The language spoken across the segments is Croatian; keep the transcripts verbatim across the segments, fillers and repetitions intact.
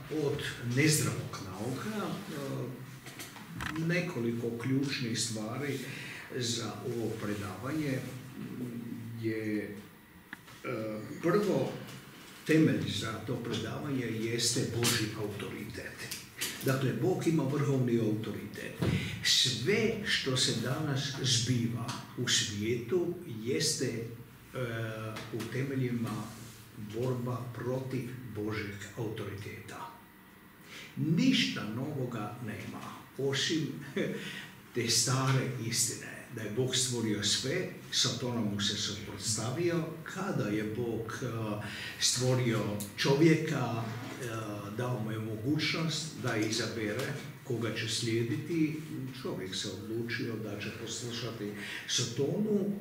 od nezdravog nauka. Nekoliko ključnih stvari za ovo predavanje je prvo, temelj za to predavanje jeste Božji autoritet. Dakle, Bog ima vrhovni autoritet. Sve što se danas zbiva u svijetu jeste e, u temeljima borba protiv Božjeg autoriteta. Ništa novoga nema, osim te stare istine. Da je Bog stvorio sve, Satana mu se suprotstavio. Kada je Bog uh, stvorio čovjeka, uh, dao mu je mogućnost da izabere koga će slijediti, čovjek se odlučio da će poslušati Satanu uh,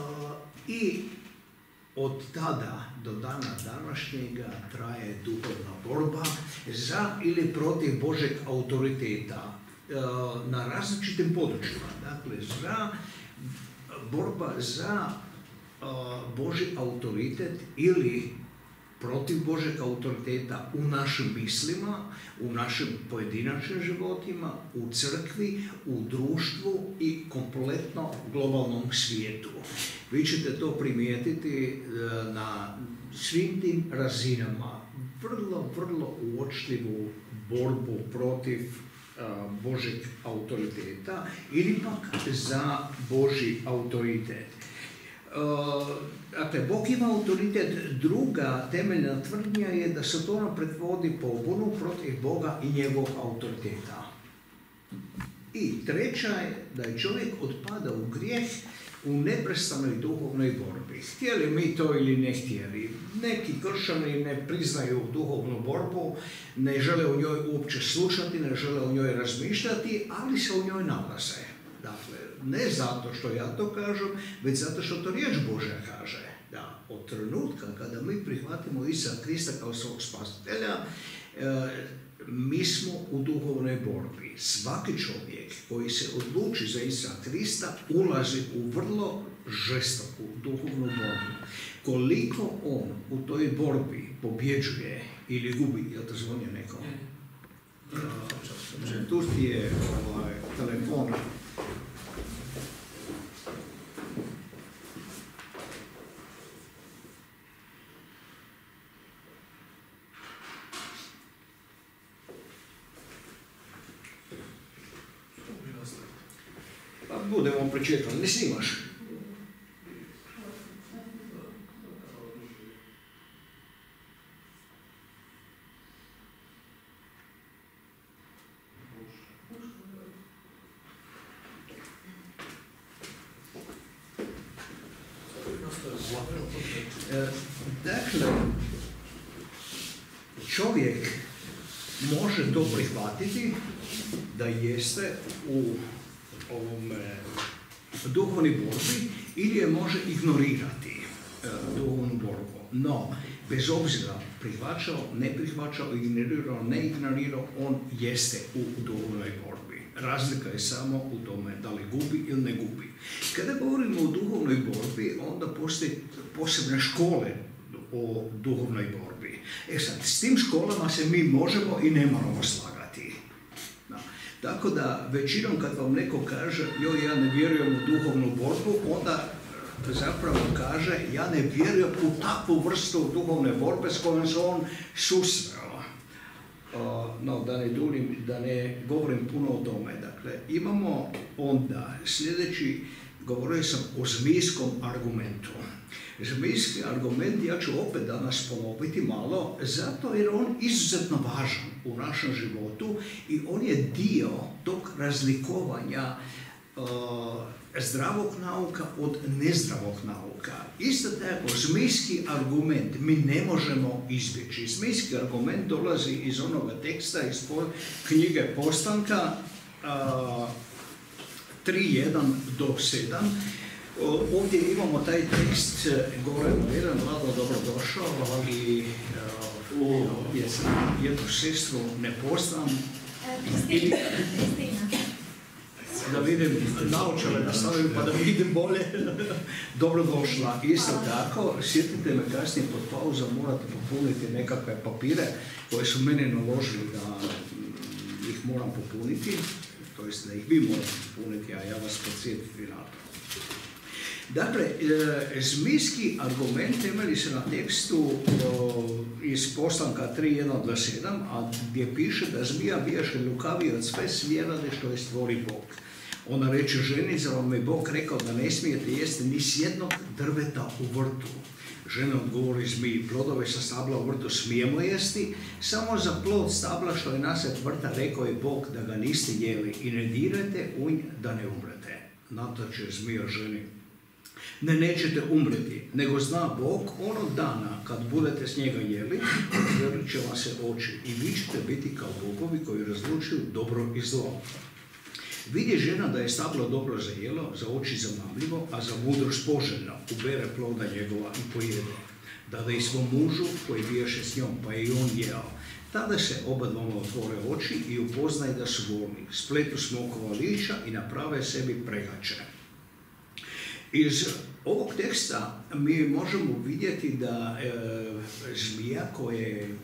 i od tada do dana današnjega traje duhovna borba za ili protiv Božeg autoriteta na različitim područjima. Dakle, za borba za Božji autoritet ili protiv Božeg autoriteta u našim mislima, u našim pojedinačnim životima, u crkvi, u društvu i kompletno globalnom svijetu. Vi ćete to primijetiti na svim tim razinama. Vrlo, vrlo uočljivu borbu protiv Božeg autoriteta ili pak za Božji autoritet. Dakle, Bog ima autoritet. Druga temeljna tvrdnja je da Satana predvodi pobunu protiv Boga i njegovog autoriteta. I treća je da je čovjek odpada u grijeh u neprestanoj duhovnoj borbi. Htjeli mi to ili ne htjeli. Neki kršćani ne priznaju duhovnu borbu, ne žele o njoj uopće slušati, ne žele o njoj razmišljati, ali se u njoj nalaze. Dakle, ne zato što ja to kažem, već zato što to riječ Božja kaže. Da, od trenutka kada mi prihvatimo Isusa Krista kao svog spasitelja, e, mi smo u duhovnoj borbi. Svaki čovjek koji se odluči za Isusa Krista ulazi u vrlo žestoku duhovnu borbu. Koliko on u toj borbi pobjeđuje ili gubi, jel to zvonio nekom? Uh, tu ti je ovaj, telefon. Pa budemo pričekali, ne snimaš. Dakle, čovjek može to prihvatiti da jeste u ovom duhovnoj borbi ili je može ignorirati e, duhovnu borbu. No, bez obzira prihvaćao, ne prihvaćao, ignorirao, ne ignorirao, on jeste u duhovnoj borbi. Razlika je samo u tome da li gubi ili ne gubi. Kada govorimo o duhovnoj borbi, onda postoji posebne škole o duhovnoj borbi. E sad, s tim školama se mi možemo i ne moramo slagati. No. Tako da većinom kad vam neko kaže joj, ja ne vjerujem u duhovnu borbu, onda zapravo kaže ja ne vjerujem u takvu vrstu duhovne borbe s kojom se on susreo. No, da ne duljim, da ne govorim puno o tome. Dakle, imamo onda sljedeći, govorio sam o zmijskom argumentu. Zmijski argument, ja ću opet danas ponoviti malo, zato jer on izuzetno važan u našem životu i on je dio tog razlikovanja uh, zdravog nauka od nezdravog nauka. Isto tako, zmijski argument mi ne možemo izbjeći. Zmijski argument dolazi iz onoga teksta iz knjige Postanka uh, tri jedan do sedam. Ovdje imamo taj tekst gore na jedan, Vlado, dobrodošao, ali uh, jednu sestru ne poznam. Kristina. da vidim naočale da stavim pa da vidim bolje. Dobrodošla. Isto tako, sjetite me kasnije pod pauzom, morate popuniti nekakve papire koje su meni naložili da ih moram popuniti, to jest da ih vi morate popuniti, a ja vas podsjetiti na to. Dakle, e, zmijski argument temelji se na tekstu o, iz poslanka tri jedan do sedam, a gdje piše da zmija bijaše lukaviji od sve svjerade što je stvori Bog. Ona reče ženi, zar vam je Bog rekao da ne smijete jesti ni s jednog drveta u vrtu? Žena odgovori zmiji, plodove sa stabla u vrtu smijemo jesti, samo za plod stabla što je nasred vrta rekao je Bog da ga niste jeli i ne dirajte u nj da ne umrete. Na to će zmija ženi, ne, nećete umreti, nego zna Bog onog dana kad budete s njega jeli, otvorit će vam se oči i vi ćete biti kao bogovi koji razlučuju dobro i zlo. Vidi žena da je stablo dobro za jelo, za oči zamamljivo, a za mudrost poželjno, ubere ploda njegova i pojede. Dada i svom mužu koji bijaše s njom, pa je i on jeo. Tada se oba dvoma otvore oči i upoznaju da su bolni, spletu smokova lišća i naprave sebi pregače. Iz ovog teksta mi možemo vidjeti da e, zmija koja je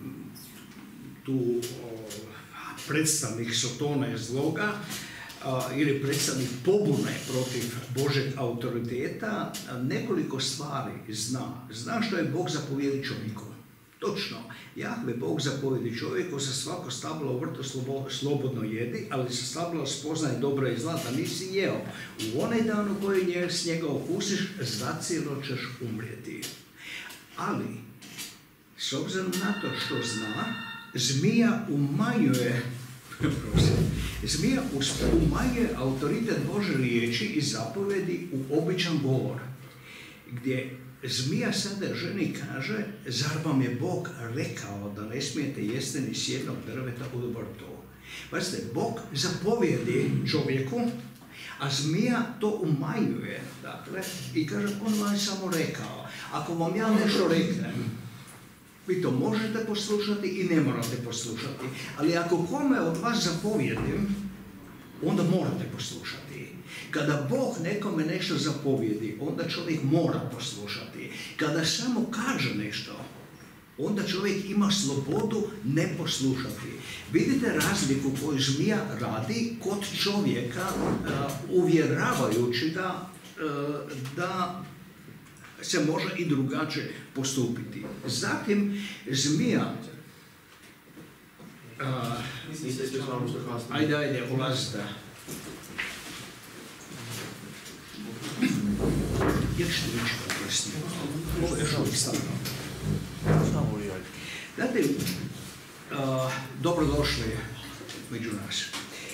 tu o, predstavnik Sotona i zloga a, ili predstavnik pobune protiv Božeg autoriteta, nekoliko stvari zna. Zna što je Bog zapovjedi čovjeku. Točno, Jahve Bog zapovjedi čovjeku sa svako stablo u vrtu slobodno jedi, ali sa stablo spoznaje dobro i zla da nisi jeo. U onaj dan u koji nje, s njega okusiš, zacijelo ćeš umrijeti. Ali, s obzirom na to što zna, zmija umanjuje, zmija umanjuje autoritet Bože riječi i zapovjedi u običan govor, gdje zmija sada ženi kaže, zar vam je Bog rekao da ne smijete jesti ni s jednog drveta u vrtu? Pazite, Bog zapovjedi čovjeku, a zmija to umanjuje, dakle, i kaže, on vam je samo rekao. Ako vam ja nešto reknem, vi to možete poslušati i ne morate poslušati, ali ako kome od vas zapovjedim, onda morate poslušati. Kada Bog nekome nešto zapovjedi, onda čovjek mora poslušati. Kada samo kaže nešto, onda čovjek ima slobodu ne poslušati. Vidite razliku koju zmija radi kod čovjeka, uh, uvjeravajući ga uh, da se može i drugačije postupiti. Zatim zmija uh, ajde, ajde, ulazite. Jer što neće da presnije? Ovo je još uvijek stavno. Znate, uh, dobrodošli među nas.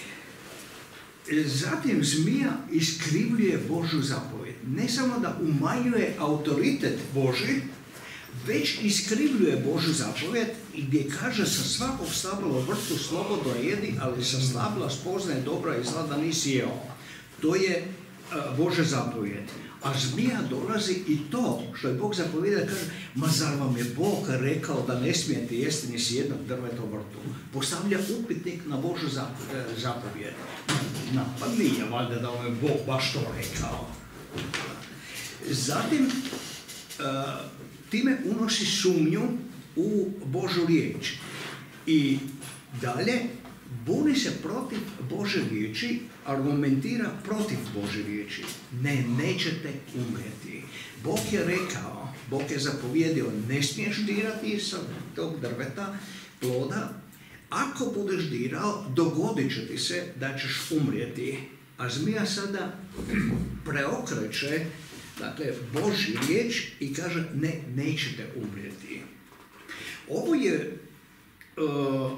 Zatim zmija iskrivljuje Božju zapovjed. Ne samo da umanjuje autoritet Boži, već iskrivljuje Božju zapovjed i gdje kaže sa svakog stabla u vrtu slobodno jedi, ali sa stabla spoznaje dobra i zla da nisi jeo. To je uh, Božja zapovjed. A zmija dolazi i to što je Bog zapovjedio, kaže, ma zar vam je Bog rekao da ne smijete jesti ni s jednog drveta u vrtu? Postavlja upitnik na Božju zapovjed. No, pa nije valjda da vam je Bog baš to rekao. Zatim, time unosi sumnju u Božju riječ. I dalje, buni se protiv Bože riječi, argumentira protiv Bože riječi. Ne, nećete umrijeti. Bog je rekao, Bog je zapovjedio, ne smiješ dirati sa tog drveta, ploda. Ako budeš dirao, dogodit će ti se da ćeš umrijeti. A zmija sada preokreće, dakle, Božju riječ i kaže, ne, nećete umrijeti. Ovo je... Uh,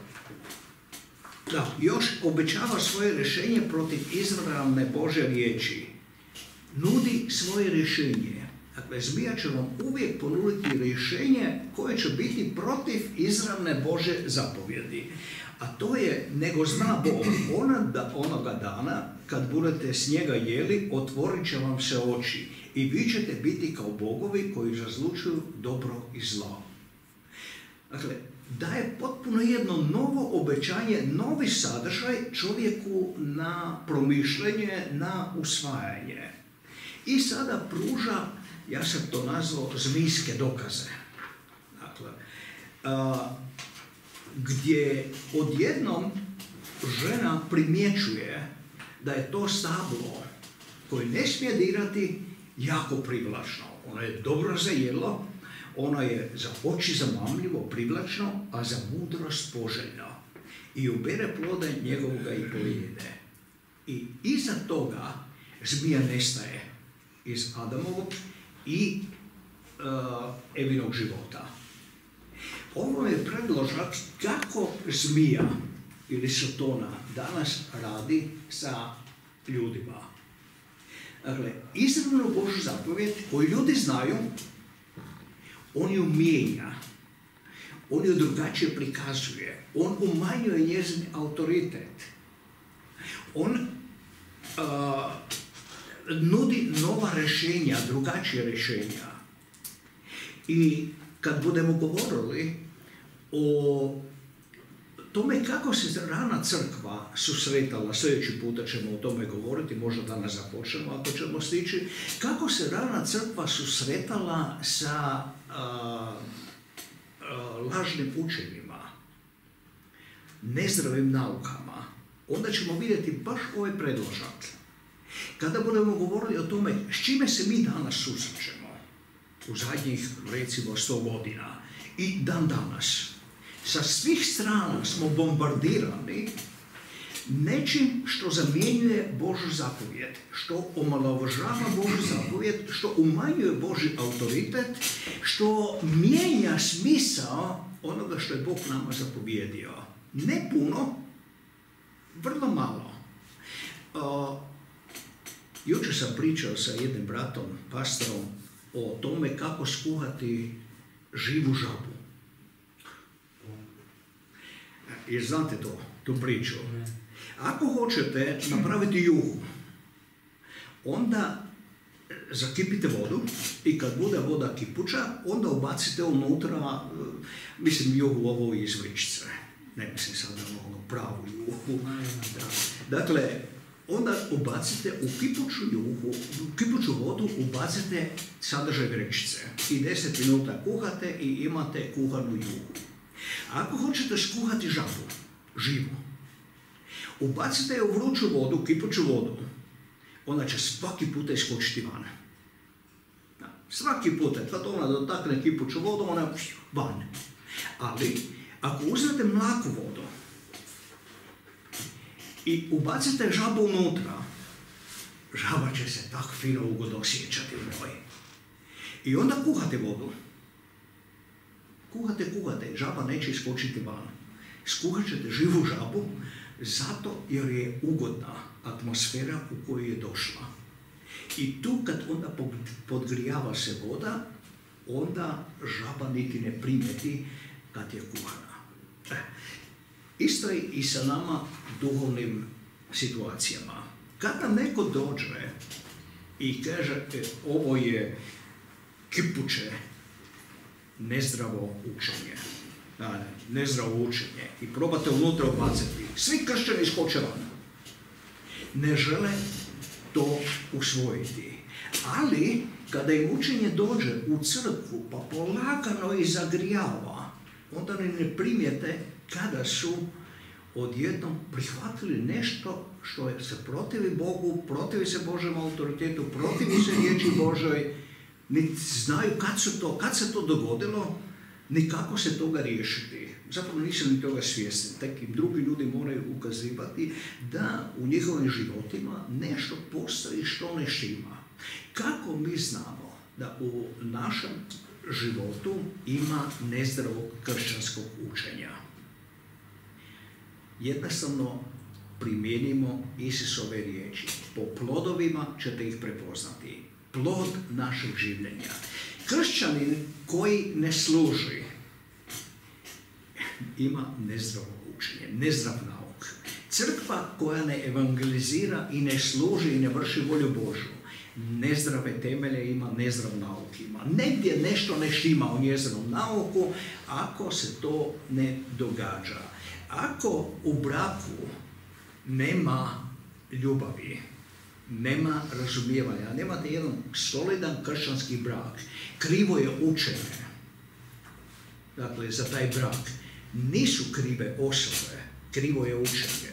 Da, još obećava svoje rješenje protiv izravne Božje riječi. Nudi svoje rješenje. Dakle, zmija će vam uvijek ponuditi rješenje koje će biti protiv izravne Božje zapovjedi. A to je, nego zna Bog, ona da, onoga dana, kad budete s njega jeli, otvorit će vam se oči i vi ćete biti kao bogovi koji razlučuju dobro i zlo. Dakle, daje potpuno jedno novo obećanje, novi sadržaj čovjeku na promišljenje, na usvajanje. I sada pruža, ja sam to nazvao, zmijske dokaze. Dakle, a, gdje odjednom žena primjećuje da je to stablo koje ne smije dirati jako privlačno. Ono je dobro za jelo, ono je za oči zamamljivo, privlačno, a za mudrost poželjno. I ubere ploda njegovoga i pojede. I iza toga zmija nestaje iz Adamovog i uh, Evinog života. Ovo je predložak kako zmija ili Sotona danas radi sa ljudima. Dakle, izravno Božju zapovjed koju ljudi znaju, on ju mijenja, on ju drugačije prikazuje, on umanjuje njezin autoritet, on uh, nudi nova rješenja, drugačije rješenja. I kad budemo govorili o tome kako se rana crkva susretala, sljedeći puta ćemo o tome govoriti, možda danas započnemo ako ćemo stići, kako se rana crkva susretala sa a, a, lažnim učenjima, nezdravim naukama, onda ćemo vidjeti baš ovaj predložak. Kada budemo govorili o tome s čime se mi danas susrećemo u zadnjih, recimo, sto godina i dan danas, sa svih strana smo bombardirani nečim što zamjenjuje Božju zapovjed, što omalovažava Božju zapovjed, što umanjuje Božji autoritet, što mijenja smisao onoga što je Bog nama zapovjedio. Ne puno, vrlo malo. Uh, jučer sam pričao sa jednim bratom, pastorom, o tome kako skuhati živu žabu. Jer znate to, tu priču. Ako hoćete napraviti juhu, onda zakipite vodu i kad bude voda kipuća, onda ubacite unutra, mislim, juhu ovo iz vrićice. Ne mislim sad na ono pravu juhu. Dakle, onda ubacite u kipuću juhu, u kipuću vodu ubacite sadržaj vrećice i deset minuta kuhate i imate kuhanu juhu. Ako hoćete skuhati žabu, živu, ubacite je u vruću vodu, kipuću vodu, onda će svaki puta iskočiti van. Svaki puta, kad ona dotakne kipuću vodu, ona je van. Ali, ako uzmete mlaku vodu i ubacite žabu unutra, žaba će se tako fino ugodno osjećati u njoj. I onda kuhate vodu. Kuhate, kuhate, žaba neće iskočiti van. Skuhat ćete živu žabu zato jer je ugodna atmosfera u kojoj je došla. I tu kad onda podgrijava se voda, onda žaba niti ne primijeti kad je kuhana. E, isto je i sa nama duhovnim situacijama. Kad nam neko dođe i kaže e, ovo je kipuće, nezdravo učenje, da, nezdravo učenje i probate unutra ubaciti, svi kršćani iskoče van. Ne žele to usvojiti. Ali, kada im učenje dođe u crkvu, pa polagano i zagrijava, onda ne primijete kada su odjednom prihvatili nešto što se protivi Bogu, protivi se Božjem autoritetu, protivi se riječi Božoj, niti znaju kad, su to, kad se to dogodilo, ni kako se toga riješiti. Zapravo nisu ni toga svjesni. Taki drugi ljudi moraju ukazivati da u njihovim životima nešto postoji što ne štima. Kako mi znamo da u našem životu ima nezdravog kršćanskog učenja? Jednostavno primijenimo Isusove riječi. Po plodovima ćete ih prepoznati. Plod našeg življenja. Kršćanin koji ne služi ima nezdravo učenje, nezdrav nauk. Crkva koja ne evangelizira i ne služi i ne vrši volju Božju nezdrave temelje ima, nezdrav nauk ima. Negdje nešto ne štima u njezinom nauku ako se to ne događa. Ako u braku nema ljubavi, nema razumijevanja, nemate jedan solidan kršćanski brak, krivo je učenje, dakle, za taj brak. Nisu krive osobe, krivo je učenje.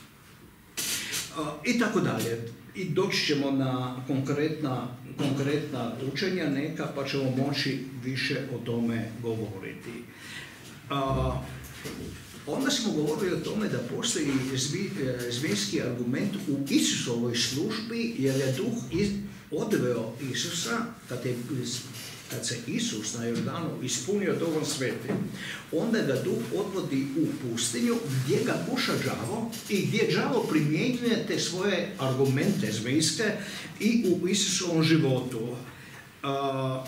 I tako dalje. I doći ćemo na konkretna, konkretna učenja neka, pa ćemo moći više o tome govoriti. A, onda smo govorili o tome da postoji zmijski argument u Isusovoj službi, jer je duh iz, odveo Isusa, kad, je, kad se Isus na Jordanu ispunio Duhom Svetim, onda ga duh odvodi u pustinju gdje ga kuša đavo i gdje đavo primjenjuje te svoje argumente zmijske i u Isusovom životu. A,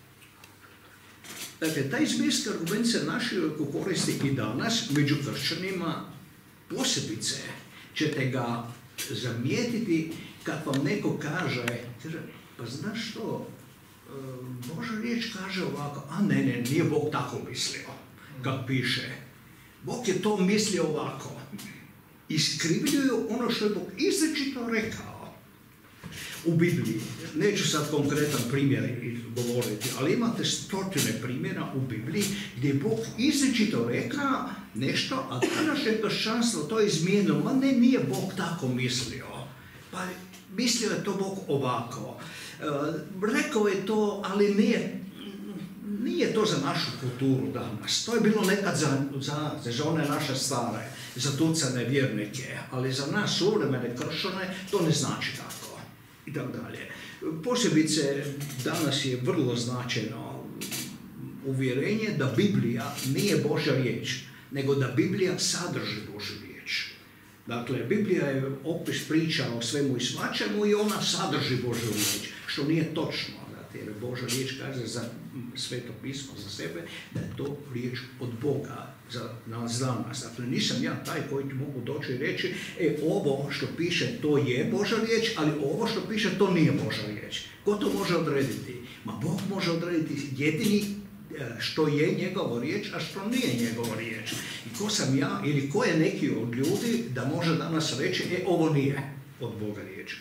dakle, taj zmijski argument se naširoko koristi i danas među kršćanima. Posebice ćete ga zamijetiti kad vam neko kaže, pa znaš što, Božja riječ kaže ovako, a ne, ne, nije Bog tako mislio, kad piše. Bog je to mislio ovako. Iskrivljuju ono što je Bog izričito rekao u Bibliji. Neću sad konkretan primjer govoriti, ali imate stotine primjera u Bibliji gdje je Bog izričito rekao nešto, a današnje kršćanstvo to je izmijenilo. Ma ne, nije Bog tako mislio. Pa mislio je to Bog ovako. Rekao je to, ali nije, nije to za našu kulturu danas. To je bilo nekad za, za, za one naše stare, za tucane vjernike, ali za nas suvremene kršćane to ne znači tako. I tako dalje. Posebice danas je vrlo značajno uvjerenje da Biblija nije Božja riječ, nego da Biblija sadrži Božju riječ. Dakle, Biblija je opis priča o svemu i svačemu i ona sadrži Božju riječ, što nije točno. Dakle, jer Božja riječ kaže za Sveto pismo, za sebe, da je to riječ od Boga za nas danas. Dakle, nisam ja taj koji ti mogu doći i reći, e, ovo što piše to je Božja riječ, ali ovo što piše to nije Božja riječ. Ko to može odrediti? Ma Bog može odrediti jedini što je njegova riječ, a što nije njegova riječ. I ko sam ja ili ko je neki od ljudi da može danas reći, e, ovo nije od Boga riječ.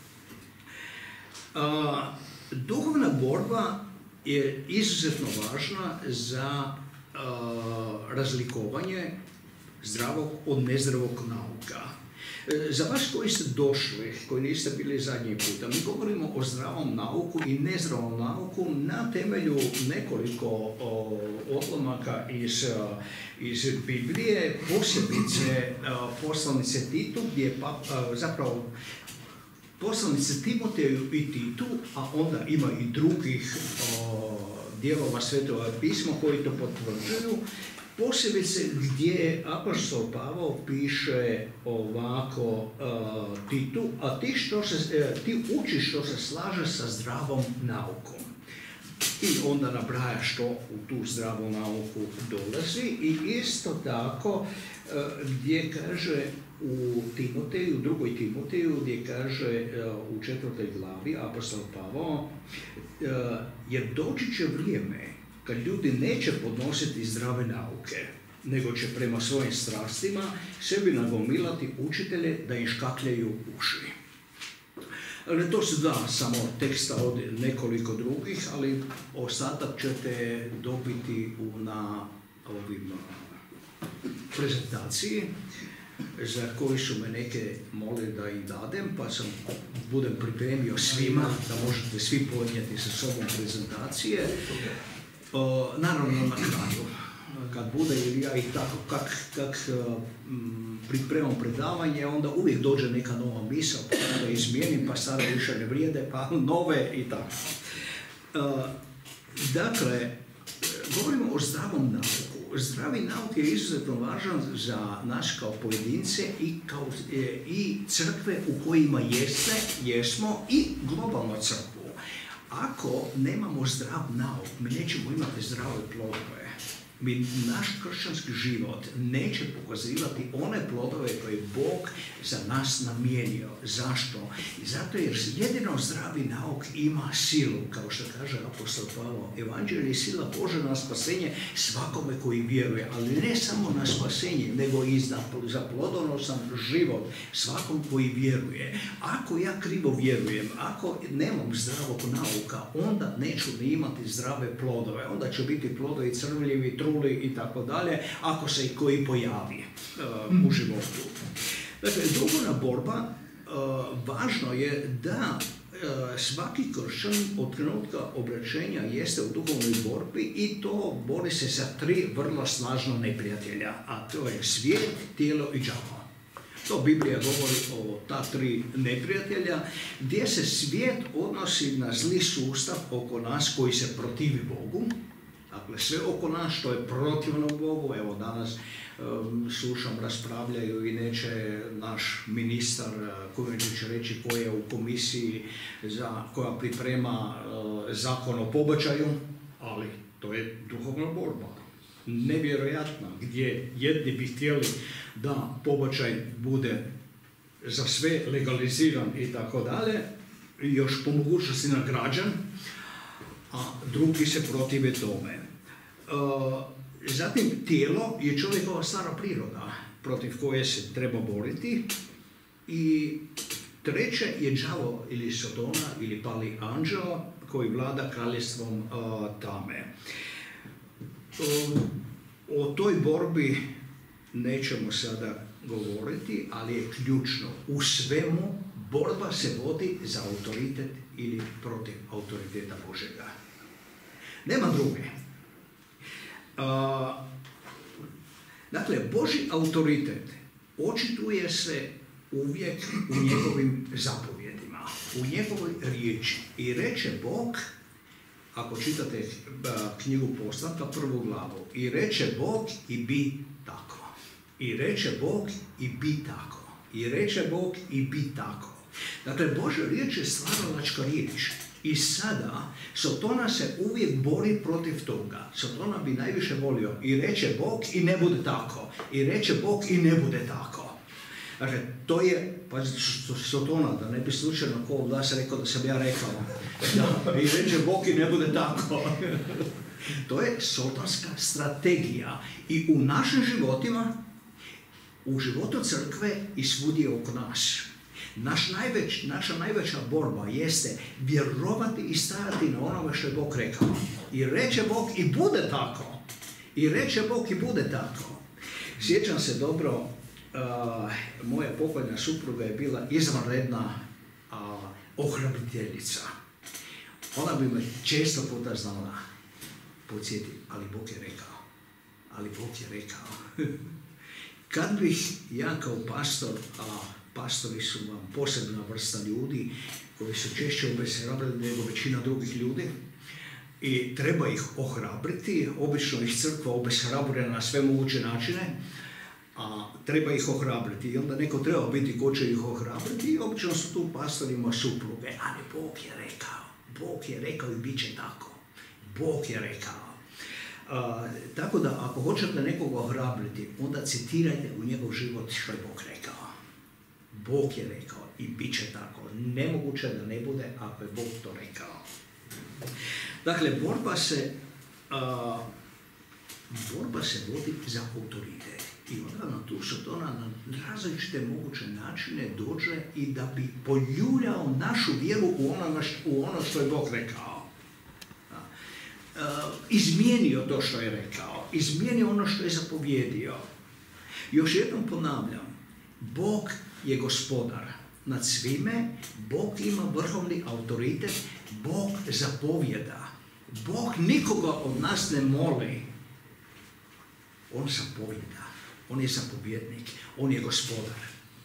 A, duhovna borba je izuzetno važna za a, razlikovanje zdravog od nezdravog nauka. Za vas koji ste došli, koji niste bili zadnji puta, mi govorimo o zdravom nauku i nezdravom nauku na temelju nekoliko o, odlomaka iz, iz Biblije, posebice poslanice Titu, gdje pa, zapravo poslanice Timoteju i Titu, a onda ima i drugih o, dijelova Svetoga pisma koji to potvrđuju, posebice gdje apostol Pavao piše ovako uh, Titu, a ti, što se, uh, ti učiš što se slaže sa zdravom naukom. I onda nabraja što u tu zdravu nauku dolazi i isto tako uh, gdje kaže u Timoteju, u drugoj Timoteju, gdje kaže uh, u četvrtoj glavi apostol Pavao, uh, jer doći će vrijeme kad ljudi neće podnositi zdrave nauke, nego će prema svojim strastima sebi nagomilati učitelje da im škakljaju uši. Ali to su da samo teksta od nekoliko drugih, ali ostatak ćete dobiti u, na ovim prezentaciji, za koji su me neke molili da im dadem, pa sam budem pripremio svima, da možete svi podnijeti sa sobom prezentacije. O, naravno na kraju, kad bude ili ja i tako, kak, kak m, pripremam predavanje, onda uvijek dođe neka nova misao, pa da izmijenim, pa stare više ne vrijede, pa nove i tako. O, dakle, govorimo o zdravom nauku. Zdravi nauk je izuzetno važan za nas kao pojedince i, kao, e, i crkve u kojima jeste, jesmo i globalno crkvu. Ako nemamo zdrav nauk, mi nećemo imati zdrave plodove. Mi, naš kršćanski život neće pokazivati one plodove koje Bog za nas namijenio. Zašto? Zato jer jedino zdravi nauk ima silu, kao što kaže apostol Pavao. Evanđelje je sila Božja na spasenje svakome koji vjeruje, ali ne samo na spasenje, nego i za, za plodonosan život svakom koji vjeruje. Ako ja krivo vjerujem, ako nemam zdravog nauka, onda neću ni imati zdrave plodove. Onda će biti plodovi crvljivi, truli i tako dalje, ako se i koji pojavi uh, u životu. Dakle, duhovna borba, uh, važno je da uh, svaki kršćan od trenutka obraćenja jeste u duhovnoj borbi i to bori se sa tri vrlo snažna neprijatelja, a to je svijet, tijelo i đavo. To Biblija govori o ta tri neprijatelja, gdje se svijet odnosi na zli sustav oko nas koji se protivi Bogu. Dakle, sve oko nas što je protivno Bogu. Evo danas um, slušam, raspravljaju i neće naš ministar Kujundžić reći koji je u komisiji za, koja priprema uh, zakon o pobačaju, ali to je duhovna borba. Nevjerojatna, gdje jedni bi htjeli da pobačaj bude za sve legaliziran i tako dalje, još po mogućnosti nagrađen, a drugi se protive tome. Zatim, tijelo je čovjekova stara priroda protiv koje se treba boriti. I treće je đavo ili Sotona ili pali anđeo koji vlada kraljestvom tame. O toj borbi nećemo sada govoriti, ali je ključno. U svemu borba se vodi za autoritet ili protiv autoriteta Božega. Nema druge. Uh, dakle, Božji autoritet očituje se uvijek u njegovim zapovjedima, u njegovoj riječi. I reče Bog, ako čitate uh, knjigu Postanka, prvu glavu, i reče Bog i bi tako. I reče Bog i bi tako. I reče Bog i bi tako. Dakle, Božja riječ je stvaralačka riječ. I sada Sotona se uvijek bori protiv toga. Sotona bi najviše volio i reče Bog i ne bude tako. I reče Bog i ne bude tako. Dakle, to je, pa Sotona, da ne bi slučajno ko da se rekao da sam ja rekao. Da, i reče Bog i ne bude tako. To je sotonska strategija. I u našim životima, u životu crkve i svudje oko nas. Naš najveć, naša najveća borba jeste vjerovati i stajati na onome što je Bog rekao. I reče Bog i bude tako. I reče Bog i bude tako. Sjećam se dobro, uh, moja pokojna supruga je bila izvanredna uh, ohrabriteljica. Ona bi me često puta znala podsjetiti, ali Bog je rekao. Ali Bog je rekao. Kad bih ja kao pastor, a pastori su vam posebna vrsta ljudi koji su češće obeshrabreni nego većina drugih ljudi i treba ih ohrabriti, obično ih crkva obeshrabruje na sve moguće načine, a treba ih ohrabriti i onda neko treba biti ko će ih ohrabriti i obično su tu pastorima supruge, ali Bog je rekao, Bog je rekao i bit će tako, Bog je rekao. Uh, tako da ako hoćete nekoga ohrabriti, onda citirajte u njegov život što je Bog rekao. Bog je rekao i bit će tako. Nemoguće da ne bude ako je Bog to rekao. Dakle, borba se, uh, borba se vodi za autoritet. I onda na tu Sotona na različite moguće načine dođe i da bi poljuljao našu vjeru u ono, u ono što je Bog rekao. Uh, izmijenio to što je rekao. Izmijenio ono što je zapovjedio. Još jednom ponavljam. Bog je gospodar nad svime, Bog ima vrhovni autoritet, Bog zapovjeda. Bog nikoga od nas ne moli. On zapovjeda, on je zapovjednik, on je gospodar.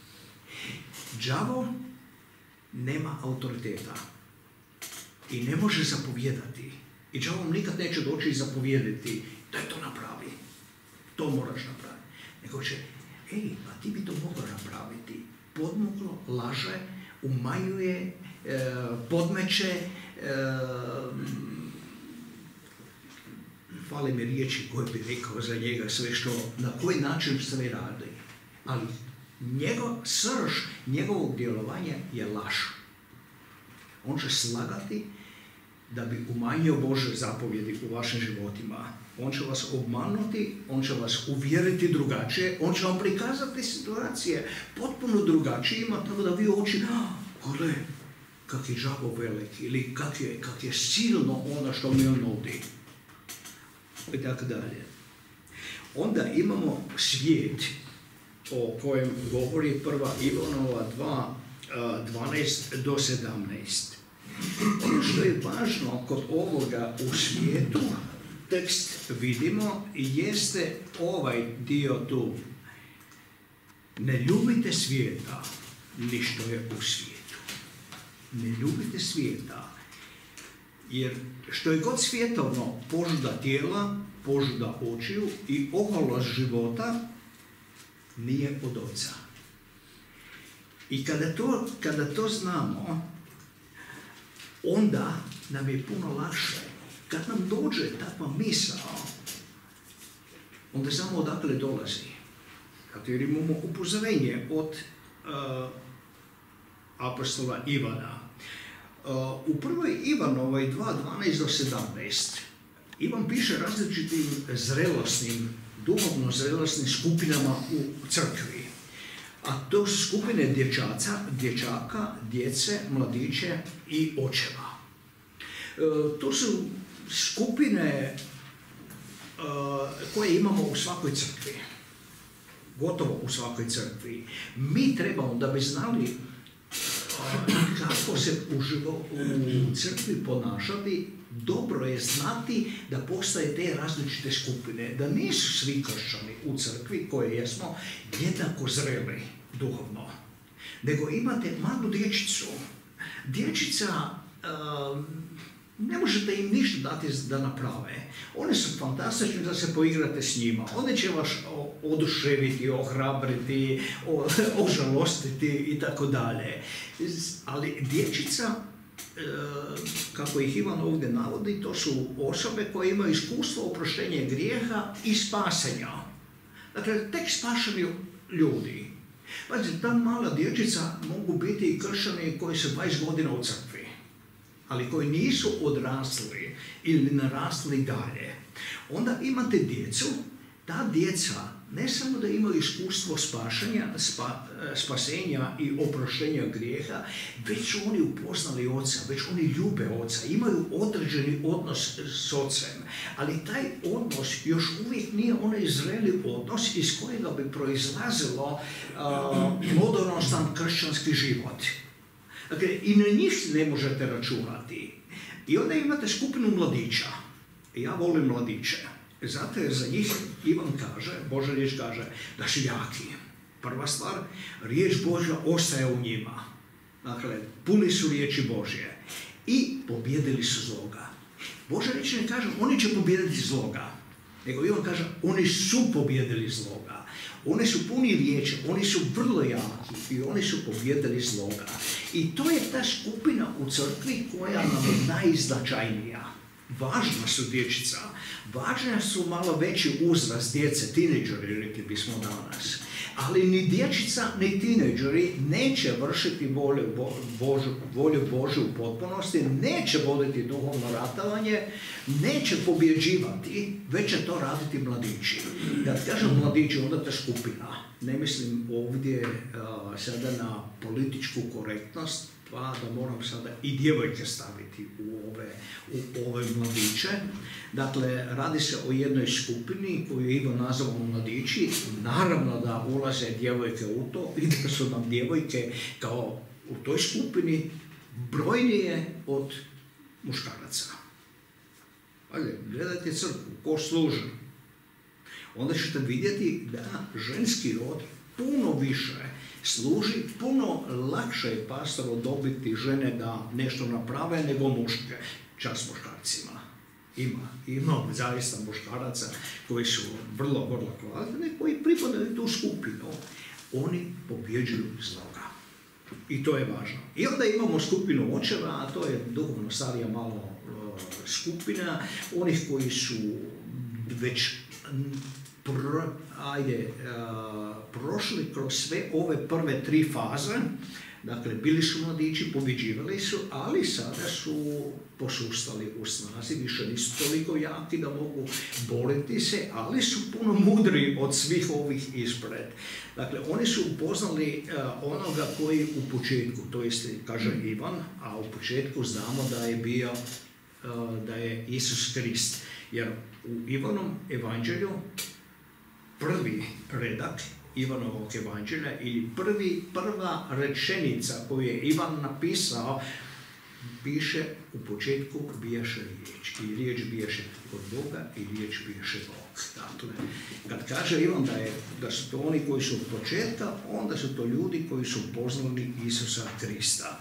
Đavo nema autoriteta i ne može zapovjedati. I đavo nikad neće doći i zapovjediti da je to napravi. To moraš napraviti. Nego će, ej, pa ti bi to mogao napraviti. Podmuklo, laže, umajuje, e, podmeće, e, fali mi riječi koje bi rekao za njega sve što, na koji način sve radi. Ali njegov srž, njegovog djelovanja je laž. On će slagati da bi umanjio Božje zapovjedi u vašim životima. On će vas obmanuti, on će vas uvjeriti drugačije, on će vam prikazati situacije potpuno drugačijima, tako da vi oči, gle, kak je žabo veliki, ili kak je, kak je silno ono što mi on nudi. I tako dalje. Onda imamo svijet o kojem govori prva Ivanova dva, dvanaest do sedamnaest. Ono što je važno kod ovoga u svijetu, tekst vidimo, jeste ovaj dio tu. Ne ljubite svijeta, ni što je u svijetu. Ne ljubite svijeta. Jer što je god svjetovno, požuda tijela, požuda očiju i oholost života, nije od Oca. I kada to, kada to znamo, onda nam je puno lakše. Kad nam dođe takva misao, onda znamo odakle dolazi. Zato jer imamo upozorenje od uh, apostola Ivana. Uh, u prvoj Ivanovoj dva, dvanaest do sedamnaest Ivan piše različitim zrelosnim, duhovno zrelosnim skupinama u crkvi. A to su skupine dječaca, dječaka, djece, mladiće i očeva. E, to su skupine e, koje imamo u svakoj crkvi. Gotovo u svakoj crkvi. Mi trebamo, da bi znali e, kako se u, živo, u crkvi ponašati, dobro je znati da postoje te različite skupine, da nisu svi kršćani u crkvi koje jesmo jednako zreli duhovno, nego imate malu dječicu. Dječica, uh, ne možete im ništa dati da naprave. One su fantastične da se poigrate s njima. One će vas oduševiti, ohrabriti, ožalostiti i tako dalje. Ali dječica, kako ih Ivan ovdje navodi, to su osobe koje imaju iskustvo oproštenja grijeha i spasenja. Dakle, tek spašeni ljudi. Pazite, ta mala dječica mogu biti i kršćani koji su dvadeset godina u crkvi, ali koji nisu odrasli ili narasli dalje. Onda imate djecu, ta djeca ne samo da imaju iskustvo spašanja, spa, spasenja i oproštenja grijeha, već su oni upoznali Oca, već oni ljube Oca, imaju određeni odnos s Ocem, ali taj odnos još uvijek nije onaj zreli odnos iz kojega bi proizlazilo uh, plodonosan kršćanski život. Dakle, i na njih ne možete računati. I onda imate skupinu mladića. Ja volim mladiće. Zato jer za njih Ivan kaže, Božja riječ kaže, da su jaki. Prva stvar, riječ Božja ostaje u njima. Dakle, puni su riječi Božje. I pobjedili su zloga. Božja riječ ne kaže, oni će pobjediti zloga. Nego Ivan kaže, oni su pobjedili zloga. Oni su puni riječi, oni su vrlo jaki i oni su pobjedili zloga. I to je ta skupina u crkvi koja nam je najznačajnija. Važna su dječica, važna su malo veći uzrast djece, tineđeri, rekli bismo danas. Ali ni dječica, ni tineđeri neće vršiti volju, Božu, volju Božju u potpunosti, neće voditi duhovno ratovanje, neće pobjeđivati, već će to raditi mladići. Kad kažem mladići, onda ta skupina. Ne mislim ovdje uh, sada na političku korektnost, pa da moram sada i djevojke staviti u ove, u ove mladiće. Dakle, radi se o jednoj skupini koju je Ivan nazvao mladići. Naravno da ulaze djevojke u to i da su nam djevojke kao u toj skupini brojnije od muškaraca. Ajde, gledajte crkvu, ko služi. Onda ćete vidjeti da ženski rod puno više služi, puno lakše je pastoru dobiti žene da nešto naprave nego muške, čas muškarcima. Ima, ima zaista muškaraca koji su vrlo, vrlo kvalitetni, koji pripadaju tu skupinu. Oni pobjeđuju zloga. I to je važno. I onda imamo skupinu očeva, a to je duhovno starija malo uh, skupina, onih koji su već pr, ajde, uh, prošli kroz sve ove prve tri faze. Dakle, bili su mladići, pobjeđivali su, ali sada su posustali u snazi, više nisu toliko jaki da mogu boriti se, ali su puno mudri od svih ovih ispred. Dakle, oni su upoznali uh, onoga koji u početku, to jest kaže Ivan, a u početku znamo da je bio, uh, da je Isus Krist. Jer u Ivanom evanđelju prvi redak Ivanovog evanđelja ili prvi, prva rečenica koju je Ivan napisao, piše u početku bijaše riječ. I riječ bijaše kod Boga i riječ bijaše Bog. Dakle, kad kaže Ivan da, je, da su to oni koji su od početka, onda su to ljudi koji su poznali Isusa Krista.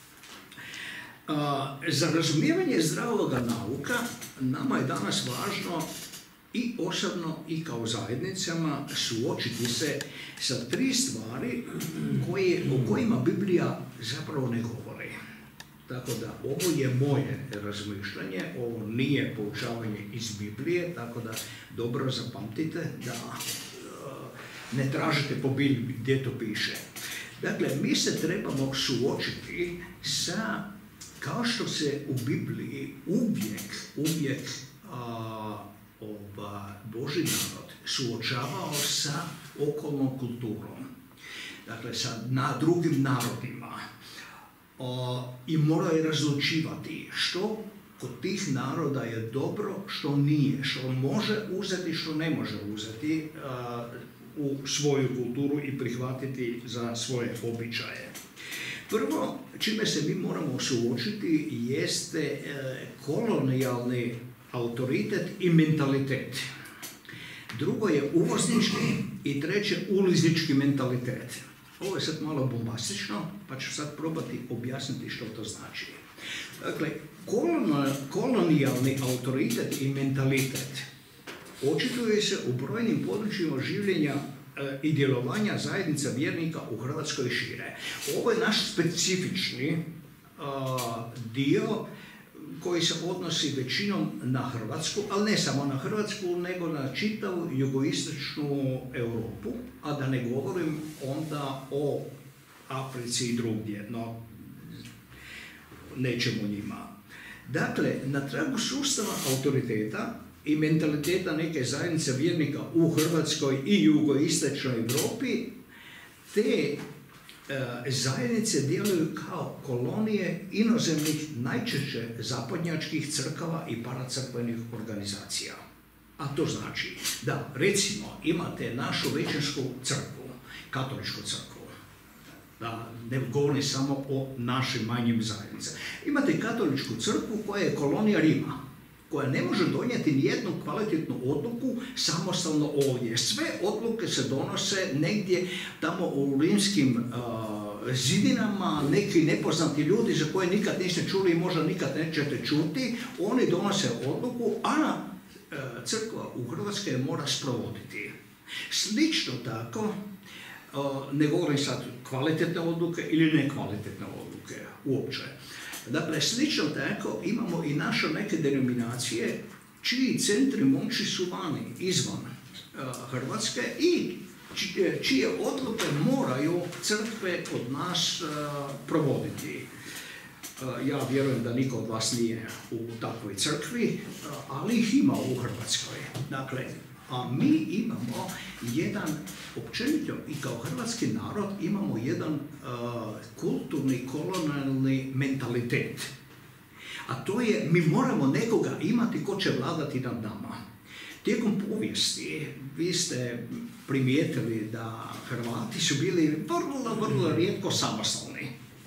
Uh, za razumijevanje zdravoga nauka nama je danas važno i osobno i kao zajednicama suočiti se sa tri stvari koje, o kojima Biblija zapravo ne govori. Tako da ovo je moje razmišljanje, ovo nije poučavanje iz Biblije, tako da dobro zapamtite da uh, ne tražite po Bibliji gdje to piše. Dakle, mi se trebamo suočiti sa, kao što se u Bibliji uvijek, uvijek uh, Ova, Božji narod suočavao sa okolnom kulturom, dakle sa na drugim narodima o, i morao je razlučivati što kod tih naroda je dobro, što nije, što može uzeti, što ne može uzeti a, u svoju kulturu i prihvatiti za svoje običaje. Prvo, čime se mi moramo suočiti, jeste e, kolonijalni autoritet i mentalitet. Drugo je uvoznički i treće uliznički mentalitet. Ovo je sad malo bombastično, pa ću sad probati objasniti što to znači. Dakle, kolonijalni autoritet i mentalitet očituje se u brojnim područjima življenja i djelovanja zajednica vjernika u Hrvatskoj i šire. Ovo je naš specifični uh, dio koji se odnosi većinom na Hrvatsku, ali ne samo na Hrvatsku, nego na čitavu jugoistočnu Europu, a da ne govorim onda o Africi i drugdje, no nećemo njima. Dakle, na tragu sustava autoriteta i mentaliteta neke zajednice vjernika u Hrvatskoj i jugoistočnoj Europi, te e, zajednice djeluju kao kolonije inozemnih, najčešće zapadnjačkih crkava i paracrkvenih organizacija. A to znači da, recimo, imate našu većinsku crkvu, katoličku crkvu, da ne govorim samo o našim manjim zajednicama. Imate katoličku crkvu koja je kolonija Rima, koja ne može donijeti nijednu kvalitetnu odluku samostalno ovdje. Sve odluke se donose negdje tamo u rimskim uh, zidinama, neki nepoznati ljudi za koje nikad niste čuli i možda nikad nećete čuti, oni donose odluku, a uh, crkva u Hrvatskoj mora sprovoditi. Slično tako, uh, ne govorim sad kvalitetne odluke ili nekvalitetne odluke uopće. Dakle, slično tako imamo i naše neke denominacije čiji centri moći su vani, izvan uh, Hrvatske i čije odluke moraju crkve od nas uh, provoditi. Uh, ja vjerujem da niko od vas nije u takvoj crkvi, uh, ali ih ima u Hrvatskoj. Dakle, a mi imamo jedan, općenito i kao hrvatski narod, imamo jedan uh, kulturni, kolonijalni mentalitet. A to je, mi moramo nekoga imati ko će vladati nad nama. Tijekom povijesti, vi ste primijetili da Hrvati su bili vrlo, vrlo rijetko samostalni.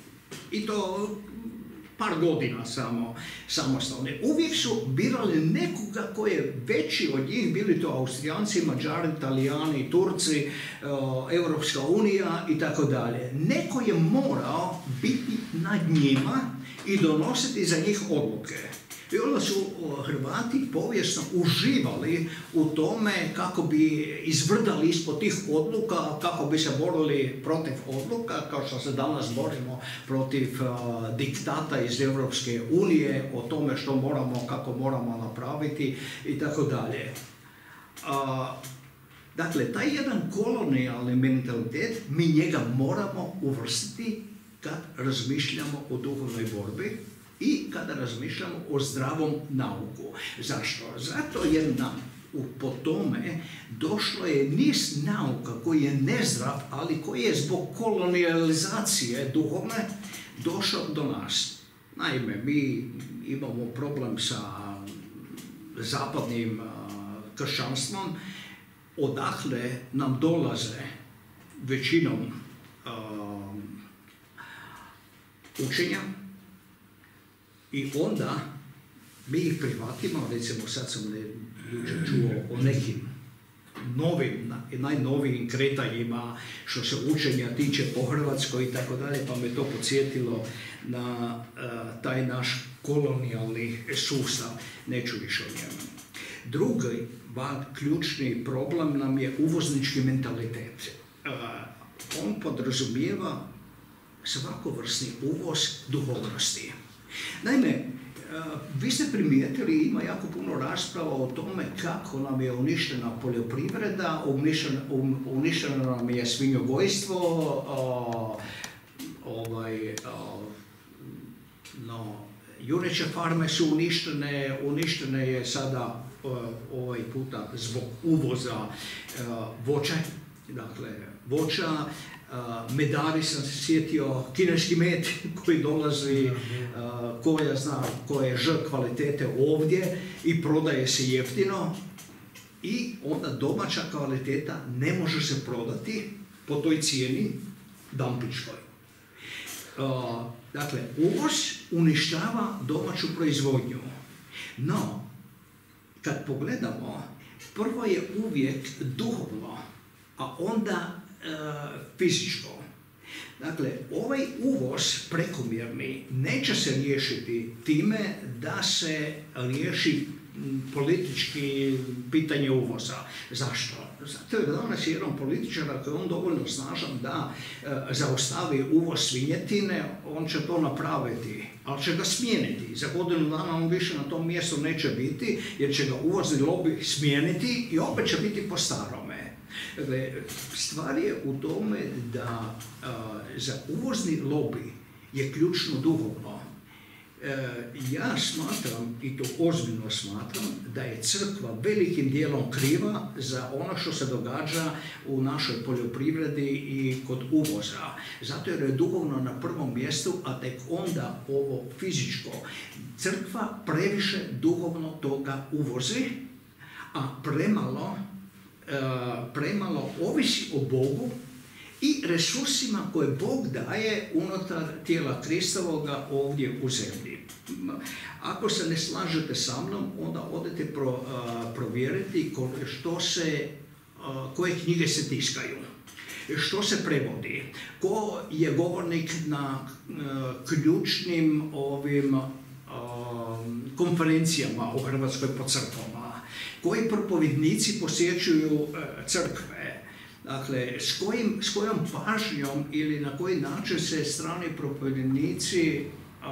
I to par godina samo samostalni. Uvijek su birali nekoga koji je veći od njih, bili to Austrijanci, Mađari, Italijani, Turci, Europska unija i tako dalje. Neko je morao biti nad njima i donositi za njih odluke. I onda su Hrvati povijesno uživali u tome kako bi izvrdali ispod tih odluka, kako bi se borili protiv odluka, kao što se danas borimo protiv uh, diktata iz Europske unije, o tome što moramo, kako moramo napraviti i tako dalje. A, dakle, taj jedan kolonijalni mentalitet, mi njega moramo uvrstiti kad razmišljamo o duhovnoj borbi i kada razmišljamo o zdravom nauku. Zašto? Zato jer nam po tome došlo je niz nauka koji je nezdrav, ali koji je zbog kolonijalizacije duhovne došao do nas. Naime, mi imamo problem sa zapadnim kršćanstvom, odakle nam dolaze većinom um, učenja i onda mi ih prihvatimo. Recimo, sad sam ne, jučer čuo o nekim novim, najnovijim kretanjima što se učenja tiče po Hrvatskoj i tako dalje, pa me to podsjetilo na uh, taj naš kolonijalni sustav. Neću više o njemu. Drugi van ključni problem nam je uvoznički mentalitet. Uh, on podrazumijeva svakovrsni uvoz duhovnosti. Naime, uh, vi ste primijetili, ima jako puno rasprava o tome kako nam je uništena poljoprivreda, uništeno, uništeno nam je svinjogojstvo, uh, ovaj, uh, no, juneće farme su uništene, uništene je sada ovaj puta zbog uvoza voća, dakle voća, medari sam se sjetio, kineski med koji dolazi, koja zna koja je ž kvalitete ovdje i prodaje se jeftino i onda domaća kvaliteta ne može se prodati po toj cijeni dampičkoj. Dakle, uvoz uništava domaću proizvodnju, no kad pogledamo, prvo je uvijek duhovno, a onda e, fizičko. Dakle, ovaj uvoz prekomjerni neće se riješiti time da se riješi politički pitanje uvoza. Zašto? Zato je danas jedan političar, ako je on dovoljno snažan da e, zaustavi uvoz svinjetine, on će to napraviti, ali će ga smijeniti. Za godinu dana on više na tom mjestu neće biti, jer će ga uvozni lobby smijeniti i opet će biti po starome. Dakle, stvar je u tome da e, za uvozni lobby je ključno duhovno. Ja smatram, i to ozbiljno smatram, da je crkva velikim dijelom kriva za ono što se događa u našoj poljoprivredi i kod uvoza. Zato jer je duhovno na prvom mjestu, a tek onda ovo fizičko. Crkva previše duhovno toga uvozi, a premalo, premalo ovisi o Bogu i resursima koje Bog daje unutar tijela Kristovoga ovdje u zemlji. Ako se ne slažete sa mnom, onda odete pro, uh, provjeriti što se, uh, koje knjige se tiskaju, što se prevodi, ko je govornik na uh, ključnim ovim uh, konferencijama u Hrvatskoj po crkvama, koji propovednici posjećuju uh, crkve. Dakle, s, kojim, s kojom pažnjom ili na koji način se strani propovednici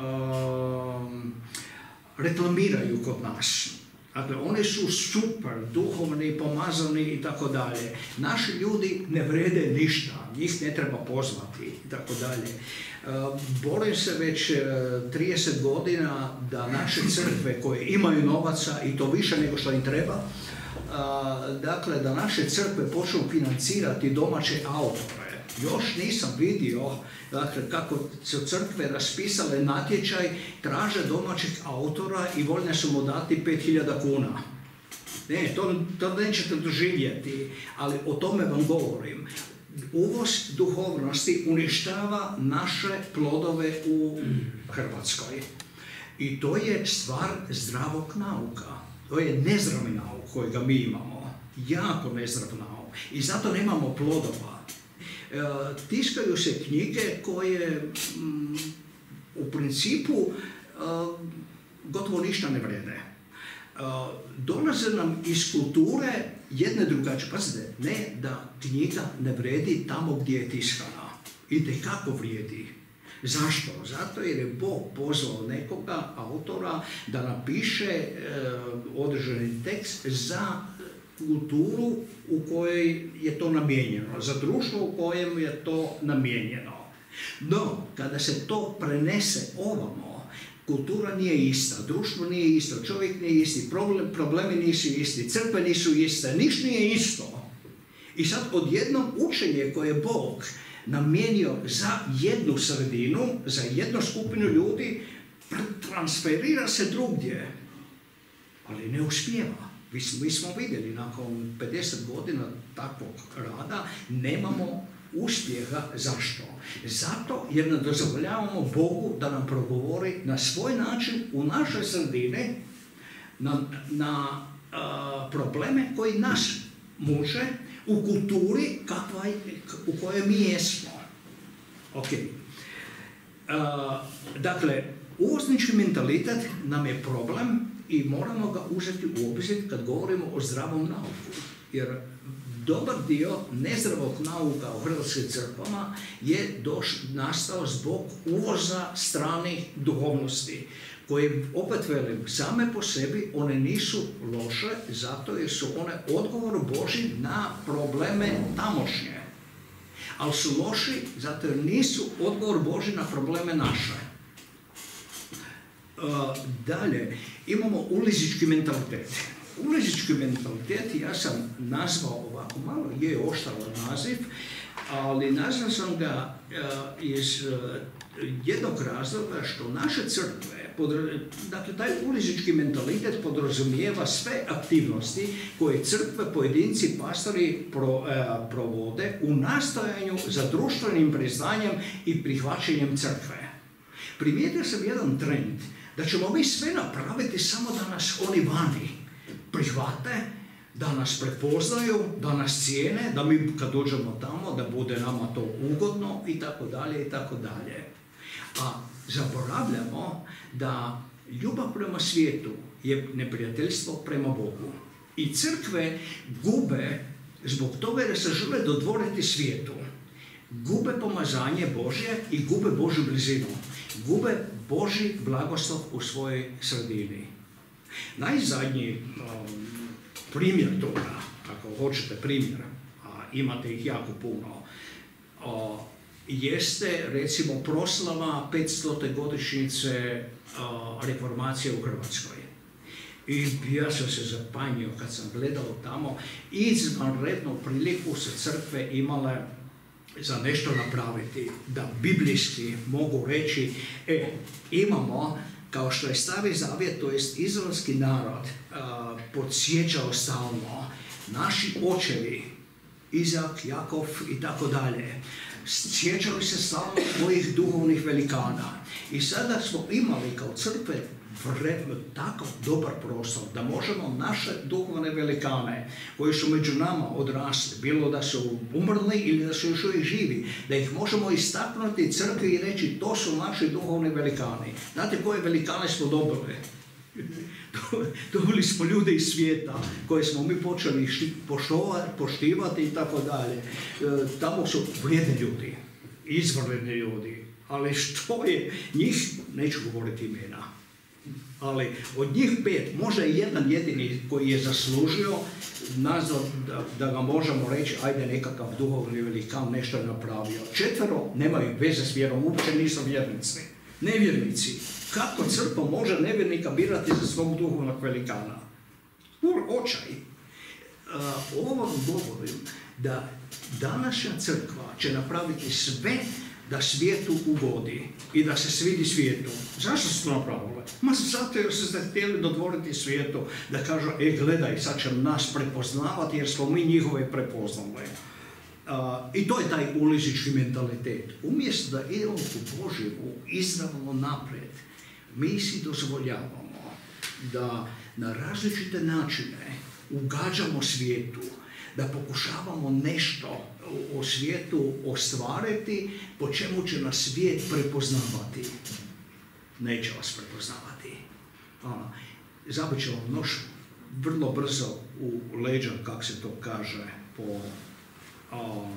um, reklamiraju kod nas. Dakle, oni su super, duhovni, pomazani i tako dalje. Naši ljudi ne vrede ništa, njih ne treba pozvati i tako dalje. Borim se već trideset godina da naše crkve koje imaju novaca i to više nego što im treba, dakle, da naše crkve počnu financirati domaće autore. Još nisam vidio, dakle, kako su crkve raspisale natječaj, traže domaćih autora i voljne su mu dati pet hiljada kuna. Ne, to, to nećete doživjeti, ali o tome vam govorim. Uvoz duhovnosti uništava naše plodove u Hrvatskoj. I to je stvar zdravog nauka. To je nezdravi nauk kojega mi imamo. Jako nezdrav nauk. I zato nemamo plodova. E, tiskaju se knjige koje m, u principu e, gotovo ništa ne vrede. E, dolaze nam iz kulture jedne drugačije. Pazite, ne da knjiga ne vredi tamo gdje je tiskana. Itekako vrijedi. Zašto? Zato jer je Bog pozvao nekoga, autora, da napiše e, određeni tekst za kulturu u kojoj je to namijenjeno, za društvo u kojem je to namijenjeno. No, kada se to prenese ovamo, kultura nije ista, društvo nije isto, čovjek nije isti, problem, problemi nisu isti, crkve nisu iste, ništa nije isto. I sad odjednom učenje koje je Bog namijenio za jednu sredinu, za jednu skupinu ljudi, transferira se drugdje, ali ne uspijeva. Mi smo vidjeli, nakon pedeset godina takvog rada, nemamo uspjeha. Zašto? Zato jer ne dozvoljavamo Bogu da nam progovori na svoj način u našoj sredini na, na uh, probleme koji nas muče u kulturi kakva, u kojoj mi jesmo. Okay. Uh, dakle, uvoznički mentalitet nam je problem i moramo ga uzeti u obzir kad govorimo o zdravom nauku. Jer dobar dio nezdravog nauka u hrvatskim crkvama je doš, nastao zbog uvoza stranih duhovnosti, koje, opet velim, same po sebi one nisu loše, zato jer su one odgovor Božji na probleme tamošnje. Ali su loši zato jer nisu odgovor Božji na probleme naše. Uh, dalje, imamo ulizički mentalitet. Ulizički mentalitet ja sam nazvao ovako, malo je oštao naziv, ali nazvao sam ga uh, iz uh, jednog razloga što naše crkve, dakle taj ulizički mentalitet podrazumijeva sve aktivnosti koje crkve, pojedinci, pastori pro, uh, provode u nastojanju za društvenim priznanjem i prihvaćanjem crkve. Primijetio sam jedan trend da ćemo mi sve napraviti samo da nas oni vani prihvate, da nas prepoznaju, da nas cijene, da mi kad dođemo tamo da bude nama to ugodno i tako dalje i tako dalje. A zaboravljamo da ljubav prema svijetu je neprijateljstvo prema Bogu. I crkve gube zbog toga da se žele dodvoriti svijetu. Gube pomazanje Božje i gube Božju blizinu. Gube Božji blagoslov u svojoj sredini. Najzadnji um, primjer toga, ako hoćete primjer, a imate ih jako puno, uh, jeste recimo proslava petstote godišnjice uh, reformacije u Hrvatskoj. I ja sam se zapanjio kad sam gledao tamo, izvanrednu priliku se crkve imale za nešto napraviti, da biblijski mogu reći, e, imamo, kao što je Stari Zavjet, to jest izraelski narod, uh, podsjećao stalno, naši očevi, Izak, Jakov i tako dalje, sjećali se stalno svojih duhovnih velikana. I sada smo imali kao crkve vredno takav dobar prostor da možemo naše duhovne velikane koji su među nama odrasli, bilo da su umrli ili da su još uvijek živi, da ih možemo istaknuti crkvi i reći to su naši duhovni velikani. Znate koje velikane smo dobili? Dobili smo ljude iz svijeta koje smo mi počeli poštivati i tako dalje. Tamo su vrijedni ljudi, izvanredni ljudi, ali što je njih, neću govoriti imena, ali od njih pet, može jedan jedini koji je zaslužio nazvat da, da ga možemo reći, ajde nekakav duhovni velikan nešto je napravio. Četvero nemaju veze s vjerom, uopće nisu vjernici, nevjernici. Kako crkva može nevjernika birati za svog duhovnog velikana? Očaj. Uh, ovo vam govorim da današnja crkva će napraviti sve da svijetu ugodi i da se svidi svijetu. Zašto su to napravili? Ma zato jer su se htjeli dodvoriti svijetu, da kažu, e gledaj, sad će nas prepoznavati jer smo mi njihove prepoznali. Uh, I to je taj ulizički mentalitet. Umjesto da idemo u Božju izravno naprijed, mi si dozvoljavamo da na različite načine ugađamo svijetu, da pokušavamo nešto u svijetu ostvariti, po čemu će nas svijet prepoznavati. Neće vas prepoznavati. Zabit će vam nož vrlo brzo u leđa, kako se to kaže, po a,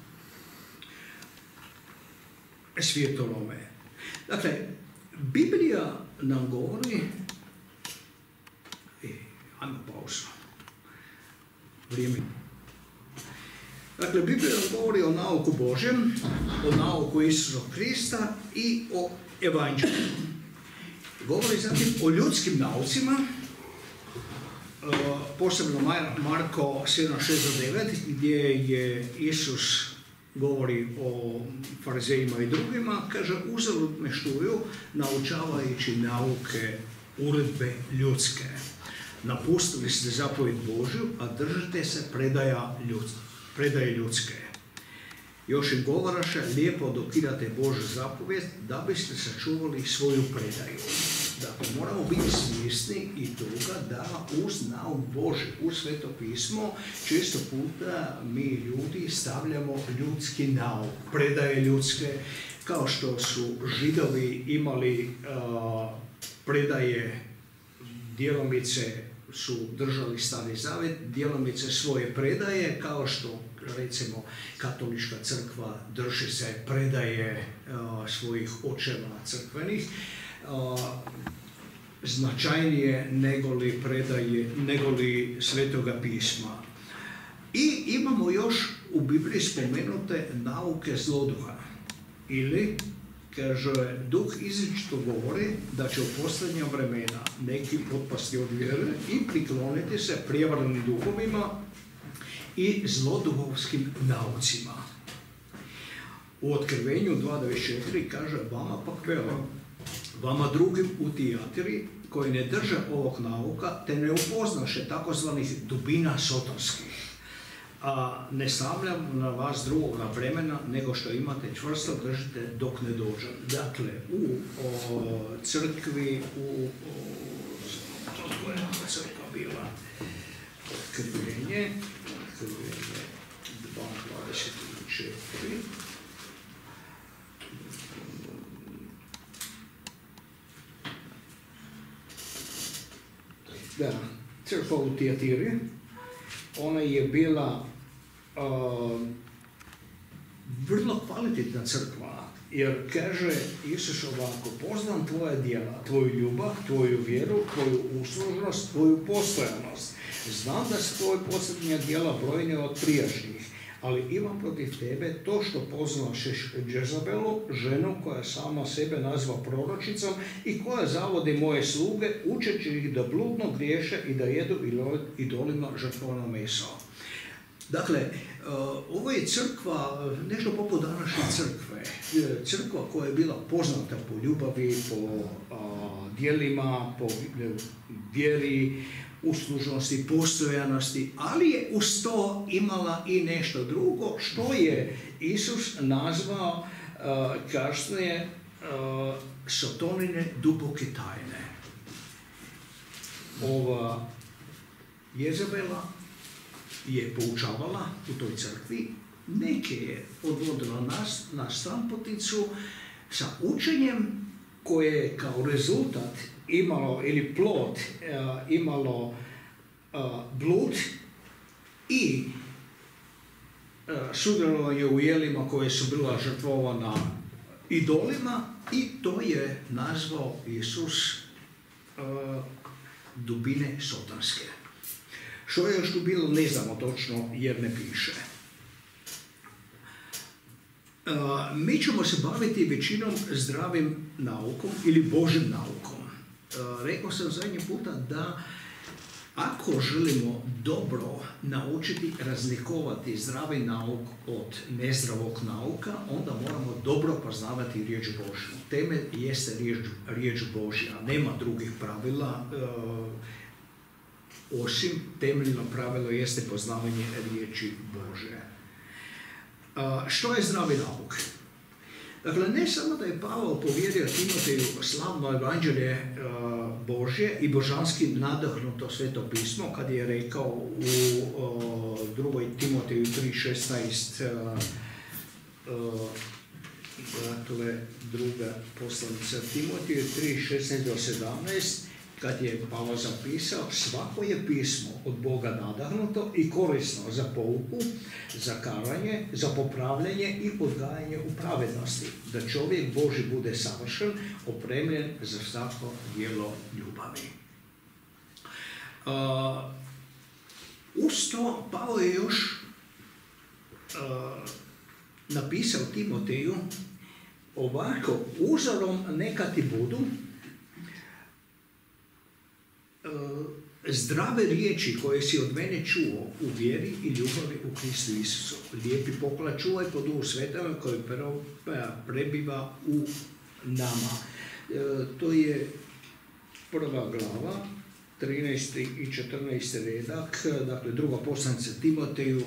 svijetonome. Dakle, Biblija nam govori, e, ajmo pauzu. vrijeme. Dakle, Biblija govori o nauku Božjem, o nauku Isusa Krista i o evanđelju. Govori zatim o ljudskim naucima, posebno Marko sedam šest do devet, gdje je Isus govori o farizejima i drugima, kaže, uzalud me štuju, naučavajući nauke, uredbe ljudske. Napustili ste zapovjed Božju, a držite se predaja ljudske. predaje ljudske. Još im govoraše, lijepo dokidate Božju zapovijed da biste sačuvali svoju predaju. Dakle, moramo biti svjesni i toga da uz nauk Božji, uz Sveto pismo, često puta mi ljudi stavljamo ljudski nauk, predaje ljudske, kao što su Židovi imali uh, predaje, djelomice su držali Stari Zavet, djelomice svoje predaje, kao što recimo katolička crkva drži se predaje uh, svojih očeva crkvenih, uh, značajnije negoli predaje, negoli Svetoga pisma. I imamo još u Bibliji spomenute nauke zloduha. Ili, kaže, duh izričito govori da će u posljednja vremena neki otpasti od vjere i prikloniti se prijevarnim duhovima i zloduhovskim naucima. U Otkrivenju dva dvadeset četiri kaže, vama pak velim, vama drugim u Tijatiri, koji ne drže ovog nauka, te ne upoznaše takozvanih dubina sotonskih, a ne stavljam na vas drugoga vremena, nego što imate čvrsto držite dok ne dođem. Dakle, u o, crkvi, u to je crkva bila Otkrivenje, Otkrivenje dva dvadeset četiri. Da, crkva u Tijatiri, ona je bila uh, vrlo kvalitetna crkva, jer kaže Isus ovako, poznam tvoje djela, tvoju ljubav, tvoju vjeru, tvoju uslužnost, tvoju postojanost. Znam da su tvoje posljednja djela brojne od prijašnjih, ali imam protiv tebe to što poznašeš Jezabelu, ženu koja sama sebe nazva proročicom i koja zavodi moje sluge, učeći ih da bludno griješe i da jedu idolima žrtvovano meso. Dakle, ovo je crkva, nešto poput današnje crkve. Crkva koja je bila poznata po ljubavi, po djelima, po vjeri, uslužnosti, postojanosti, ali je uz to imala i nešto drugo, što je Isus nazvao uh, kasnije uh, sotonine duboke tajne. Ova Jezabela je poučavala u toj crkvi, neke je odvodila nas na stranputicu sa učenjem koje je kao rezultat imalo, ili plod, uh, imalo uh, blud i uh, sudjelovanje u jelima koje su bila žrtvovana idolima, i to je nazvao Isus uh, dubine sotanske. Što je još tu bilo, ne znamo točno jer ne piše. Uh, mi ćemo se baviti većinom zdravim naukom ili Božjim naukom. Uh, rekao sam zadnji puta da ako želimo dobro naučiti razlikovati zdravi nauk od nezdravog nauka, onda moramo dobro poznavati riječ Božju. Temelj jeste riječ, riječ Božja, nema drugih pravila, uh, osim temeljno pravilo jeste poznavanje riječi Božje. Uh, što je zdravi nauk? Dakle, ne samo da je Pavao povjerio Timoteju slavno evanđelje uh, Božje i božanski nadahnuto Sveto pismo, kad je rekao u uh, drugoj Timoteju tri šesnaest, uh, uh, dakle, druga poslanica Timoteju tri šesnaest do sedamnaest, kad je Pavao zapisao, svako je pismo od Boga nadahnuto i korisno za pouku, za karanje, za popravljanje i odgajanje u pravednosti, da čovjek Božji bude savršen, opremljen za svako djelo ljubavi. Uh, Uz to Pavao je još uh, napisao Timoteju ovako, uzorom neka ti budu uh, zdrave riječi koje si od mene čuo u vjeri i ljubavi u Kristu Isusu. Lijepi poklad čuvaj po Duhu Svetom koji prebiva u nama. Uh, to je prva glava, trinaesti i četrnaesti redak, dakle druga poslanica Timoteju.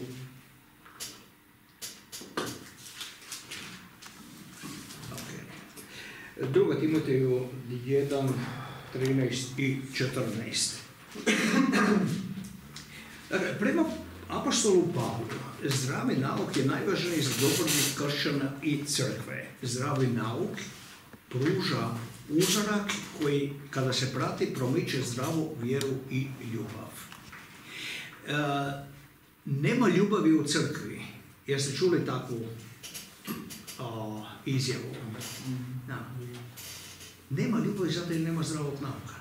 Okay. Druga Timoteju jedan, trinaest i četrnaest. Dakle, prema apostolu Pavlu, zdravi nauk je najvažniji za dobrobit kršćana i crkve. Zdravi nauk pruža uzorak koji, kada se prati, promiče zdravu vjeru i ljubav. E, nema ljubavi u crkvi. Jeste čuli takvu o, izjavu? Da. Nema ljubavi zato jer nema zdravog nauka.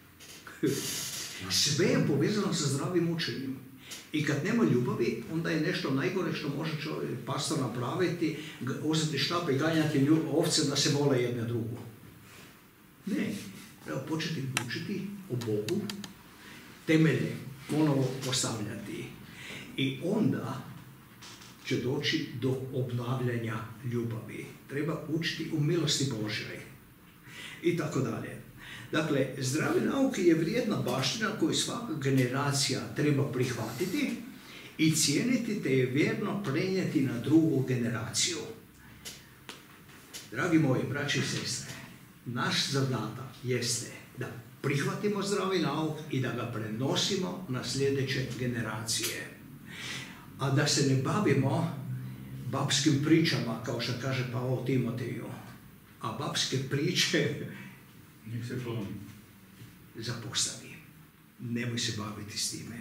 Sve je povezano sa zdravim učenjem. I kad nema ljubavi, onda je nešto najgore što može čovjek, pastor napraviti, uzeti štap i ganjati ovce da se vole jedne drugu. Ne, treba početi učiti o Bogu, temelje ponovo postavljati. I onda će doći do obnavljanja ljubavi. Treba učiti u milosti Božjoj. I tako dalje. Dakle, zdravi nauk je vrijedna baština koju svaka generacija treba prihvatiti i cijeniti te je vjerno prenijeti na drugu generaciju. Dragi moji braći i sestre, naš zadatak jeste da prihvatimo zdravi nauk i da ga prenosimo na sljedeće generacije. A da se ne bavimo babskim pričama, kao što kaže Pavao Timoteju. A babske priče nek se kloni. Zapostavi. Nemoj se baviti s time.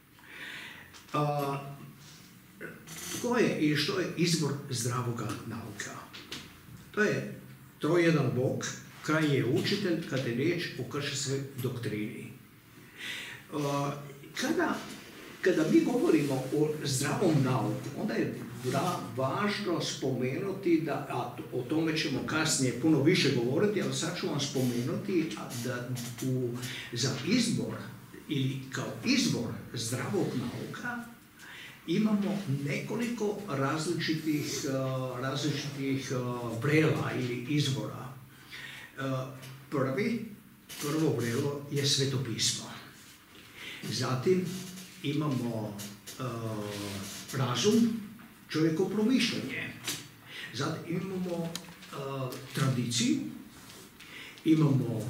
A, tko je i što je izvor zdravoga nauka? To je trojedan Bog, kraj je učitelj kada je riječ o kršćanskoj doktrini. A, kada, kada mi govorimo o zdravom nauku, onda je da, važno spomenuti, da, a o tome ćemo kasnije puno više govoriti, ali sad ću vam spomenuti da u, za izbor ili kao izbor zdravog nauka imamo nekoliko različitih, uh, različitih uh, vrela ili izvora. Uh, prvi, prvo vrelo je Sveto pismo. Zatim imamo uh, razum, čovjeko promišljanje. Zatim imamo uh, tradiciju, imamo uh,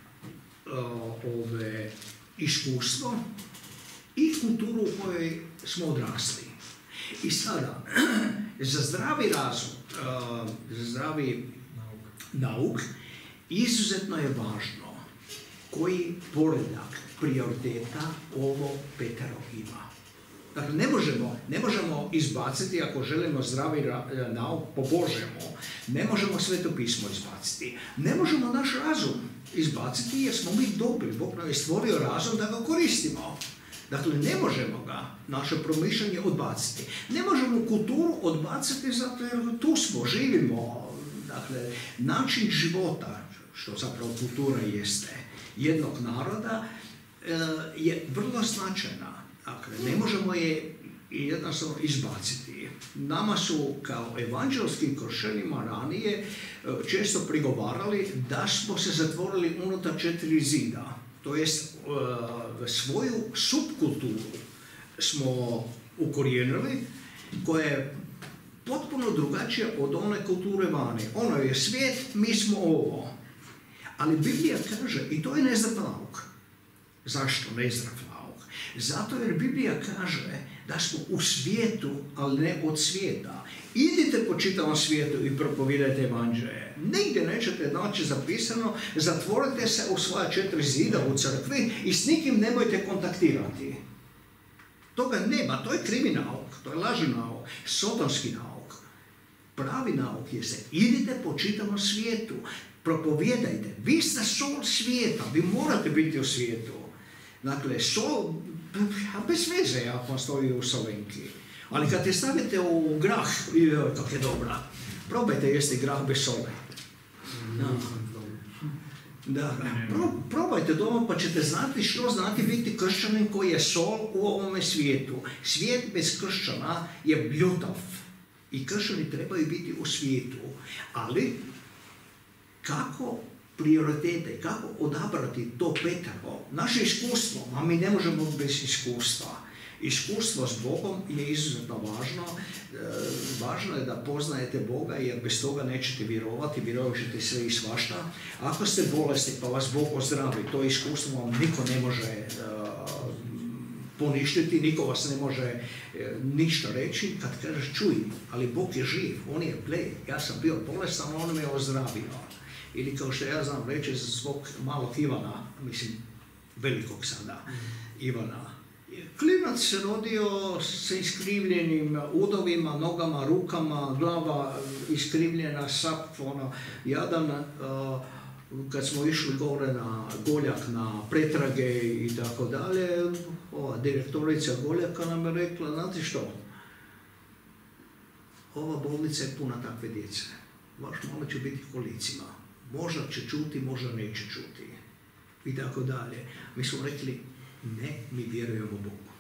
ove iskustvo i kulturu u kojoj smo odrasli. I sada, za zdravi razum, uh, za zdravi nauk. nauk, izuzetno je važno koji poredak prioriteta ovo petero ima. Dakle, ne možemo, ne možemo izbaciti, ako želimo zdravi nauk, pobožemo, ne možemo Sveto pismo izbaciti, ne možemo naš razum izbaciti jer smo mi dobri, Bog nam je stvorio razum da ga koristimo. Dakle, ne možemo ga, naše promišljanje, odbaciti. Ne možemo kulturu odbaciti zato jer tu smo, živimo. Dakle, način života, što zapravo kultura jeste, jednog naroda, je vrlo značajna. Dakle, ne možemo je jednostavno izbaciti. Nama su kao evanđelskim kršćanima ranije često prigovarali da smo se zatvorili unutar četiri zida. To jest svoju subkulturu smo ukorijenili koja je potpuno drugačija od one kulture vani. Ono je svijet, mi smo ovo. Ali Biblija kaže, i to je nezdrav nauk. Zašto nezdrav nauk? Zato jer Biblija kaže da smo u svijetu, ali ne od svijeta. Idite po čitavom svijetu i propovijedajte evanđelje. Nigdje nećete naći zapisano, zatvorite se u svoja četiri zida u crkvi i s nikim nemojte kontaktirati. Toga nema, to je krivi nauk, to je lažni nauk, sotonski nauk. Pravi nauk je se, idite po čitavom svijetu, propovijedajte. Vi ste sol svijeta, vi morate biti u svijetu. Dakle, sol a bez veze ako stoji u solenki. Ali kad te stavite u grah, joj, kak je dobra. Probajte jesti grah bez sole. Da. Da, pro, probajte doma pa ćete znati što znati biti kršćanin koji je sol u ovome svijetu. Svijet bez kršćana je bljutav. I kršćani trebaju biti u svijetu. Ali, kako prioritete, kako odabrati to petero? Naše iskustvo, a mi ne možemo bez iskustva. Iskustvo s Bogom je izuzetno važno. E, važno je da poznajete Boga jer bez toga nećete vjerovati, vjerovat ćete sve i svašta. Ako ste bolesni pa vas Bog ozdravi, to iskustvo vam niko ne može e, poništiti, niko vas ne može e, ništa reći. Kad kažeš čuj, ali Bog je živ, on je gle, ja sam bio bolestan, on me ozdravio. Ili kao što ja znam reći za svog malog Ivana, mislim velikog sada, Ivana. Klinac se rodio sa iskrivljenim udovima, nogama, rukama, glava iskrivljena, sap, ono, jadan. Uh, kad smo išli gore na Goljak, na pretrage i tako dalje, ova direktorica Goljaka nam je rekla, znate što, ova bolnica je puna takve djece. Vaš malo će biti kolicima. Možda će čuti, možda neće čuti. I tako dalje. Mi smo rekli, ne, mi vjerujemo Bogu.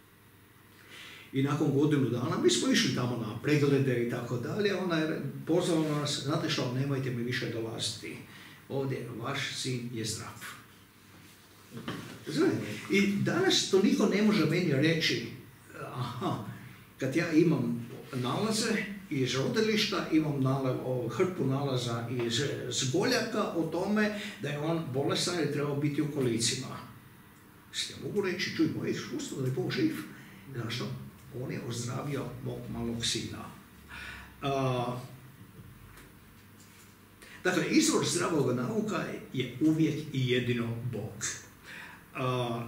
I nakon godinu dana, mi smo išli tamo na preglede i tako dalje, ona je pozvala nas, znate što, nemojte mi više dolaziti. Ovdje, vaš sin je zdrav. Znači, i danas to niko ne može meni reći, aha, kad ja imam nalaze iz rodilišta, imam nalav, o, hrpu nalaza iz, iz Goljaka o tome da je on bolestan i trebao biti u kolicima. Ja mogu reći, čuj, moje iskustvo da je Bog živ. Zašto? On je ozdravio mog malog sina. Uh, dakle, izvor zdravog nauka je uvijek i jedino Bog. Uh,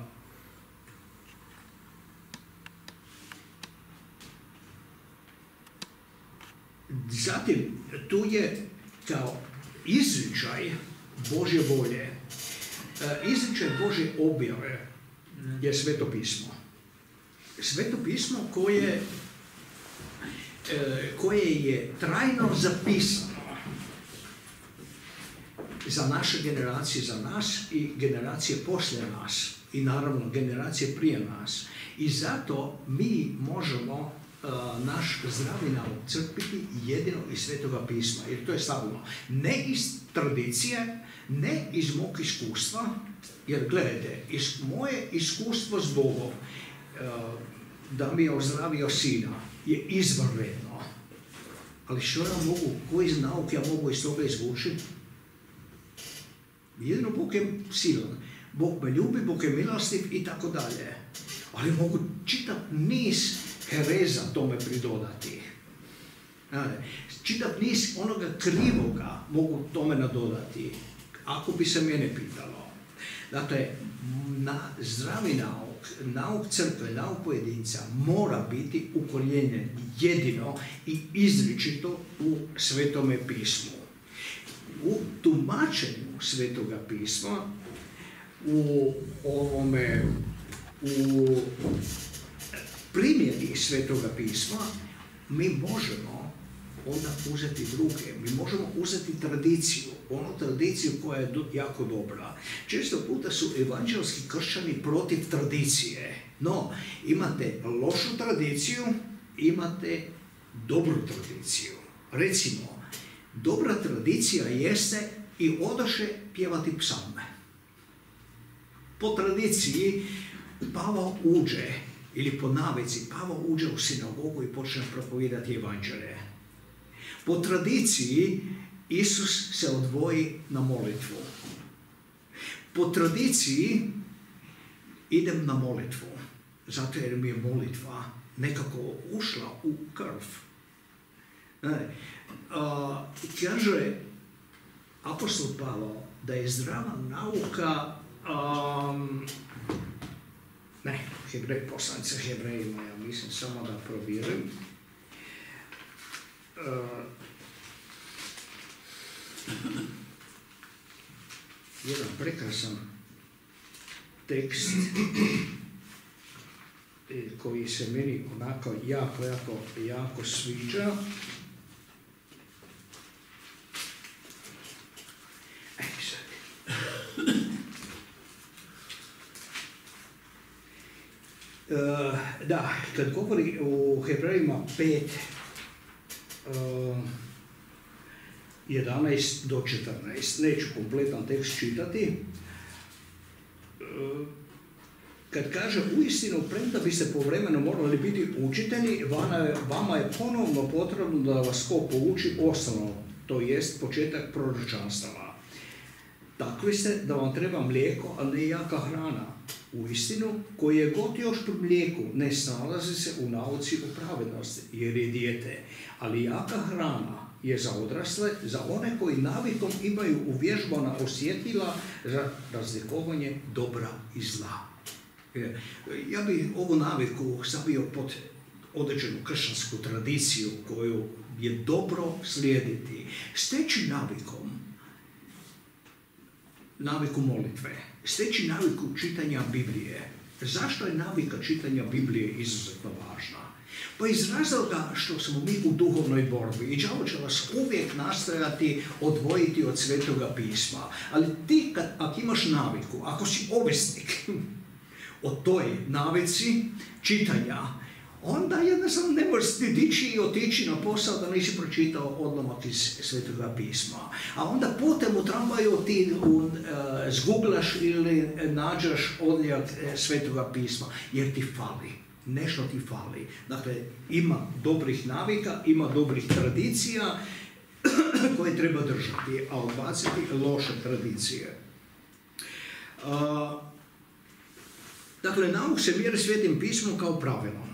zatim, tu je kao izričaj Božje volje, uh, izričaj Božje objave je Sveto pismo. Sveto pismo koje, e, koje je trajno zapisano za naše generacije, za nas i generacije poslije nas i naravno generacije prije nas. I zato mi možemo e, naš zdravi nauk crpiti jedino iz Svetoga pisma, jer to je stabilno. Ne iz tradicije, ne iz mog iskustva, jer gledajte, iz moje iskustvo s Bogom, da mi je ozdravio sina, je izvanredno. Ali što ja mogu, koji nauk ja mogu iz toga izvući? Jedino Bog je silan. Bog me ljubi, Bog je milostiv i tako dalje. Ali mogu čitav niz hereza tome pridodati. Čitav niz onoga krivoga mogu tome nadodati. Ako bi se mene pitalo. Dakle, na zdravi nauk, nauk crkve, nauk pojedinca mora biti ukorijenjen jedino i izričito u Svetome pismu. U tumačenju Svetoga pisma, u ovome, u primjeni Svetoga pisma, mi možemo onda uzeti druge, mi možemo uzeti tradiciju, onu tradiciju koja je jako dobra. Često puta su evanđelski kršćani protiv tradicije, no imate lošu tradiciju, imate dobru tradiciju. Recimo, dobra tradicija jeste i odoše pjevati psalme. Po tradiciji Pavao uđe, ili po navici, Pavao uđe u sinagogu i počne propovijedati evanđelje. Po tradiciji Isus se odvoji na molitvu. Po tradiciji idem na molitvu, zato jer mi je molitva nekako ušla u krv. A, kaže apostol Pavao da je zdrava nauka, um, ne, Hebrej, poslanica Hebrejima, ja mislim samo da provjerim. Uh, jedan prekrasan tekst koji se meni onako jako, jako, jako sviđa. Ej, sad. Uh, da, kad govori u Hebrejima pet, uh, jedanaest do četrnaest, neću kompletan tekst čitati, uh, kad kaže uistinu, premda biste povremeno morali biti učitelji, vama je ponovno potrebno da vas ko pouči osnovno, to jest početak proročanstava. Takvi ste da vam treba mlijeko, a ne jaka hrana. Uistinu, koji je god još pri mlijeku, ne snalazi se u nauci o pravednosti, jer je dijete. Ali jaka hrana je za odrasle, za one koji navikom imaju uvježbana osjetila za razlikovanje dobra i zla. Ja bih ovu naviku stavio pod određenu kršćansku tradiciju koju je dobro slijediti. Steći navikom, naviku molitve, steći naviku čitanja Biblije. Zašto je navika čitanja Biblije izuzetno važna? Pa iz razloga što smo mi u duhovnoj borbi i đavo će vas uvijek nastojati odvojiti od Svetoga pisma. Ali ti, kad, ako imaš naviku, ako si ovisnik o toj navici čitanja, onda jednostavno ne možeš ti dići i otići na posao da nisi pročitao odlomak iz Svetoga pisma. A onda putem u tramvaju ti uh, zguglaš ili nađaš odljak uh, Svetoga pisma, jer ti fali. Nešto ti fali. Dakle, ima dobrih navika, ima dobrih tradicija koje treba držati, a odbaciti loše tradicije. Uh, dakle, nauk se mjeri Svetim pismom kao pravilom.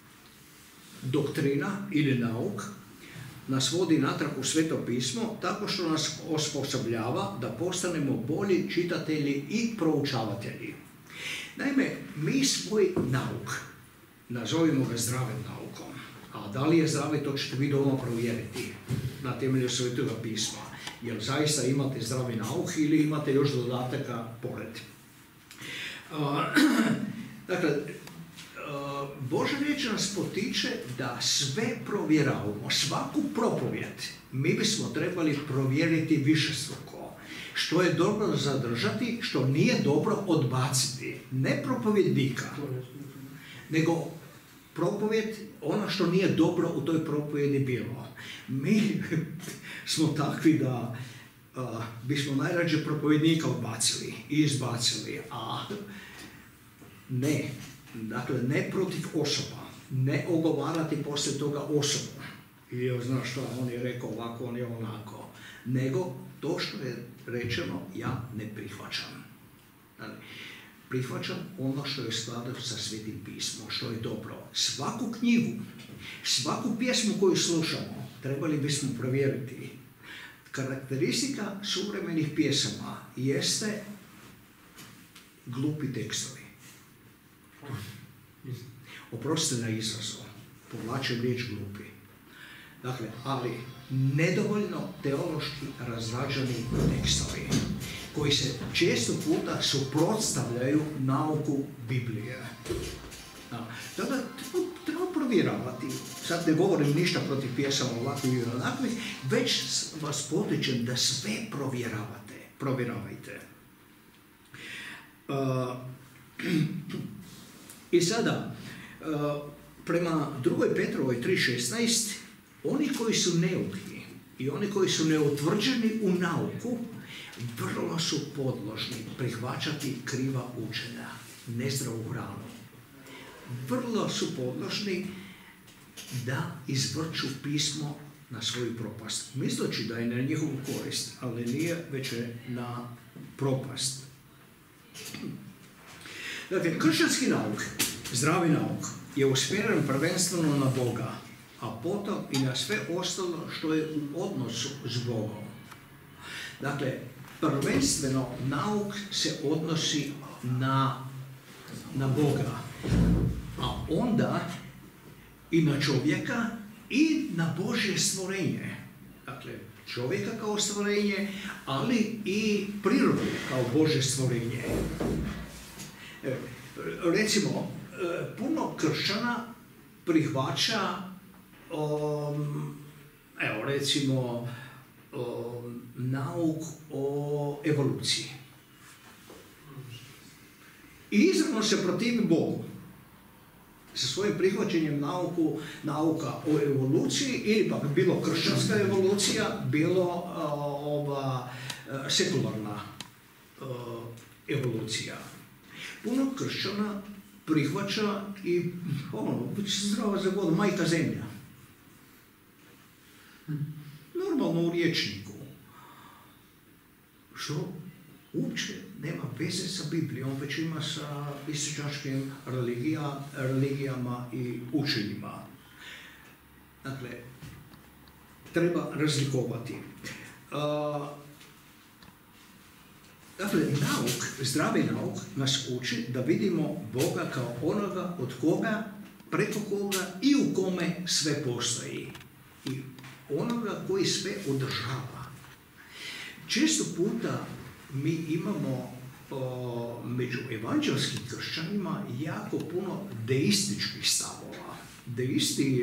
Doktrina ili nauk nas vodi natrag u Sveto pismo tako što nas osposobljava da postanemo bolji čitatelji i proučavatelji. Naime, mi svoj nauk, nazovimo ga zdravim naukom, a da li je zdravi, to ćete vi doma provjeriti na temelju Svetoga pisma. Jer zaista imate zdravi nauk ili imate još dodataka pored. Uh, dakle, Uh, Božja riječ nas potiče da sve provjeravamo, svaku propovjed mi bismo trebali provjeriti višestruko. Što je dobro zadržati, što nije dobro odbaciti. Ne propovjednika, nego propovjed, ono što nije dobro u toj propovjedi bilo. Mi smo takvi da uh, bismo najrađe propovjednika odbacili i izbacili, a ne. Dakle, ne protiv osoba, ne ogovarati poslije toga osobu. I znaš što, on je rekao ovako, on je onako. Nego to što je rečeno, ja ne prihvaćam. Dakle, prihvaćam ono što je skladno sa Svetim pismom, što je dobro. Svaku knjigu, svaku pjesmu koju slušamo, trebali bismo provjeriti. Karakteristika suvremenih pjesama jeste glupi tekstovi. Oprostite na izrazu, povlačim riječ glupi. Dakle, ali nedovoljno teološki razrađeni tekstovi koji se često puta suprotstavljaju nauku Biblije. Tada treba provjeravati. Sad ne govorim ništa protiv pjesama ovakvih i onakvih, već vas potičem da sve provjeravate. Provjeravajte. Uh, I sada, prema drugoj Petrovoj tri šesnaest, oni koji su neuki i oni koji su neutvrđeni u nauku, vrlo su podložni prihvaćati kriva učenja, nezdravu hranu. Vrlo su podložni da izvrću pismo na svoju propast. Misleći da je na njihovu korist, ali nije, već je na propast. Dakle, kršćanski nauk, zdravi nauk, je usmjeren prvenstveno na Boga, a potom i na sve ostalo što je u odnosu s Bogom. Dakle, prvenstveno nauk se odnosi na, na Boga, a onda i na čovjeka i na Božje stvorenje. Dakle, čovjeka kao stvorenje, ali i prirodu kao Božje stvorenje. Recimo, puno kršćana prihvaća, um, evo recimo, um, nauk o evoluciji. I izravno se protivi Bogu sa svojim prihvaćanjem nauku, nauka o evoluciji, ili pak bilo kršćanska evolucija, bilo uh, ova uh, sekularna uh, evolucija. Puno kršćana prihvaća i ono, zdrava za vodu, majka zemlja. Normalno u riječniku. Što uopće nema veze sa Biblijom, već ima sa istočnjačkim religija, religijama i učenjima. Dakle, treba razlikovati. Uh, dakle, nauk, zdravi nauk nas uči da vidimo Boga kao onoga od koga, preko koga i u kome sve postoji. I onoga koji sve održava. Često puta mi imamo o, među evanđelskim kršćanima jako puno deističkih stavova. Deisti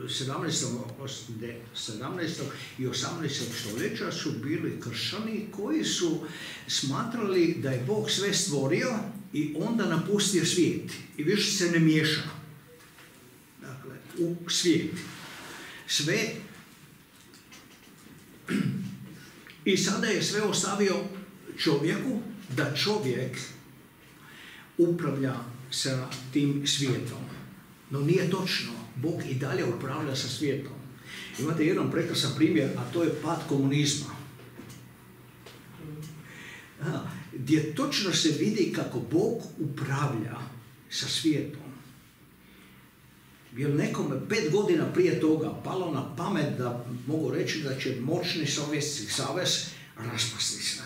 sedamnaestog i osamnaestog stoljeća su bili kršćani koji su smatrali da je Bog sve stvorio i onda napustio svijet i više se ne miješa. Dakle, u svijet. Sve i sada je sve ostavio čovjeku, da čovjek upravlja sa tim svijetom. No nije točno. Bog i dalje upravlja sa svijetom. Imate jedan prekrasan primjer, a to je pad komunizma. A, gdje točno se vidi kako Bog upravlja sa svijetom. Jer nekome pet godina prije toga palo na pamet da mogu reći da će moćni Sovjetski savez raspasti se.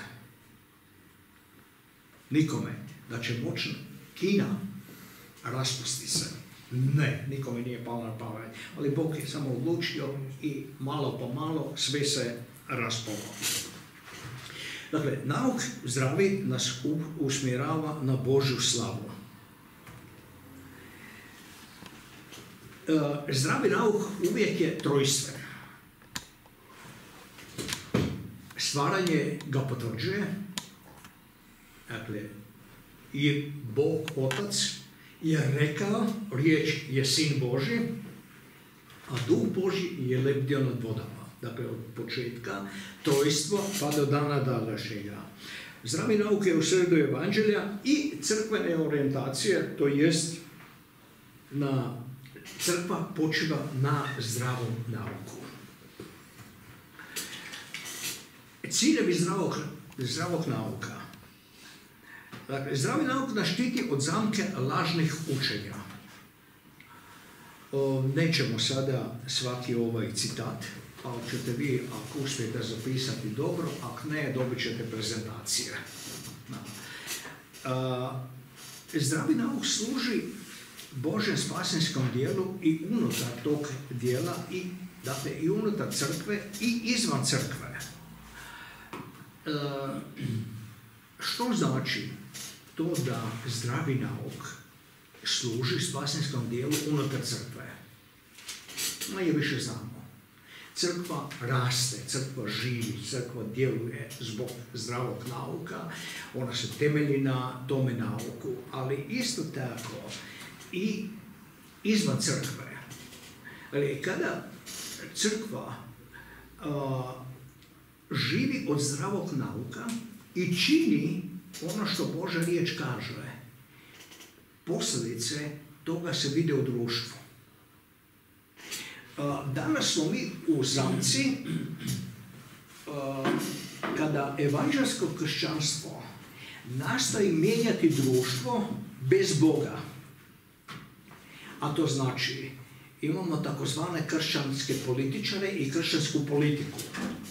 Nikome da će moćna Kina raspasti se. Ne, nikome nije palo na pamet. Ali Bog je samo odlučio i malo po malo sve se raspalo. Dakle, nauk zdravi nas usmjerava na Božju slavu. Zdravi nauk uvijek je trojstven. Stvaranje ga potvrđuje. Dakle, i Bog Otac je rekao, riječ je Sin Božji, a Duh Božji je lebdio nad vodama. Dakle, od početka trojstvo pa do dana današnjega. Zdravi nauk je u sredu evanđelja i crkvene orijentacije, to jest na crkva počiva na zdravom nauku. Ciljevi zdravog, zdravog nauka. Dakle, zdravi nauk nas štiti od zamke lažnih učenja. O, nećemo sada svaki ovaj citat, ali ćete vi, ako uspijete zapisati dobro, ako ne, dobit ćete prezentacije. A, zdravi nauk služi Božjem spasinskom dijelu i unutar tog dijela, i, dakle, i unutar crkve i izvan crkve. E, što znači to da zdravi nauk služi spasinskom dijelu unutar crkve? Manje više znamo. Crkva raste, crkva živi, crkva djeluje zbog zdravog nauka, ona se temelji na tome nauku, ali isto tako i izvan crkve. Ali kada crkva a, živi od zdravog nauka i čini ono što Božja riječ kaže, posljedice toga se vide u društvu. A, danas smo mi u zamci a, kada evanđelsko kršćanstvo nastoji mijenjati društvo bez Boga. A to znači, imamo takozvane kršćanske političare i kršćansku politiku,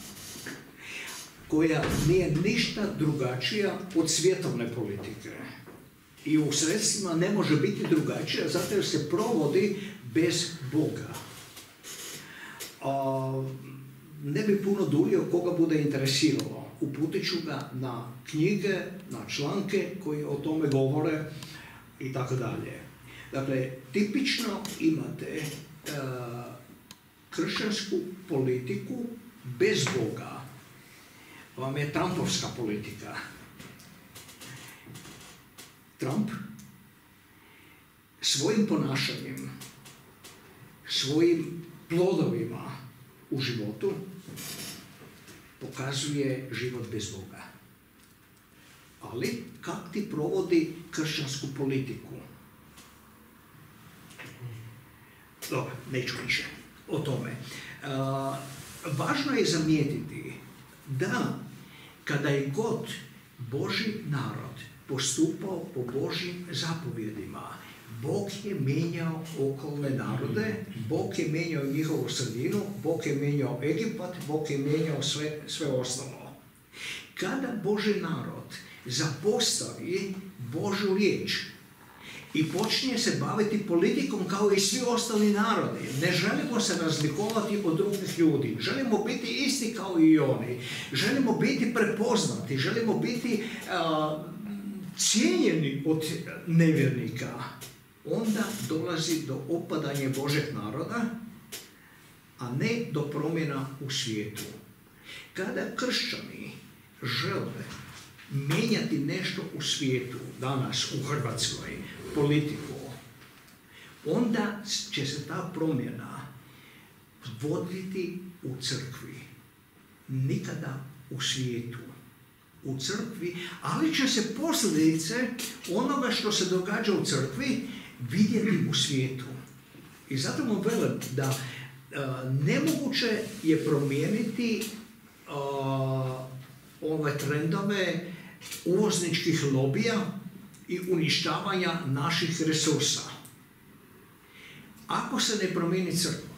koja nije ništa drugačija od svjetovne politike. I u sredstvima ne može biti drugačija, zato jer se provodi bez Boga. A, ne bi puno duljio koga bude interesiralo. Uputit ću ga na knjige, na članke koji o tome govore i tako dalje. Dakle, tipično imate uh, kršćansku politiku bez Boga. Vam je Trumpovska politika. Trump svojim ponašanjem, svojim plodovima u životu pokazuje život bez Boga. Ali kako ti provodi kršćansku politiku? Dobro, neću više o tome. Uh, važno je zamijetiti da kada je god Božji narod postupao po Božjim zapovjedima, Bog je mijenjao okolne narode, Bog je mijenjao njihovu sredinu, Bog je mijenjao Egipat, Bog je mijenjao sve, sve ostalo. Kada Božji narod zapostavi Božju riječ i počinje se baviti politikom kao i svi ostali narodi, ne želimo se razlikovati od drugih ljudi, želimo biti isti kao i oni, želimo biti prepoznati, želimo biti uh, cijenjeni od nevjernika, onda dolazi do opadanja Božeg naroda, a ne do promjena u svijetu. Kada kršćani žele mijenjati nešto u svijetu, danas u Hrvatskoj, politiku, onda će se ta promjena voditi u crkvi, nikada u svijetu. U crkvi, ali će se posljedice onoga što se događa u crkvi vidjeti u svijetu. I zato mu velim da uh, nemoguće je promijeniti uh, ove trendove uvozničkih lobija i uništavanja naših resursa. Ako se ne promijeni crkva,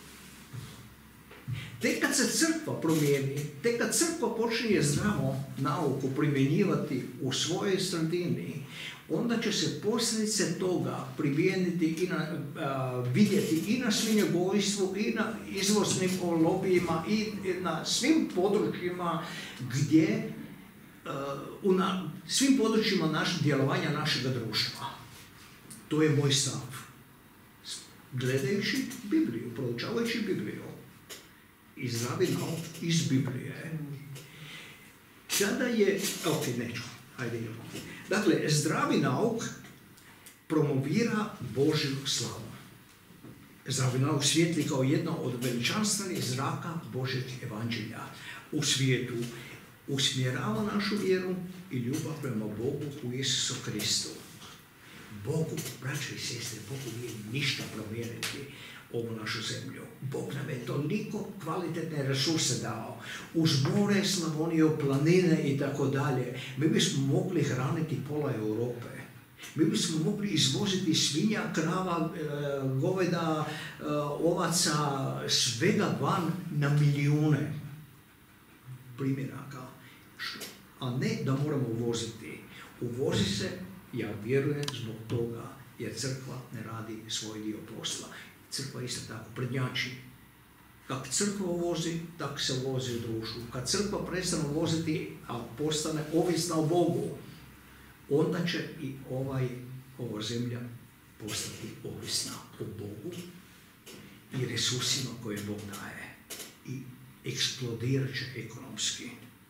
tek kad se crkva promijeni, tek kad crkva počinje zdravu nauku primjenjivati u svojoj sredini, onda će se posljedice toga primijeniti i na, a, vidjeti i na svinjogojstvu, i na izvoznim lobijima, i na svim područjima gdje, a, u na, svim područjima naš, djelovanja našeg društva. To je moj stav. Gledajući Bibliju, proučavajući Bibliju, i zdravi nauk iz Biblije. Kada je, ok, neću, ajde idemo. Dakle, zdravi nauk promovira Božju slavu. Zdravi nauk svijetli kao jedno od veličanstvenih zraka Božjeg evanđelja u svijetu. Usmjerava našu vjeru i ljubav prema Bogu u Isusu Kristu. Bogu, braće i sestre, Bogu nije ništa promijeniti ovu našu zemlju. Bog nam je toliko kvalitetne resurse dao. Uz more, Slavoniju, planine i tako dalje. Mi bismo mogli hraniti pola Europe. Mi bismo mogli izvoziti svinja, krava, goveda, ovaca, svega van na milijune primjeraka. A ne da moramo uvoziti. Uvozi se, ja vjerujem, zbog toga jer crkva ne radi svoj dio posla. Crkva isto tako prednjači. Kako crkva uvozi, tako se uvozi u društvu. Kad crkva prestane uvoziti, a postane ovisna o Bogu, onda će i ovaj, ova zemlja postati ovisna o Bogu i resursima koje Bog daje. I eksplodirat će ekonomski.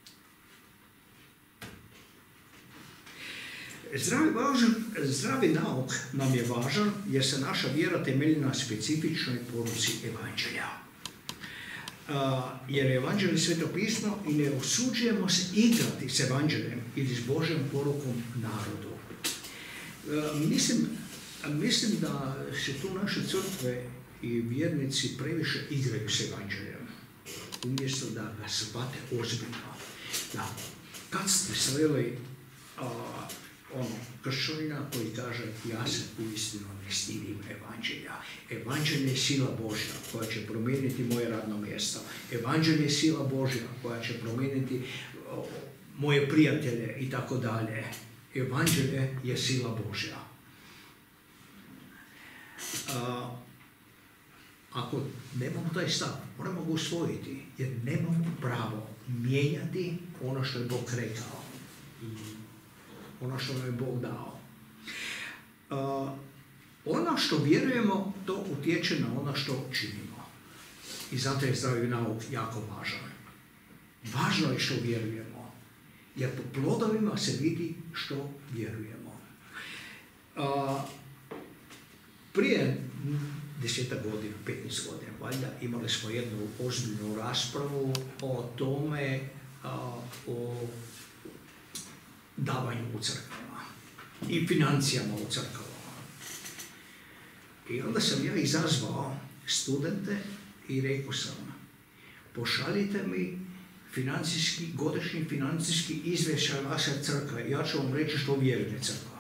Zdravi, važan, zdravi nauk nam je važan jer se naša vjera temelji na specifičnoj poruci evanđelja. Uh, jer je evanđelje sveto pismo i ne osuđujemo se igrati s evanđeljem ili s Božjom porukom narodu. Uh, mislim, mislim da se tu naše crkve i vjernici previše igraju s evanđeljem, umjesto da ga shvate ozbiljno. Da, kad ste sreli uh, ono, kršćanina koji kaže ja se uistinu ne stidim evanđelja. Evanđelje je sila Božja koja će promijeniti moje radno mjesto. Evanđelje je sila Božja koja će promijeniti o, moje prijatelje i tako dalje. Evanđelje je sila Božja. A, ako nemamo taj stav, moramo ga usvojiti jer nemamo pravo mijenjati ono što je Bog rekao. Ono što nam je Bog dao. Uh, ono što vjerujemo, to utječe na ono što činimo. I zato je zdravi nauk jako važan. Važno je što vjerujemo, jer po plodovima se vidi što vjerujemo. A, prije desetak godina, petnaest godina, valjda, imali smo jednu ozbiljnu raspravu o tome, a, o davanju u crkvama i financijama u crkvama. I onda sam ja izazvao studente i rekao sam, pošaljite mi financijski, godišnji financijski izvještaj vaše crkve, ja ću vam reći što vjeruje crkva.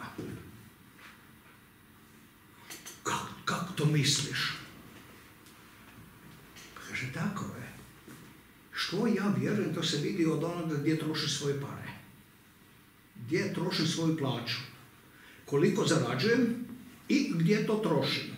Kako, kako to misliš? Pa kaže, tako je. Što ja vjerujem, to se vidi od onoga gdje troši svoje pare. Gdje trošim svoju plaću. Koliko zarađujem i gdje to trošim.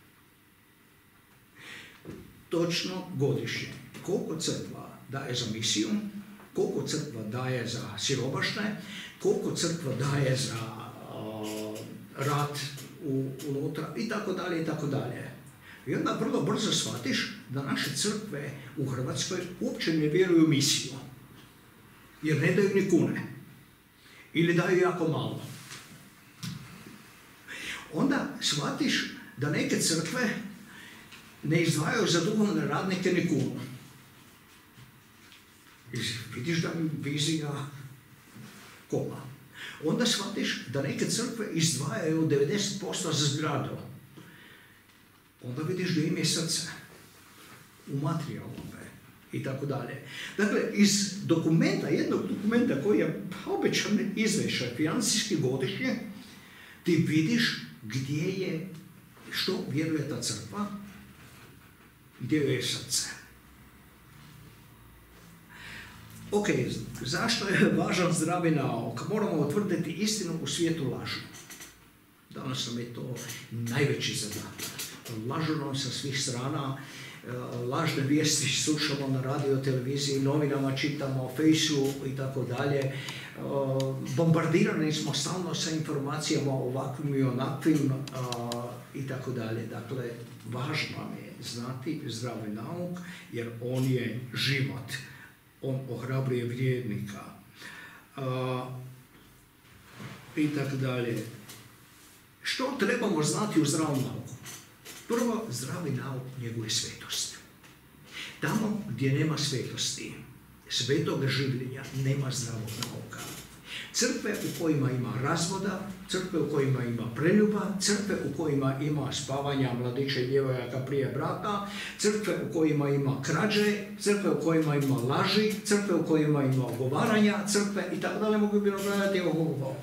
Točno godišnje. Koliko crkva daje za misiju, koliko crkva daje za siromašne, koliko crkva daje za uh, rad u, unutra i tako dalje i tako dalje. I onda vrlo brzo shvatiš da naše crkve u Hrvatskoj uopće ne vjeruju u misiju. Jer ne daju ni kune. Ili daju jako malo. Onda shvatiš da neke crkve ne izdvajaju za duhovne radnike ni kunu. I vidiš da mi vizija kola. Onda shvatiš da neke crkve izdvajaju devedeset posto za zgradu. Onda vidiš da im je srce u materijalnome i tako dalje. Dakle, iz dokumenta, jednog dokumenta koji je običan izvještaj financijski godišnje, ti vidiš gdje je, što vjeruje ta crkva, gdje je srce. Ok, zašto je važan zdravi nauk? Moramo utvrditi istinu u svijetu laži. Danas nam je to najveći zadatak. Lažu nam sa svih strana, lažne vijesti slušamo na radio, televiziji, novinama čitamo, Fejsu i tako dalje. Bombardirani smo stalno sa informacijama ovakvim i onakvim i tako dalje. Dakle, važno nam je znati zdravi nauk jer on je život. On ohrabruje vjernika. I tako dalje. Što trebamo znati u zdravom nauku? Prvo, zdravi nauk njeguje svetost. Tamo gdje nema svetosti, svetoga življenja, nema zdravog nauka. Crkve u kojima ima razvoda, crkve u kojima ima preljuba, crkve u kojima ima spavanja mladića i djevojaka prije braka, crkve u kojima ima krađe, crkve u kojima ima laži, crkve u kojima ima ogovaranja, crkve i tako dalje mogu bilo gledati ovoga.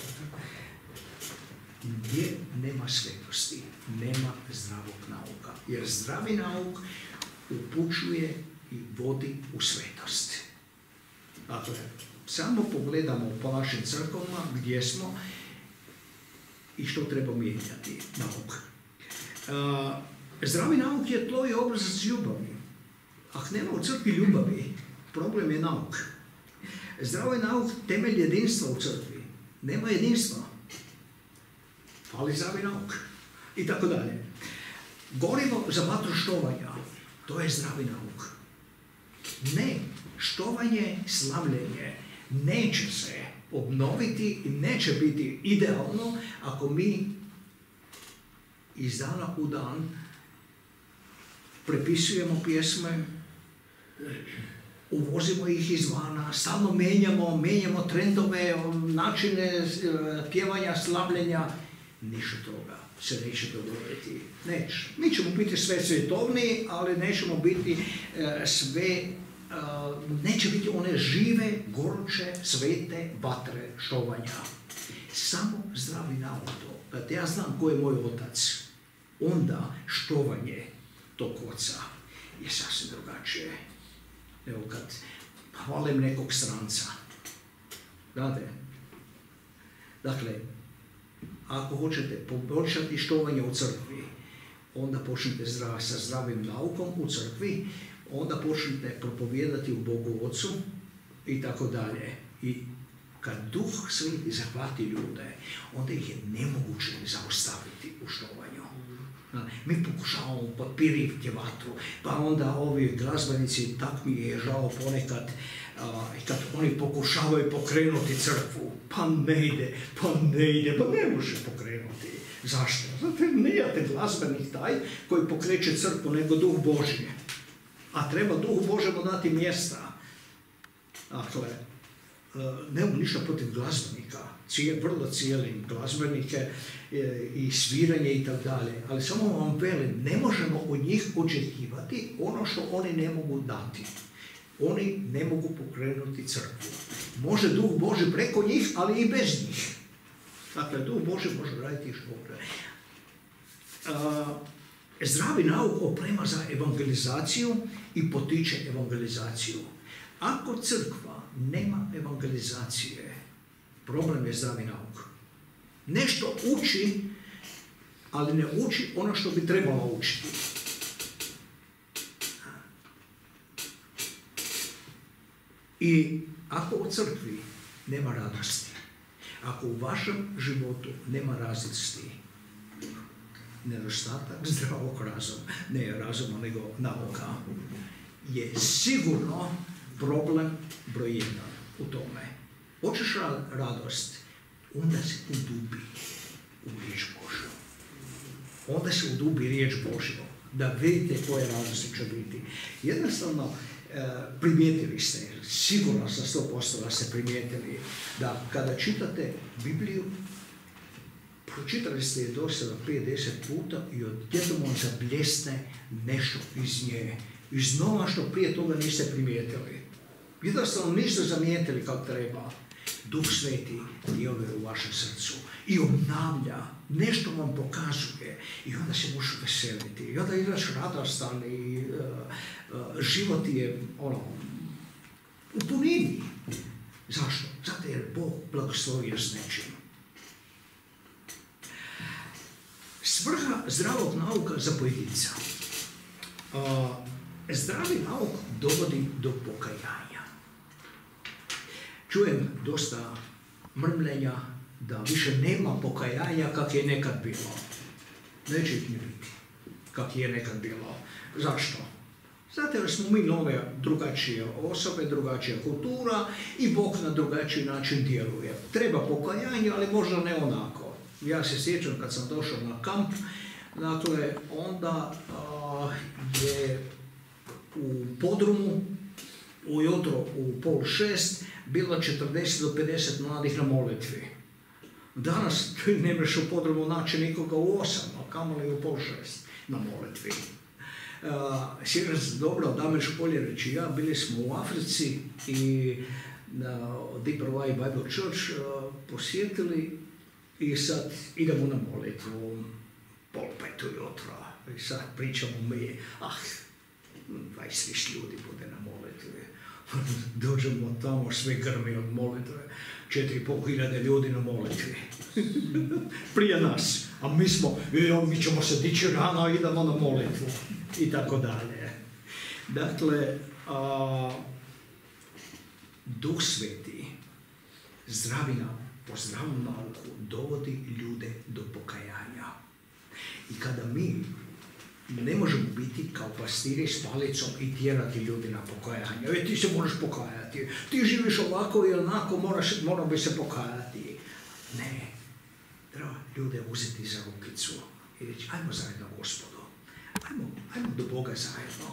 Gdje nema svetosti, nema zdravog nauka. Jer zdravi nauk upućuje i vodi u svetost. Dakle, samo pogledamo po našim crkvama gdje smo i što treba mijenjati nauk. Uh, zdravi nauk je tlo i obrazac ljubavi. Ako nema u crkvi ljubavi, problem je nauk. Zdravi nauk temelj jedinstva u crkvi. Nema jedinstva. Fali zdravi nauk. I tako dalje. Gorivo za vatru štovanja. To je zdravi nauk. Ne, štovanje, slavljenje neće se obnoviti i neće biti idealno ako mi iz dana u dan prepisujemo pjesme, uvozimo ih izvana, stalno mijenjamo, mijenjamo trendove, načine pjevanja, slavljenja. Ništa toga se neće dogoditi. Neće. Mi ćemo biti sve svjetovni, ali nećemo biti uh, sve, uh, neće biti one žive, goruće, svete vatre štovanja. Samo zdravi nauk to. Kad ja znam ko je moj otac, onda štovanje tog oca je sasvim drugačije. Evo kad hvalim nekog stranca. Znate? Dakle, ako hoćete poboljšati štovanje u crkvi, onda počnite zdrav, sa zdravim naukom u crkvi, onda počnite propovijedati u Bogu Ocu i tako dalje. I kad Duh Sveti zahvati ljude, onda ih je nemoguće zaustaviti u štovanju. Mi pokušavamo potpiriti vatru, pa onda ovi glazbenici, tak mi je žao ponekad, a, kad oni pokušavaju pokrenuti crkvu, pa ne ide, pa ne ide, pa ne može pokrenuti. Zašto? Zato jer nije glazbenik taj koji pokreće crkvu, nego Duh Božji. A treba Duhu Božjemu dati mjesta. Dakle, nemam ništa protiv glazbenika, Cije, vrlo cijelim glazbenike e, i sviranje i tako dalje, ali samo vam velim, ne možemo od njih očekivati ono što oni ne mogu dati. Oni ne mogu pokrenuti crkvu. Može Duh Božji preko njih, ali i bez njih. Dakle, Duh Božji može raditi što hoće. Zdravi nauk oprema za evangelizaciju i potiče evangelizaciju. Ako crkva nema evangelizacije, problem je zdravi nauk. Nešto uči, ali ne uči ono što bi trebalo učiti. I ako u crkvi nema radosti, ako u vašem životu nema radosti, nedostatak zdravog razuma, ne razuma nego nauka, je sigurno problem broj jedan u tome. Hoćeš radost, onda se udubi u riječ Božju. Onda se udubi riječ Božju, da vidite koje radosti će biti. Jednostavno, primijetili ste, sigurno sam sto posto da ste primijetili, da kada čitate Bibliju, pročitali ste je do sada pet do deset puta i odjednom vam zabljesne nešto iz nje. Iznova što prije toga niste primijetili. Jednostavno niste zamijetili kako treba. Duh Sveti djeluje u vašem srcu i obnavlja, nešto vam pokazuje i onda se možeš veseliti. I onda ideš radostan i uh, uh, život je ono, u punini. Zašto? Zato jer Bog blagoslovio s nečim. Svrha zdravog nauka za pojedinca. Uh, zdravi nauk dovodi do pokajanja. Čujem dosta mrmljenja da više nema pokajanja kak je nekad bilo. Neće ih ni biti kak je nekad bilo. Zašto? Zato jer smo mi nove drugačije osobe, drugačija kultura i Bog na drugačiji način djeluje. Treba pokajanje, ali možda ne onako. Ja se sjećam kad sam došao na kamp, dakle, onda a, je u podrumu ujutro u pol šest bilo četrdeset do pedeset mladih na molitvi. Danas ne možeš u podrumu naći nikoga u osam, a kamoli u pol šest na molitvi. Uh, Sjećam se dobro, Damir Špoljerić i ja bili smo u Africi i uh, Deeper Way Bible Church uh, posjetili i sad idemo na molitvu pol pet ujutro i sad pričamo mi, ah, dvadeset ljudi bude na molitvi. Dođemo tamo, sve grmi od molitve, četiri i pol hiljade ljudi na molitvi. Prije nas. A mi smo, jo, mi ćemo se dići rano, idemo na molitvu. I tako dalje. Dakle, a, Duh Sveti, zdravi nauk, po zdravom nauku, dovodi ljude do pokajanja. I kada mi ne možemo biti kao pastiri s palicom i tjerati ljudi na pokajanje. E, ti se moraš pokajati. Ti živiš ovako i onako, moraš, moram bi se pokajati. Ne. Treba ljude uzeti za rukicu i reći, ajmo zajedno Gospodu. Ajmo, ajmo do Boga zajedno.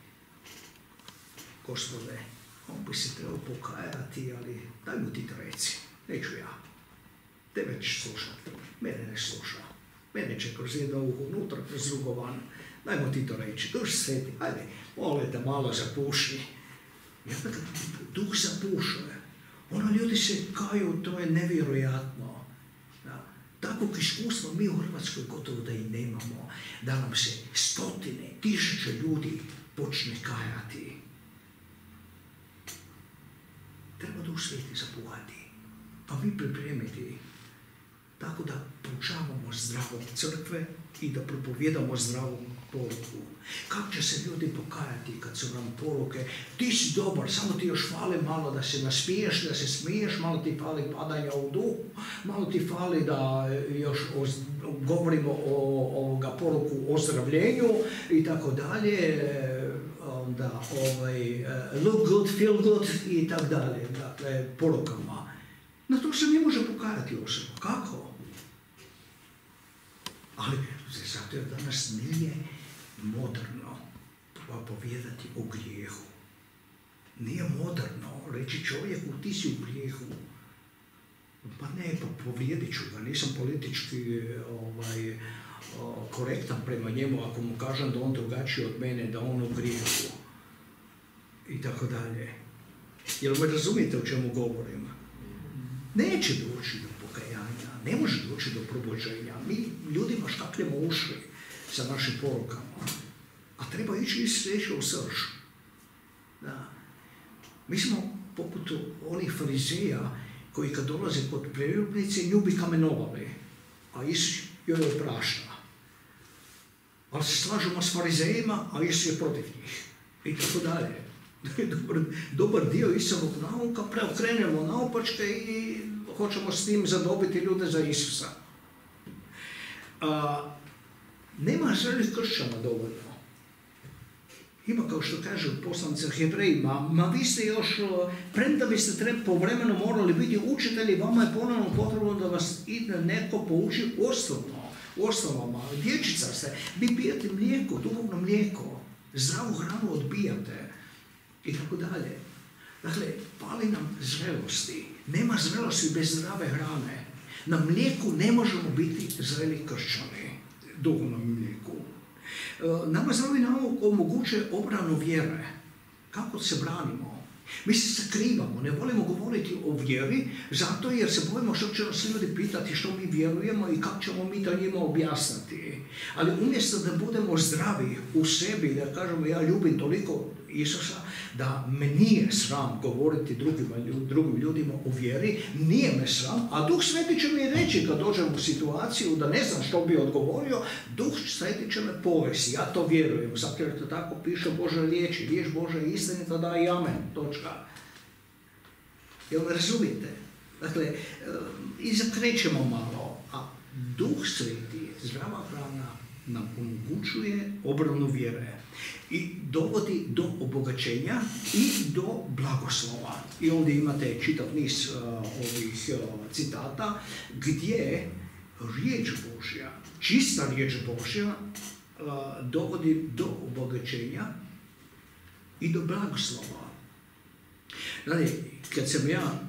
Gospode, on bi se trebao pokajati, ali daj mu ti to reci. Neću ja. Tebe ćeš slušati. Mene ne sluša. Mene će kroz jedno uho unutra, kroz drugo van. Dajmo ti to reći. Duš Sveti, ajde, molim te malo zapuši. I onda kad Duh zapušuje, ono ljudi se kaju, to je nevjerojatno. Da. Takvog iskustva mi u Hrvatskoj gotovo da i nemamo. Da nam se stotine, tisuće ljudi počne kajati. Treba Duh Sveti zapuhati. Pa vi pripremiti tako da poučavamo zdravom crkve i da propovjedamo zdravu poruku. Kako će se ljudi pokajati kad su nam poruke, ti si dobar, samo ti još fali malo da se nasmiješ, da se smiješ, malo ti fali padanja u duhu, malo ti fali da još oz, govorimo o ovoga poruku o ozdravljenju i tako dalje, onda ovaj, look good, feel good i tako dalje, dakle, porukama. Na to se ne može pokajati osoba. Kako? Ali zato jer danas nije moderno povijedati o grijehu. Nije moderno reći čovjeku ti si u grijehu. Pa ne, pa povijedit ću ga, nisam politički ovaj, korektan prema njemu ako mu kažem da on drugačiji od mene, da on u grijehu. I tako dalje. Jel me razumijete o čemu govorim? Neće doći do pokajanja, ne može doći do probuđenja. Mi ljudima štakljamo uši sa našim porukama. A treba ići i sveće u srž. Da. Mi smo poput onih farizeja koji kad dolaze kod preljubnice nju bi kamenovali, a Isus joj oprašta. Ali se slažemo s farizejima, a Isus je protiv njih. I tako dalje. Dobar, dobar dio Isusovog nauka preokrenemo naopačke i hoćemo s tim zadobiti ljude za Isusa. A, nema zrelih kršćana dovoljno. Ima, kao što kažu poslanici Hebrejima, ma vi ste još, premda biste treba povremeno morali biti učitelji, vama je ponovno potrebno da vas ide neko pouči osnovno, osnovama. Dječica ste, vi pijete mlijeko, duhovno mlijeko, zdravu hranu odbijate i tako dalje. Dakle, fali nam zrelosti. Nema zrelosti bez zdrave hrane. Na mlijeku ne možemo biti zreli kršćani, duhovnom mlijeku. Nama zdravi nauk omogućuje obranu vjere. Kako se branimo? Mi se sakrivamo, ne volimo govoriti o vjeri, zato jer se bojimo što će nas ljudi pitati što mi vjerujemo i kako ćemo mi to njima objasniti. Ali umjesto da budemo zdravi u sebi, da kažemo ja ljubim toliko Isusa, da me nije sram govoriti drugima, drugim ljudima o vjeri, nije me sram, a Duh Sveti će mi reći kad dođem u situaciju da ne znam što bi odgovorio, Duh Sveti će me povesti, ja to vjerujem, zato jer to tako piše Božja riječ, riječ Božja je istinita, da i amen, točka. Jel me razumijete? Dakle, i zakrećemo malo, a Duh Sveti, zdrava hrana, nam omogućuje obranu vjere i dovodi do obogaćenja i do blagoslova. I ovdje imate čitav niz uh, ovih uh, citata gdje riječ Božja, čista riječ Božja uh, dovodi do obogaćenja i do blagoslova. Znači, kad sam ja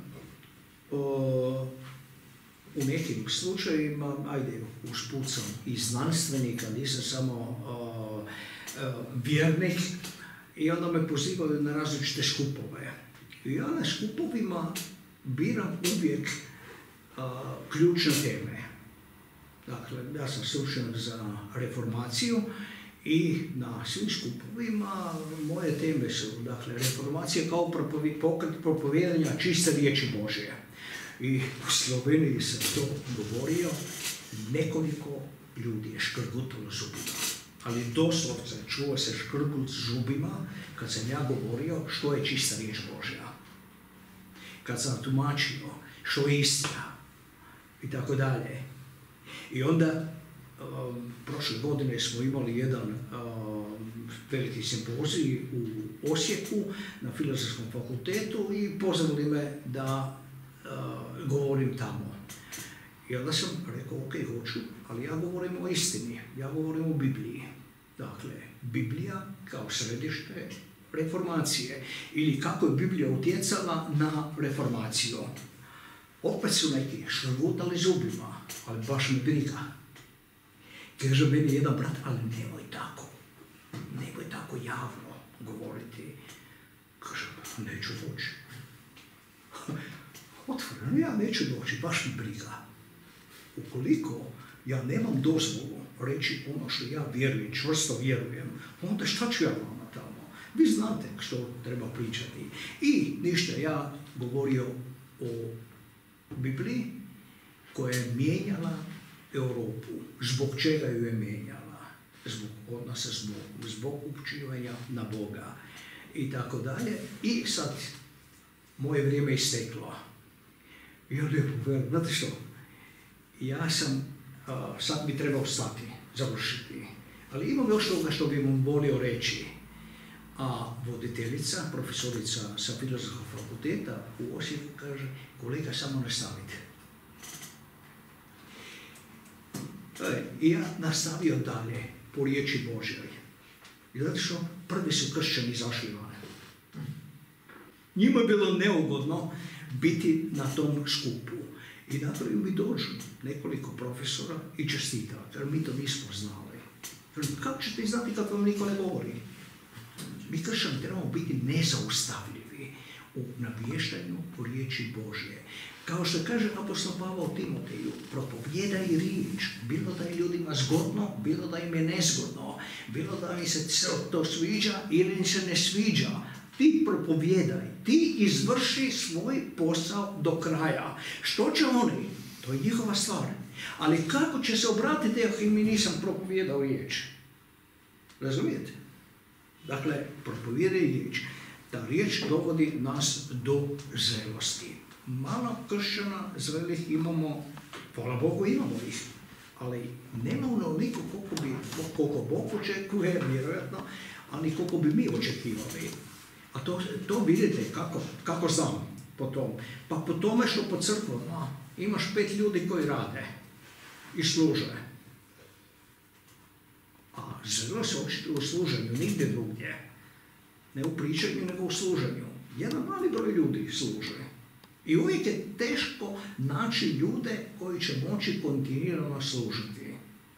uh, u nekim slučajevima, ajde, usput sam i znanstvenik, a nisam samo uh, uh, vjernik, i onda me pozivaju na različite skupove. I ja na skupovima biram uvijek uh, ključne teme. Dakle, ja sam stručnjak za reformaciju i na svim skupovima moje teme su, dakle, reformacija kao pokret propovijedanja čiste riječi Božje. I u Sloveniji sam to govorio, nekoliko ljudi je škrgutalo zubima. Ali doslovce čuo se škrgut zubima kad sam ja govorio što je čista riječ Božja. Kad sam tumačio što je istina i tako dalje. I onda, um, prošle godine smo imali jedan um, veliki simpozij u Osijeku na Filozofskom fakultetu i pozvali me da Uh, govorim tamo. I onda sam rekao, ok, hoću, ali ja govorim o istini, ja govorim o Bibliji. Dakle, Biblija kao središte reformacije ili kako je Biblija utjecala na reformaciju. Opet su neki škrgutali zubima, ali baš mi briga. Kaže meni jedan brat, ali nemoj tako, nemoj tako javno govoriti. Kaže, neću doći. Otvoreno, ja neću doći, baš mi briga. Ukoliko ja nemam dozvolu reći ono što ja vjerujem, čvrsto vjerujem, onda šta ću ja vama tamo? Vi znate što treba pričati. I ništa, ja govorio o Bibliji koja je mijenjala Europu. Zbog čega ju je mijenjala? Zbog odnosa s Bogom, zbog upućivanja na Boga i tako dalje. I sad moje vrijeme isteklo. I onda je povedal, znate što, ja sam, a, sad bi trebao stati, završiti, ali imam još toga što bi mu volio reći. A voditeljica, profesorica sa Filozofskog fakulteta u Osijeku kaže, kolega, samo nastavite. I ja nastavio dalje po riječi Božjoj. I zato što prvi su kršćani izašli van. Njima je bilo neugodno biti na tom skupu. I napravio mi dođu nekoliko profesora i čestita, jer mi to nismo znali. Kako ćete znati kad vam niko ne govori? Mi kršćani trebamo biti nezaustavljivi u navještanju po riječi Božje. Kao što kaže apostol Pavao Timoteju, propovijedaj riječ, bilo da je ljudima zgodno, bilo da im je nezgodno, bilo da mi se to sviđa ili im se ne sviđa. Ti propovijedaj, ti izvrši svoj posao do kraja. Što će oni? To je njihova stvar. Ali kako će se obratiti ako im nisam propovijedao riječ? Razumijete? Dakle, propovijedaj riječ. Ta riječ dovodi nas do zrelosti. Malo kršćana zrelih imamo, hvala Bogu imamo ih, ali nema onoliko koliko, bi, koliko Bog očekuje, vjerojatno, ali koliko bi mi očekivali. A to, to vidite kako, kako znam po tom. Pa po tome što po crkvama imaš pet ljudi koji rade i služe. A zrelo se očito u služenju, nigdje drugdje. Ne u pričanju, nego u služenju. Jedan mali broj ljudi služe. I uvijek je teško naći ljude koji će moći kontinuirano služiti.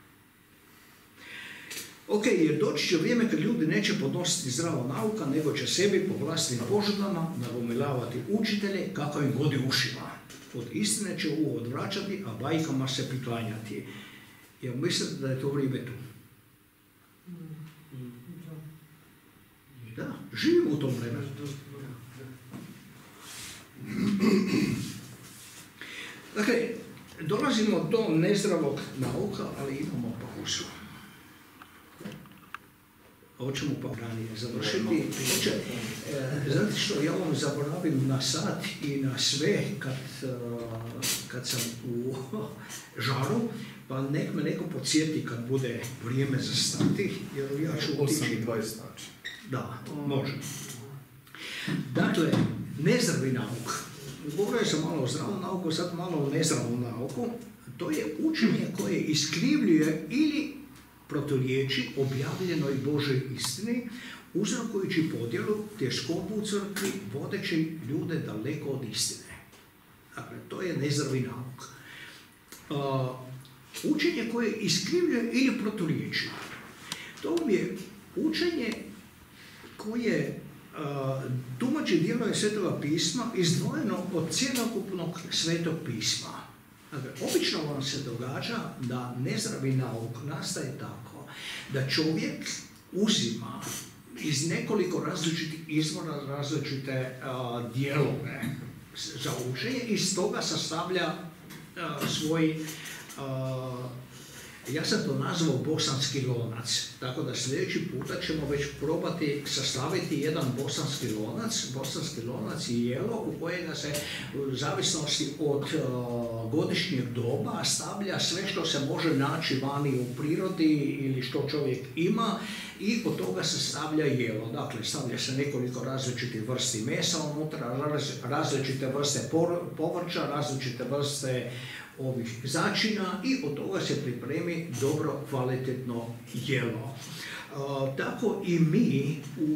Ok, jer doći će vrijeme kad ljudi neće podnositi zdrava nauka, nego će sebi po vlastnim požudama nagomilavati učitelje kako im godi ušima. Od istine će uho odvraćati, a bajkama se priklanjati. Ja mislim da je to vrijeme tu. Da, živimo u tom vremenu. Dakle, dolazimo do nezdravog nauka, ali imamo pauzu. Hoćemo pa ranije završiti. Hoće, e, znate što, ja vam zaboravim na sat i na sve kad, kad sam u žaru, pa nek me neko podsjeti kad bude vrijeme za stati, jer ja ću otići. osam i dvadeset znači. Da, može. Dakle, nezdravi nauk. Govorio sam malo o zdravom nauku, sad malo o nezdravom nauku. To je učenje koje iskrivljuje ili proturječi objavljenoj Božoj istini, uzrokujući podjelu, tjeskobu u crkvi, vodeći ljude daleko od istine. Dakle, to je nezdravi nauk. Uh, učenje koje iskrivljuje ili proturječi. To je učenje koje uh, tumači dijelove Svetoga pisma izdvojeno od cjelokupnog Svetog pisma. Dakle, obično vam se događa da nezdravi nauk nastaje tako da čovjek uzima iz nekoliko različitih izvora različite uh, dijelove za učenje i iz toga sastavlja uh, svoj, uh, ja sam to nazvao bosanski lonac, tako da sljedeći puta ćemo već probati sastaviti jedan bosanski lonac. Bosanski lonac je jelo u kojega se u zavisnosti od uh, godišnjeg doba stavlja sve što se može naći vani u prirodi ili što čovjek ima i od toga se stavlja jelo. Dakle, stavlja se nekoliko različitih vrsti mesa unutra, različite vrste povrća, različite vrste ovih začina i od toga se pripremi dobro kvalitetno jelo. Uh, tako i mi u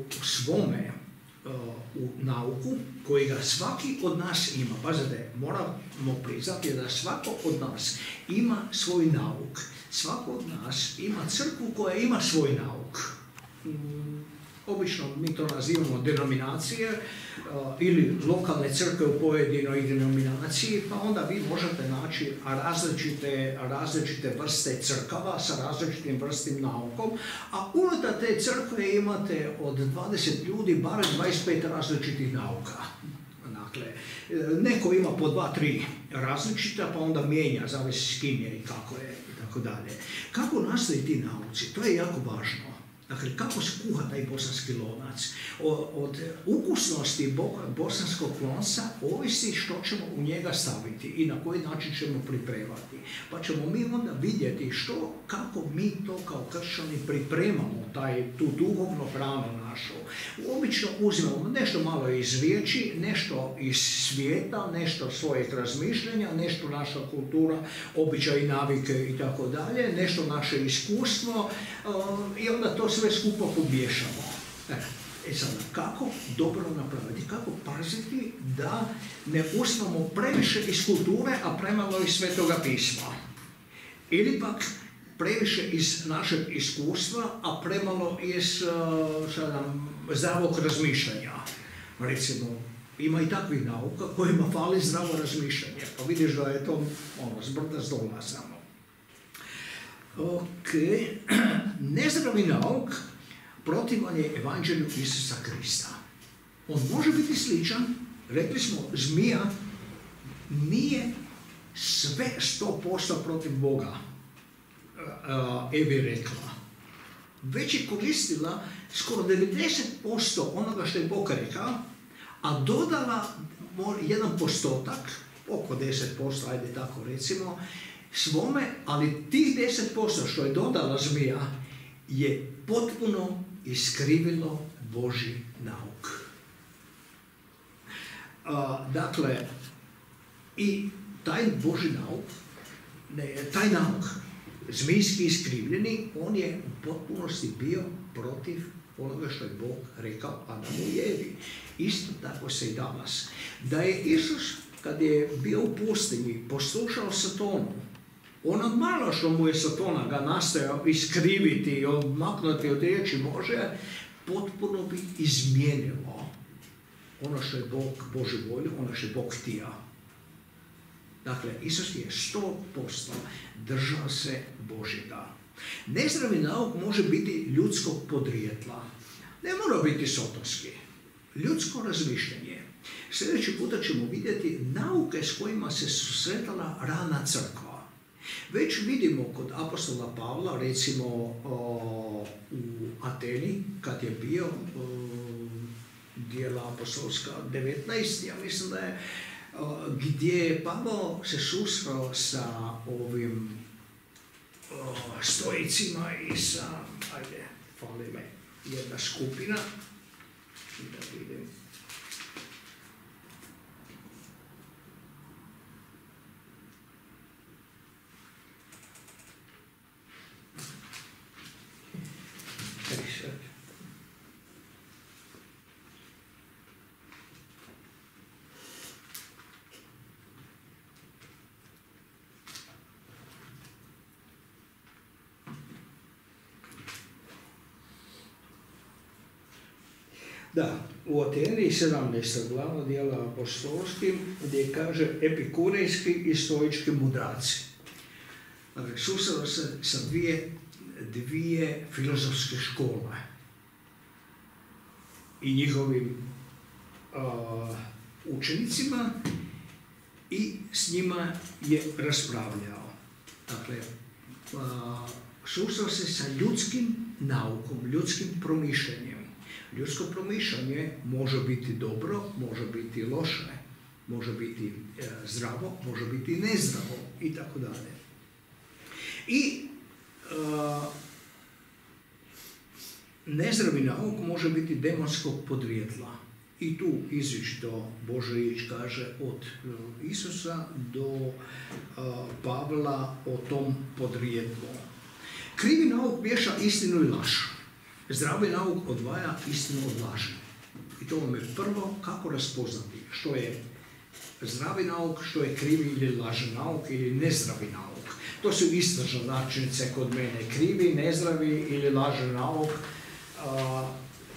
svome uh, u nauku, kojega svaki od nas ima, pazite, moramo priznati da svako od nas ima svoj nauk. Svako od nas ima crkvu koja ima svoj nauk. Mm, obično mi to nazivamo denominacije uh, ili lokalne crkve u pojedinoj denominaciji, pa onda vi možete naći različite, različite vrste crkava sa različitim vrstim naukom, a unutar te crkve imate od dvadeset ljudi barem dvadeset pet različitih nauka. Dakle, neko ima po dva, tri različita, pa onda mijenja, zavisi s kim je i kako je i tako dalje. Kako nastaju ti nauci? To je jako važno. Dakle, kako se kuha taj bosanski lonac? Od ukusnosti bosanskog lonca ovisi što ćemo u njega staviti i na koji način ćemo pripremati. Pa ćemo mi onda vidjeti što, kako mi to kao kršćani pripremamo taj, tu duhovnu hranu našu. Obično uzimamo nešto malo iz riječi, nešto iz svijeta, nešto svojeg razmišljanja, nešto naša kultura, običaj, navike i tako dalje, nešto naše iskustvo i onda to sve skupa pomiješamo. E sada, kako dobro napraviti, kako paziti da ne uzmemo previše iz kulture, a premalo iz Svetoga pisma. Ili pak previše iz našeg iskustva, a premalo iz uh, zdravog razmišljanja. Recimo, ima i takvih nauka kojima fali zdravo razmišljanje. Pa vidiš da je to ono, zbrda s dola samo. Ok, nezdravi nauk protivan je evanđelju Isusa Krista. On može biti sličan, rekli smo, zmija nije sve sto posto protiv Boga, Evi rekla. Već je koristila skoro devedeset posto onoga što je Bog rekao, a dodala jedan postotak, oko deset posto, ajde tako recimo, svome, ali tih deset posto što je dodala zmija je potpuno iskrivilo Božji nauk. A, dakle, i taj Božji nauk, ne, taj nauk, zmijski iskrivljeni, on je u potpunosti bio protiv onoga što je Bog rekao Adamu i Evi. Isto tako se i danas. Da je Isus, kad je bio u pustinji, poslušao Satonu, ono malo što mu je Satona ga nastojao iskriviti i odmaknuti od riječi Bože, potpuno bi izmijenilo ono što je Bog, Božju volju, ono što je Bog htio. Dakle, Isus je sto posto držao se Božjega. Nezdravi nauk može biti ljudskog podrijetla. Ne mora biti sotonski. Ljudsko razmišljanje. Sljedeći puta ćemo vidjeti nauke s kojima se susretala rana crkva. Već vidimo kod apostola Pavla, recimo o, u Ateni, kad je bio o, dijela apostolska devetnaest, ja mislim da je, o, gdje je Pavao se susreo sa ovim o, stoicima i sa, ajde, fali me jedna skupina, da vidim. Da, u Ateni sedamnaesta glava dijela apostolskim, gdje kaže epikurejski i stoički mudraci. Dakle, susreo se sa dvije, dvije filozofske škole i njihovim uh, učenicima i s njima je raspravljao. Dakle, uh, susreo se sa ljudskim naukom, ljudskim promišljanjem. Ljudsko promišljanje može biti dobro, može biti loše, može biti e, zdravo, može biti nezdravo i tako dalje. I e, nezdravi nauk može biti demonskog podrijetla. I tu izričito Božja riječ kaže od e, Isusa do e, Pavla o tom podrijetlu. Krivi nauk miješa istinu i laž. Zdravi nauk odvaja istinu od laži. I to vam je prvo kako raspoznati što je zdravi nauk, što je krivi ili lažni nauk ili nezdravi nauk. To su istražne načinice kod mene. Krivi, nezdravi ili lažni nauk. A,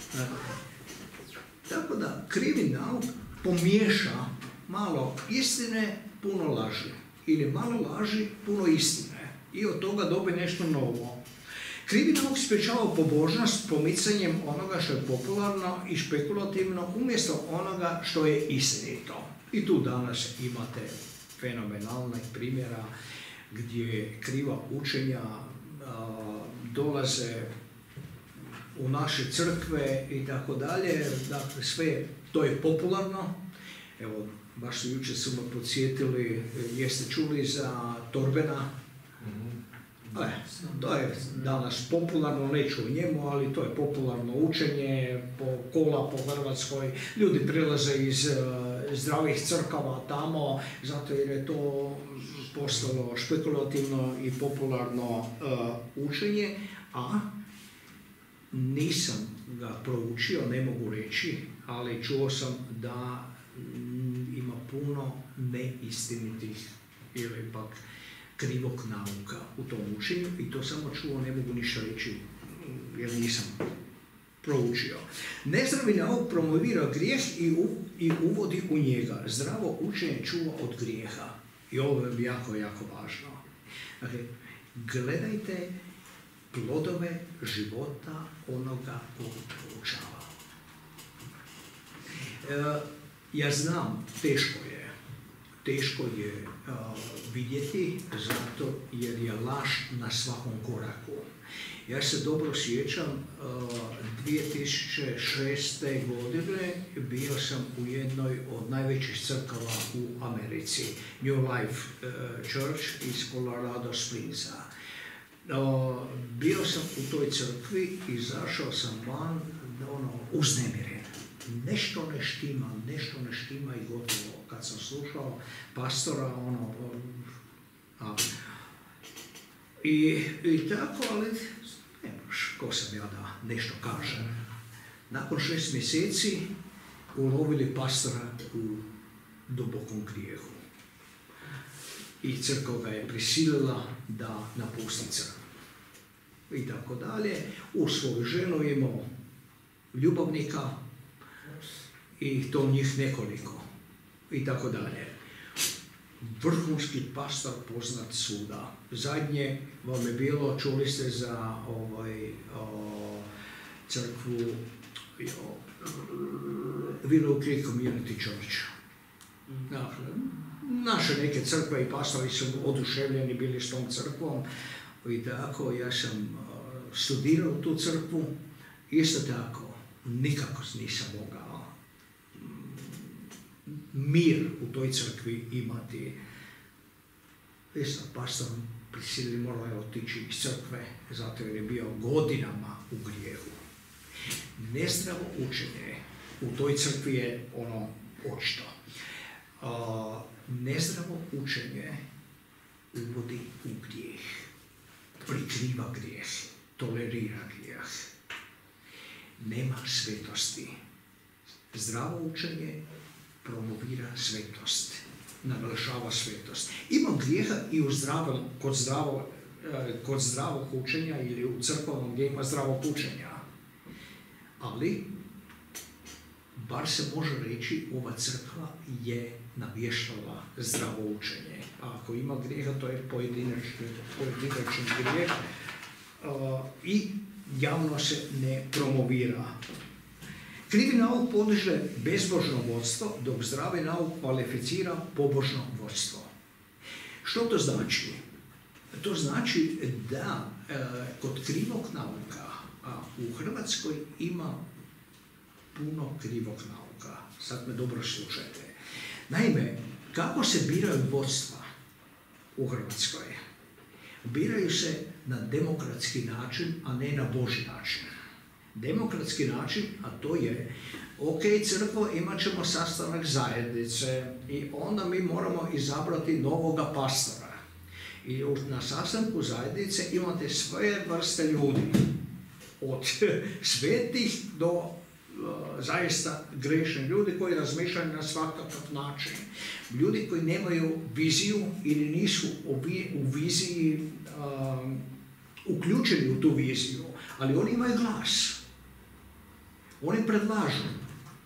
tako da krivi nauk pomiješa malo istine, puno laži. Ili malo laži, puno istine. I od toga dobi nešto novo. Krivi nauk sprječava pobožnost pomicanjem onoga što je popularno i špekulativno umjesto onoga što je istinito. I tu danas imate fenomenalnih primjera gdje kriva učenja a, dolaze u naše crkve i tako dalje. Dakle, sve to je popularno. Evo, baš su jučer su me podsjetili, jeste čuli za Torbena? E, to je danas popularno, neću o njemu, ali to je popularno učenje, po kola po Hrvatskoj, ljudi prilaze iz uh, zdravih crkava tamo, zato jer je to postalo špekulativno i popularno uh, učenje, a nisam ga proučio, ne mogu reći, ali čuo sam da m, ima puno neistinitih ili pak krivog nauka u tom učenju i to samo čuo, ne mogu ništa reći jer nisam proučio. Nezdravi nauk promovira grijeh i, u, i uvodi u njega. Zdravo učenje čuva od grijeha. I ovo je jako, jako važno. Dakle, gledajte plodove života onoga ko proučava. E, ja znam, teško je. Teško je uh, vidjeti, zato jer je laž na svakom koraku. Ja se dobro sjećam, uh, dvije tisuće šeste. godine bio sam u jednoj od najvećih crkava u Americi, New Life uh, Church iz Colorado Springsa. Uh, bio sam u toj crkvi i izašao sam van ono, uznemiren. Nešto ne štima, nešto ne štima i gotovo. Kad sam slušao pastora, ono, a, i, i tako, ali ne moš, ko sam ja da nešto kažem. Nakon šest mjeseci ulovili pastora u dubokom grijehu. I crkva ga je prisilila da napusti crkvu. I tako dalje. U svoju ženu imao ljubavnika, i to njih nekoliko, i tako dalje. Vrhunski pastor poznat svuda. Zadnje vam je bilo, čuli ste za ovaj, o, crkvu o, Willow Creek Community Church. Dakle, naše neke crkve i pastori su oduševljeni bili s tom crkvom i tako, ja sam studirao tu crkvu, isto tako, nikako nisam mogao mir u toj crkvi imati. I sam pastorom prisilili, morao je otići iz crkve, zato jer je bio godinama u grijehu. Nezdravo učenje u toj crkvi je ono očito. Uh, nezdravo učenje uvodi u grijeh, prikriva grijeh, tolerira grijeh. Nema svetosti. Zdravo učenje promovira svetost, naglašava svetost. Ima grijeha i u zdravom, kod, zdravo, kod zdravog učenja ili u crkvenom gdje ima zdravog učenja. Ali, bar se može reći, ova crkva je navještala zdravo učenje. A ako ima grijeha, to je pojedinačni, pojedinačni grijeh uh, i javno se ne promovira. Krivi nauk podiže bezbožno vodstvo, dok zdravi nauk kvalificira pobožno vodstvo. Što to znači? To znači da e, kod krivog nauka, a u Hrvatskoj ima puno krivog nauka. Sad me dobro slušajte. Naime, kako se biraju vodstva u Hrvatskoj? Biraju se na demokratski način, a ne na Božji način. Demokratski način, a to je, ok, crkvo, imat ćemo sastanak zajednice i onda mi moramo izabrati novoga pastora. I na sastanku zajednice imate sve vrste ljudi, od svetih do uh, zaista grešnih ljudi koji razmišljaju na svakakav način. Ljudi koji nemaju viziju ili nisu u viziji uh, uključeni u tu viziju, ali oni imaju glas. Oni predlažu.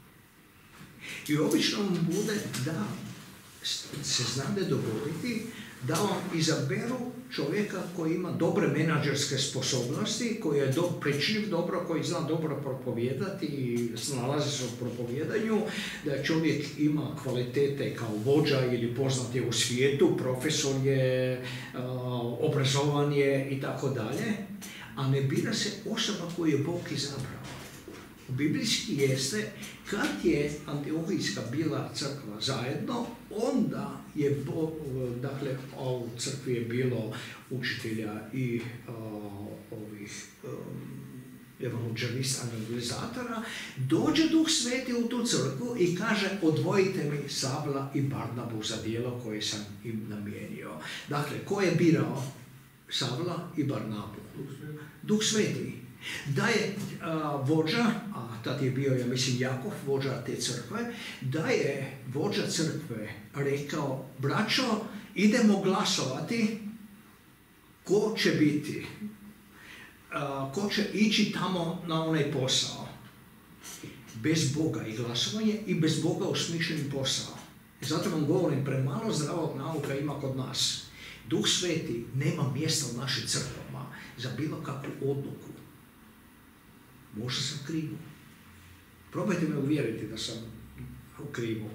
I obično bude da se znade dogoditi da vam izaberu čovjeka koji ima dobre menadžerske sposobnosti, koji je do, prečiv dobro, koji zna dobro propovijedati i snalazi se u propovijedanju, da čovjek ima kvalitete kao vođa ili poznat je u svijetu, profesor je, uh, obrazovan je i tako dalje, a ne bira se osoba koju je Bog izabrao. Biblijski jeste, kad je Antiohijska bila crkva zajedno, onda je, dakle, u crkvi je bilo učitelja i uh, ovih um, evanđelista, evangelizatora, dođe Duh Sveti u tu crkvu i kaže, odvojite mi Savla i Barnabu za djelo koje sam im namijenio. Dakle, ko je birao Savla i Barnabu? Duh Sveti. Da je uh, vođa, a tad je bio, ja mislim, Jakov, vođa te crkve, da je vođa crkve rekao, braćo, idemo glasovati ko će biti, uh, ko će ići tamo na onaj posao. Bez Boga i glasovanje i bez Boga osmišljeni posao. Zato vam govorim, premalo zdravog nauka ima kod nas. Duh Sveti nema mjesta u našim crkvama za bilo kakvu odluku. Možda sam krivo. Probajte me uvjeriti da sam u krivu.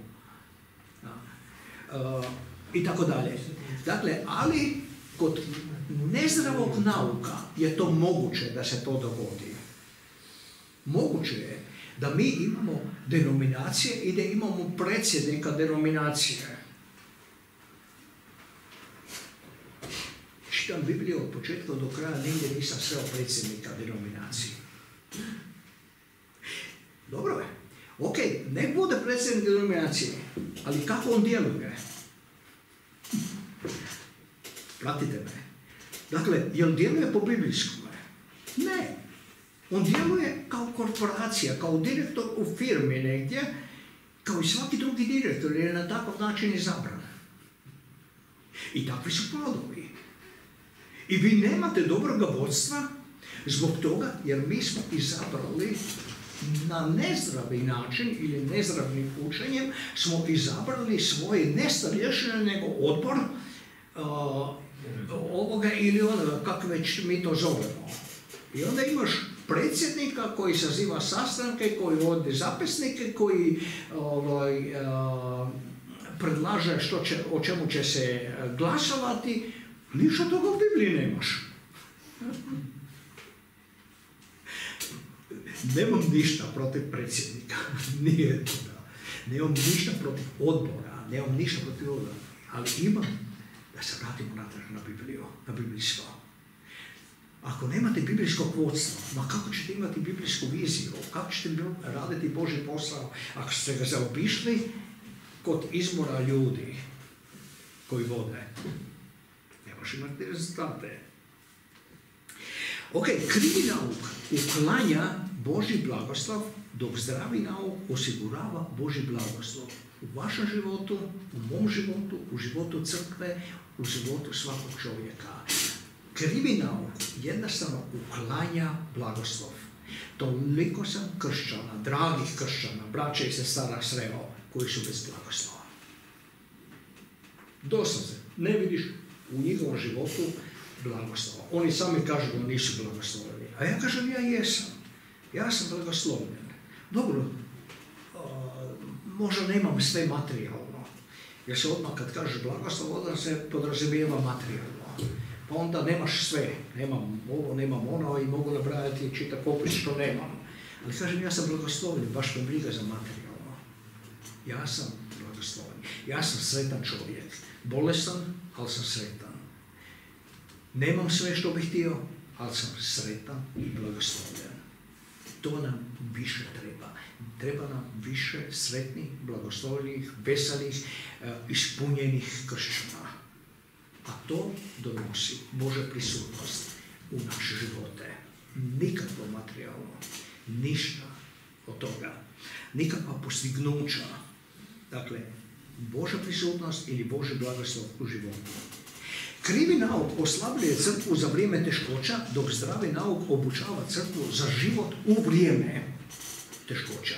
Uh, I tako dalje. Dakle, ali kod nezdravog nauka je to moguće da se to dogodi. Moguće je da mi imamo denominacije i da imamo predsjednika denominacije. Čitam Bibliju od početka do kraja, nigdje nisam sreo predsjednika denominacije. Dobro je. Ok, nek bude predsjednik denominacije, ali kako on djeluje? Pratite me. Dakle, jel djeluje po biblijskome? Ne. On djeluje kao korporacija, kao direktor u firmi negdje, kao i svaki drugi direktor, jer je na takav način izabran. I takvi su plodovi. I vi nemate dobroga vodstva zbog toga jer mi smo izabrali na nezdravi način ili nezdravnim učenjem smo izabrali svoje ne starješine nego odbor uh, ovoga ili onoga, kako već mi to zovemo. I onda imaš predsjednika koji saziva sastanke, koji vodi zapisnike, koji ovaj, uh, predlaže što će, o čemu će se glasovati. Ništa toga u Bibliji nemaš. Nemam ništa protiv predsjednika, nije to da. Nemam ništa protiv odbora, nemam ništa protiv odbora, ali imam da se vratimo natrag na Bibliju, na biblijsko. Ako nemate biblijskog vodstva, ma kako ćete imati biblijsku viziju, kako ćete raditi Božji posao, ako ste ga zaobišli kod izbora ljudi koji vode, ne možeš imati rezultate. Ok, krivi nauk uklanja Božji blagoslov, dok zdravi nauk osigurava Božji blagoslov u vašem životu, u mom životu, u životu crkve, u životu svakog čovjeka. Krivi nauk jednostavno uklanja blagoslov. Toliko sam kršćana, dragih kršćana, braća i sestara sreo, koji su bez blagoslova. Doslovce, ne vidiš u njihovom životu blagoslova. Oni sami kažu da nisu blagosloveni. A ja kažem, ja jesam. Ja sam blagoslovljen. Dobro, uh, možda nemam sve materijalno. Jer se odmah kad kažeš blagoslov, onda se podrazumijeva materijalno. Pa onda nemaš sve. Nemam ovo, nemam ono i mogu nabrajati i čitav popis što nemam. Ali kažem, ja sam blagoslovljen, baš me briga za materijalno. Ja sam blagosloven. Ja sam sretan čovjek. Bolestan, ali sam sretan. Nemam sve što bih htio, ali sam sretan i blagoslovljen. To nam više treba. Treba nam više sretnih, blagoslovljenih, veselih, ispunjenih kršćana. A to donosi Božja prisutnost u naše živote. Nikakvo materijalno, ništa od toga. Nikakva postignuća. Dakle, Božja prisutnost ili Božji blagoslov u životu. Krivi nauk oslabljuje crkvu za vrijeme teškoća, dok zdravi nauk obučava crkvu za život u vrijeme teškoća.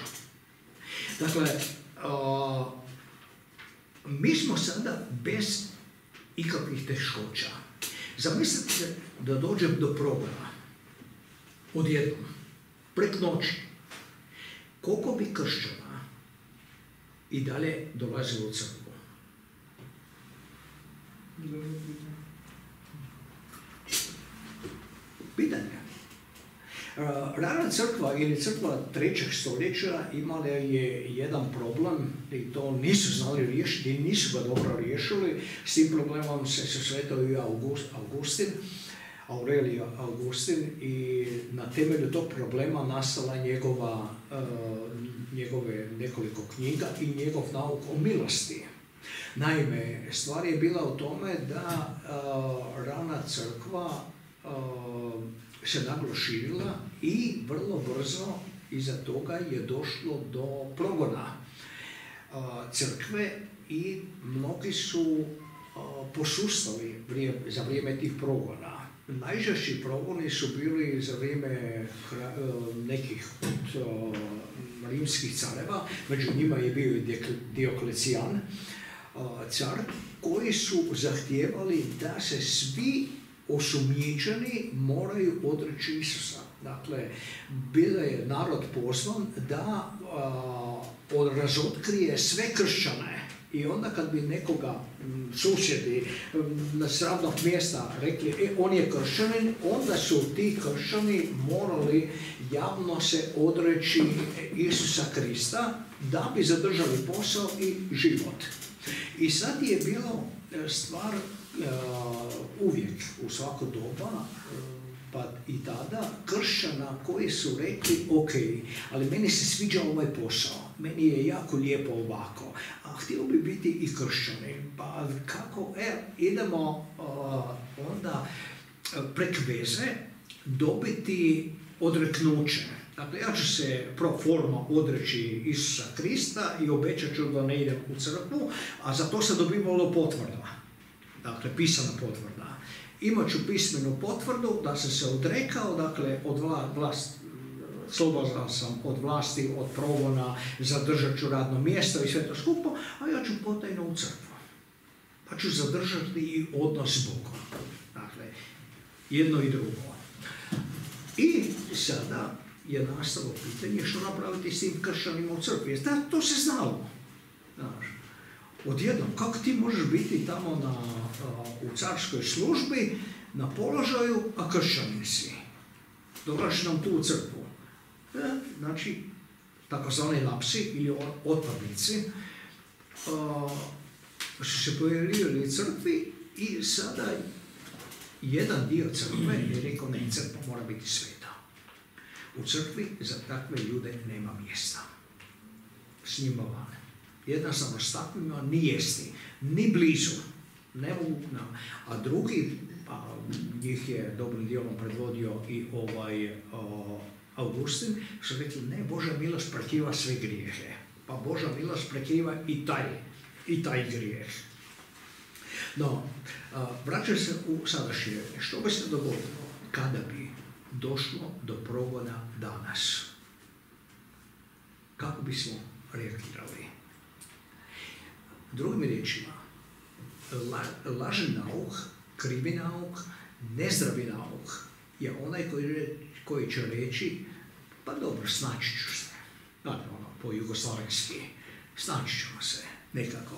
Dakle, uh, mi smo sada bez ikakvih teškoća. Zamislite da dođe do progona odjednom, prek noći. Koliko bi kršćana i dalje dolazilo u crkvu? Pitanje. Rana crkva ili crkva trećeg stoljeća imala je jedan problem i to nisu znali riješiti i nisu ga dobro riješili. S tim problemom se susretao i August, Augustin, Aurelio Augustin i na temelju tog problema nastala njegova, uh, njegove nekoliko knjiga i njegov nauk o milosti. Naime, stvar je bila u tome da uh, rana crkva uh, se naglo širila i vrlo brzo iza toga je došlo do progona uh, crkve i mnogi su uh, posustali vrije, za vrijeme tih progona. Najžešći progoni su bili za vrijeme uh, nekih od uh, rimskih careva, među njima je bio i Dioklecijan, uh, car, koji su zahtijevali da se svi osumnjičeni moraju odreći Isusa. Dakle, bio je narod pozvan da uh, razotkrije sve kršćane i onda kad bi nekoga m, susjedi m, s radnog mjesta rekli e, on je kršćanin, onda su ti kršćani morali javno se odreći Isusa Krista da bi zadržali posao i život. I sad je bilo stvar Uh, uvijek, u svako doba, uh, pa i tada, kršćana koji su rekli ok, ali meni se sviđa ovaj posao, meni je jako lijepo ovako, a htio bi biti i kršćanin, pa kako, e, idemo uh, onda prek veze dobiti odreknuće. Dakle, ja ću se pro forma odreći Isusa Krista i obećat ću da ne idem u crkvu, a za to se dobivalo potvrda. Dakle, pisana potvrda. Imat ću pismenu potvrdu da sam se odrekao, dakle, od vlast, slobodan sam od vlasti, od progona, zadržat ću radno mjesto i sve to skupo, a ja ću potajno u crkvu. Pa ću zadržati i odnos s Bogom. Dakle, jedno i drugo. I sada je nastalo pitanje što napraviti s tim kršćanima u crkvi. Da, to se znalo. Znaš. Odjednom, kako ti možeš biti tamo na, u carskoj službi, na položaju, a kršćanin si? Dolaziš nam tu u crkvu. E, znači, takozvani lapsi ili otpadnici su se pojavili u crkvi i sada jedan dio crkve je rekao ne, crkva mora biti sveta. U crkvi za takve ljude nema mjesta. S njima van. Jednostavno s takvima ni jesti, ni blizu, ne mogu, no. A drugi, a njih je dobrim dijelom predvodio i ovaj o, Augustin, su rekli ne, Božja milost prekriva sve grijehe, pa Božja milost prekriva i taj, i taj grijeh. No, vraćaju se u sadašnje, što bi se dogodilo kada bi došlo do progona danas? Kako bismo reagirali? Drugim riječima, la, lažni nauk, krivi nauk, nezdravi nauk je onaj koji, koji će reći pa dobro, snaći ću se. Dakle, ono, po jugoslavenski, snaći ćemo se nekako.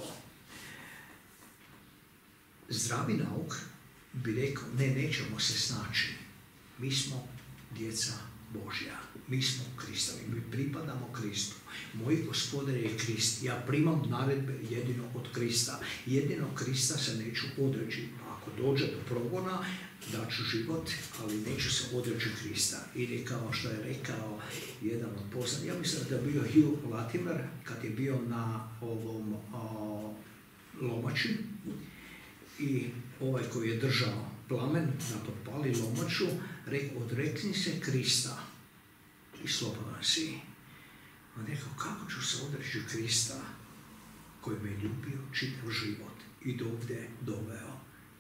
Zdravi nauk bi rekao, ne, nećemo se snaći. Mi smo djeca Božja. Mi smo Kristovi, mi pripadamo Kristu. Moj gospodar je Krist. Ja primam naredbe jedino od Krista. Jedino Krista se neću odreći. Ako dođe do progona, daću život, ali neću se odreći Krista. Ili kao što je rekao jedan od poznanih, ja mislim da je bio Hugh Latimer, kad je bio na ovom o, lomači i ovaj koji je držao plamen, na potpali lomaču, rekao, odrekni se Krista i slobodan si. On rekao, kako ću se odreći Krista koji me je ljubio čitav život i do ovdje doveo.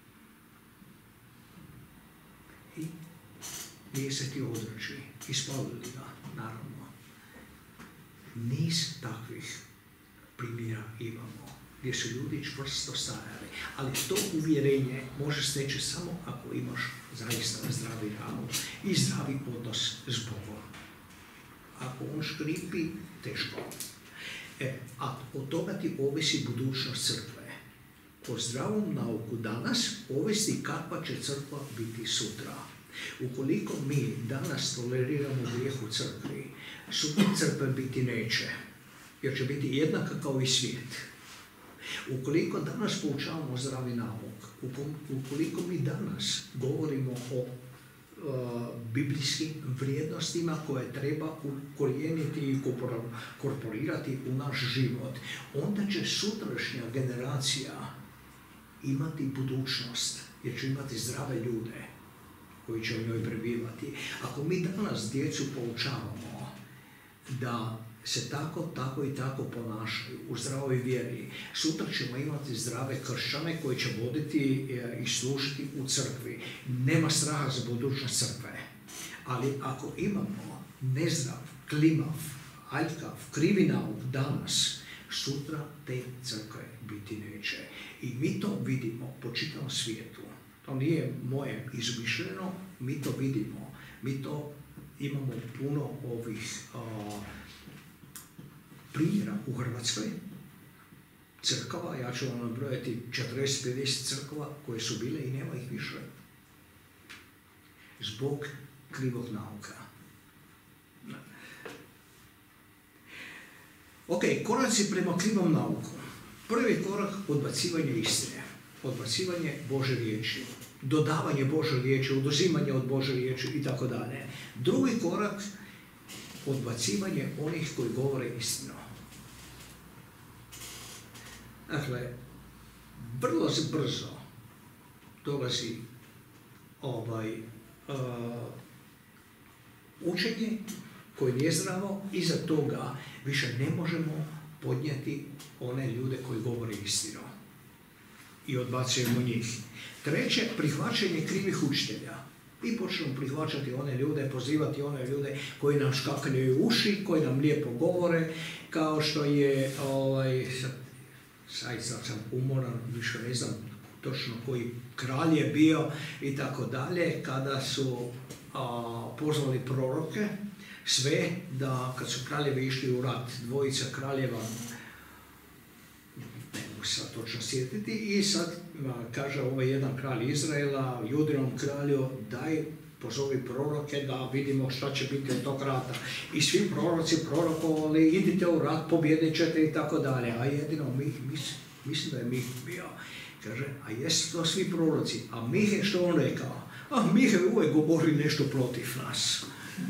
I nije se ti odreći, ispalili ga, naravno. Niz takvih primjera imamo gdje su ljudi čvrsto stajali. Ali to uvjerenje možeš steći samo ako imaš zaista zdravi nauk i zdravi odnos s Bogom. Ako on škripi, teško. E, a od toga ti ovisi budućnost crkve. O zdravom nauku danas ovisi kakva će crkva biti sutra. Ukoliko mi danas toleriramo grijeh u crkvi, sutra crkve biti neće, jer će biti jednaka kao i svijet. Ukoliko danas poučavamo zdravi nauk, ukoliko mi danas govorimo o uh, biblijskim vrijednostima koje treba ukorijeniti i korporirati u naš život, onda će sutrašnja generacija imati budućnost, jer će imati zdrave ljude koji će u njoj prebivati. Ako mi danas djecu poučavamo da se tako, tako i tako ponašaju u zdravoj vjeri, sutra ćemo imati zdrave kršćane koji će voditi i služiti u crkvi. Nema straha za budućnost crkve. Ali ako imamo nezdrav, klimav, aljkav, krivi nauk danas, sutra te crkve biti neće. I mi to vidimo po čitavom svijetu. To nije moje izmišljeno, mi to vidimo. Mi to imamo puno ovih a, primjera u Hrvatskoj. Crkava, ja ću vam nabrojati četrdeset do pedeset crkava koje su bile i nema ih više. Zbog krivog nauka. Ok, koraci prema krivom nauku. Prvi korak odbacivanje istine, odbacivanje Bože riječi, dodavanje Bože riječi, oduzimanje od Bože riječi i tako dalje. Drugi korak, odbacivanje onih koji govore istinu. Dakle, vrlo brzo dolazi ovaj, uh, učenje koje nije zdravo, iza toga više ne možemo podnijeti one ljude koji govore istinu i odbacujemo njih. Treće, prihvaćanje krivih učitelja. I počnemo prihvaćati one ljude, pozivati one ljude koji nam škakljaju uši, koji nam lijepo govore, kao što je, ovaj, sad, sad sam umoran, više ne znam točno koji kralj je bio i tako dalje, kada su a, pozvali proroke, sve da kad su kraljevi išli u rat, dvojica kraljeva, ne mogu se točno sjetiti, i sad kaže ovaj jedan kralj Izraela, Judinom kralju, daj pozovi proroke da vidimo šta će biti od tog rata. I svi proroci prorokovali, idite u rat, pobjedit ćete i tako dalje. A jedino mi, mis, mislim da je Mih bio. Kaže, a jesu to svi proroci? A Mihe što on rekao? A Mihe uvijek govori nešto protiv nas.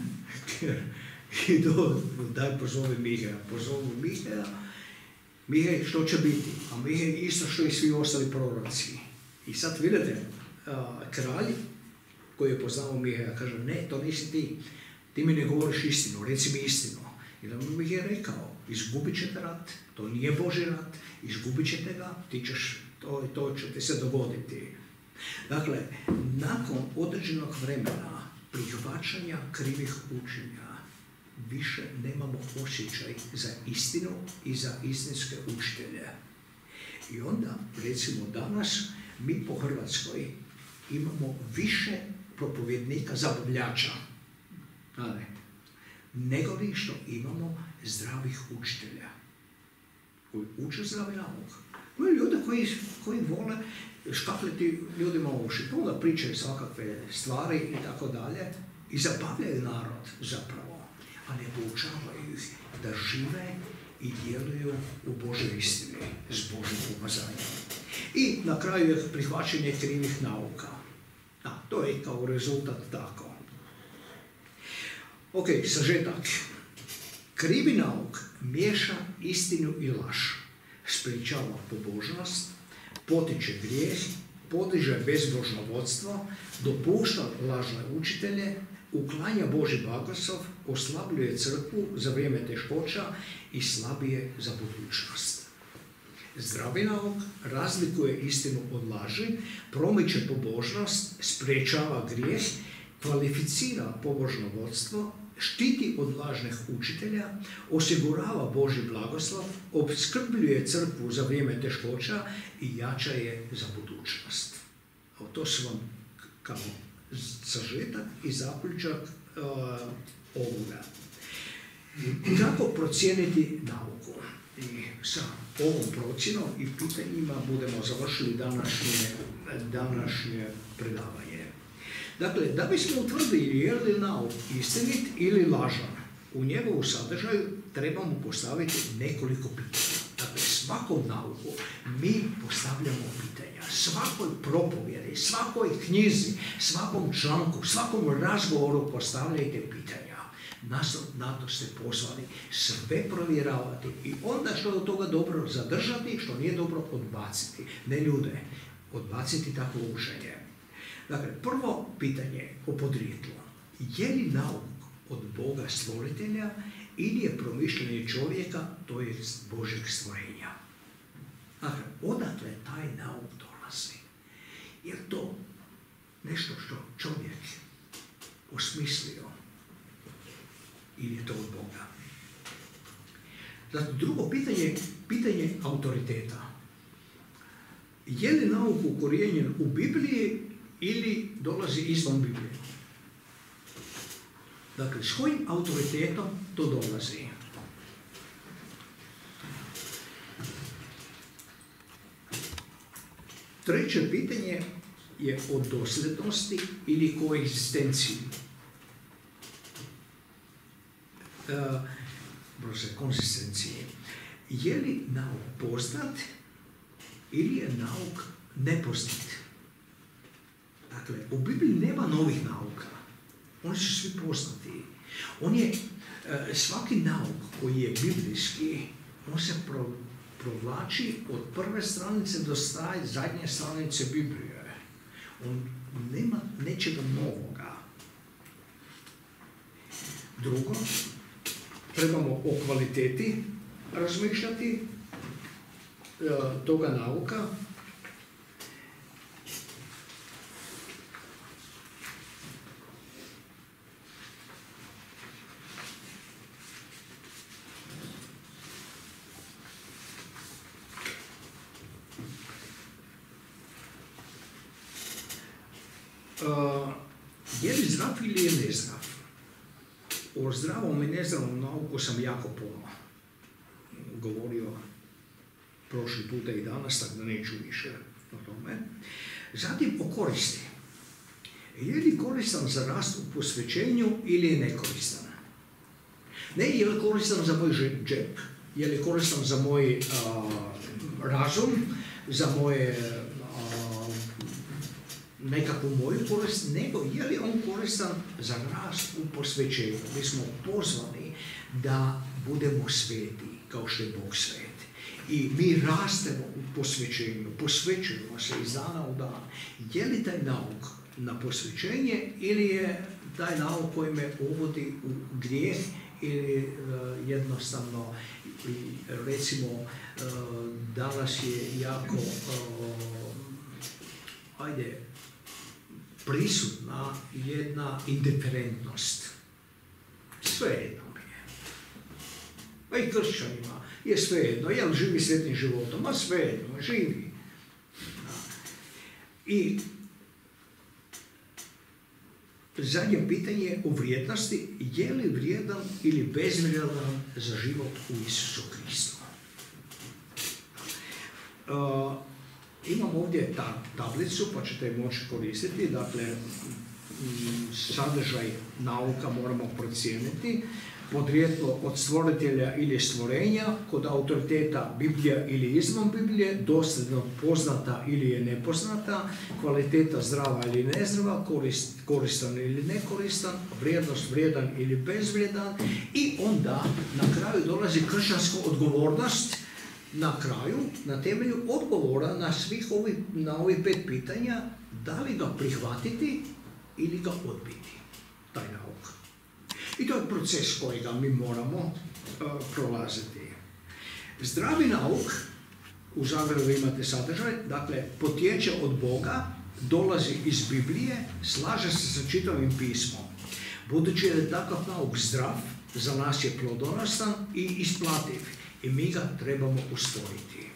I do, daj pozovi Miheja, pozovi Miheja, Mihej što će biti, a Mihej isto što i svi ostali proroci. I sad vidite, a, kralj koji je poznao Miheja kaže, ne, to nisi ti, ti mi ne govoriš istinu, reci mi istinu. I da mi je rekao, izgubit ćete rat, to nije Božji rat, izgubit ćete ga, ti ćeš, to, to će ti se dogoditi. Dakle, nakon određenog vremena prihvaćanja krivih učenja, više nemamo osjećaj za istinu i za istinske učitelje. I onda, recimo danas, mi po Hrvatskoj imamo više propovjednika zabavljača, nego li što imamo zdravih učitelja koji uče zdravi nauk. Ima ljude koji, koji vole škafliti ljudima uši, onda pričaju svakakve stvari i tako dalje i zabavljaju narod zapravo, a ne poučavaju ih da žive i djeluju u Božoj istini s Božim pomazanjem. I na kraju je prihvaćanje krivih nauka. A, to je kao rezultat tako. Ok, sažetak. Krivi nauk miješa istinu i laž, sprečava pobožnost, potiče grijeh, podiže bezbožno vodstvo, dopušta lažne učitelje, uklanja Božji blagoslov, oslabljuje crkvu za vrijeme teškoća i slabije za budućnost. Zdravi nauk razlikuje istinu od laži, promiče pobožnost, sprečava grijeh, kvalificira pobožno vodstvo, štiti od lažnih učitelja, osigurava Božji blagoslov, opskrbljuje crkvu za vrijeme teškoća i jača je za budućnost. Evo, to su vam kao sažetak i zaključak uh, ovoga. Kako procijeniti nauku? I sa ovom procjenom i pitanjima budemo završili današnje, današnje predavanje. Dakle, da bismo utvrdili je li nauk istinit ili lažan, u njegovu sadržaju trebamo postaviti nekoliko pitanja. Dakle, svakom nauku mi postavljamo pitanja. Svakoj propovjedi, svakoj knjizi, svakom članku, svakom razgovoru postavljajte pitanja. Na to ste pozvani sve provjeravati i onda što je od toga dobro zadržati, što nije dobro odbaciti. Ne ljude, odbaciti takvo učenje. Dakle, prvo pitanje o podrijetlu. Je li nauk od Boga stvoritelja ili je promišljanje čovjeka, to je Božjeg stvorenja? Dakle, odakle taj nauk dolazi? Je to nešto što čovjek osmislio ili je to od Boga? Zato drugo pitanje, pitanje autoriteta. Je li nauk ukorijenjen u Bibliji ili dolazi izvan Biblije? Dakle, s kojim autoritetom to dolazi? Treće pitanje je o dosljednosti ili koegzistenciji. Uh, konzistencije. Je li nauk poznat ili je nauk nepoznat? Dakle, u Bibliji nema novih nauka. Oni su svi poznati. On je, uh, svaki nauk koji je biblijski, on se pro, provlači od prve stranice do staj, zadnje stranice Biblije. On nema nečega novoga. Drugo, trebamo o kvaliteti razmišljati e, toga nauka. E, je li zdrav ili je nezdrav? O zdravom i nezdravom nauku sam jako puno govorio prošli puta i danas, tako da neću više o tome. Zatim o koristi. Je li koristan za rast u posvećenju ili je nekoristan? Ne je li koristan za moj džep, je li koristan za moj a, razum, za moje a, nekakvu moju korist, nego je li on koristan za rast u posvećenju. Mi smo pozvani da budemo sveti, kao što je Bog svet. I mi rastemo u posvećenju, posvećujemo se iz dana u dan. Je li taj nauk na posvećenje ili je taj nauk koji me uvodi u grijeh ili uh, jednostavno, recimo, uh, danas je jako, uh, ajde, prisutna jedna indiferentnost. Sve jedno mi je. Pa i kršćanima je sve jedno. Jel živi sretnim životom? A sve jedno, živi. I zadnje pitanje o vrijednosti. Je li vrijedan ili bezvrijedan za život u Isusu Kristu? Uh, Imam ovdje ta tablicu, pa ćete je moći koristiti. Dakle, sadržaj nauka moramo procijeniti. Podrijetlo od stvoritelja ili stvorenja, kod autoriteta Biblija ili izvan Biblije, dosljedno poznata ili je nepoznata, kvaliteta zdrava ili nezdrava, korist, koristan ili nekoristan, vrijednost vrijedan ili bezvrijedan i onda na kraju dolazi kršćanska odgovornost. Na kraju, na temelju odgovora na svih ovih, na ovih pet pitanja, da li ga prihvatiti ili ga odbiti, taj nauk. I to je proces kojega mi moramo uh, prolaziti. Zdravi nauk, u zagradu imate sadržaj, dakle, potječe od Boga, dolazi iz Biblije, slaže se sa čitavim pismom. Budući da je takav nauk zdrav, za nas je plodonosan i isplativ i mi ga trebamo usvojiti.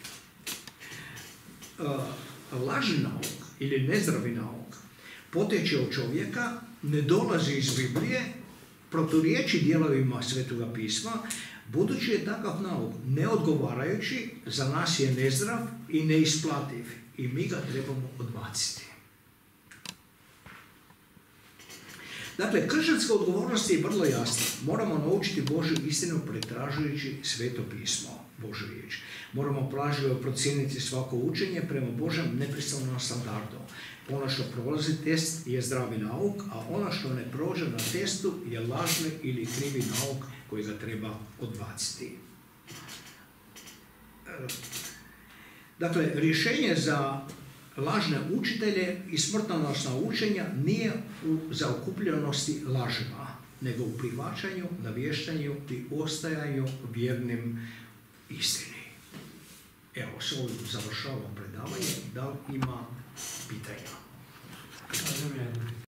Lažni nauk ili nezdravi nauk poteče od čovjeka, ne dolazi iz Biblije, proturječi dijelovima Svetoga pisma, budući je takav nauk neodgovarajući, za nas je nezdrav i neisplativ i mi ga trebamo odbaciti. Dakle, kršćanska odgovornost je vrlo jasna. Moramo naučiti Božju istinu pretražujući Sveto pismo, Božju riječ. Moramo pažljivo procijeniti svako učenje prema Božjem nepristranom standardu. Ono što prolazi test je zdravi nauk, a ono što ne prođe na testu je lažni ili krivi nauk koji ga treba odbaciti. Dakle, rješenje za lažne učitelje i smrtonosna učenja nije u zaokupljenosti lažima, nego u prihvaćanju, navještanju i ostajanju vjernim istini. Evo, s ovim završavam predavanje. Da li ima pitanja?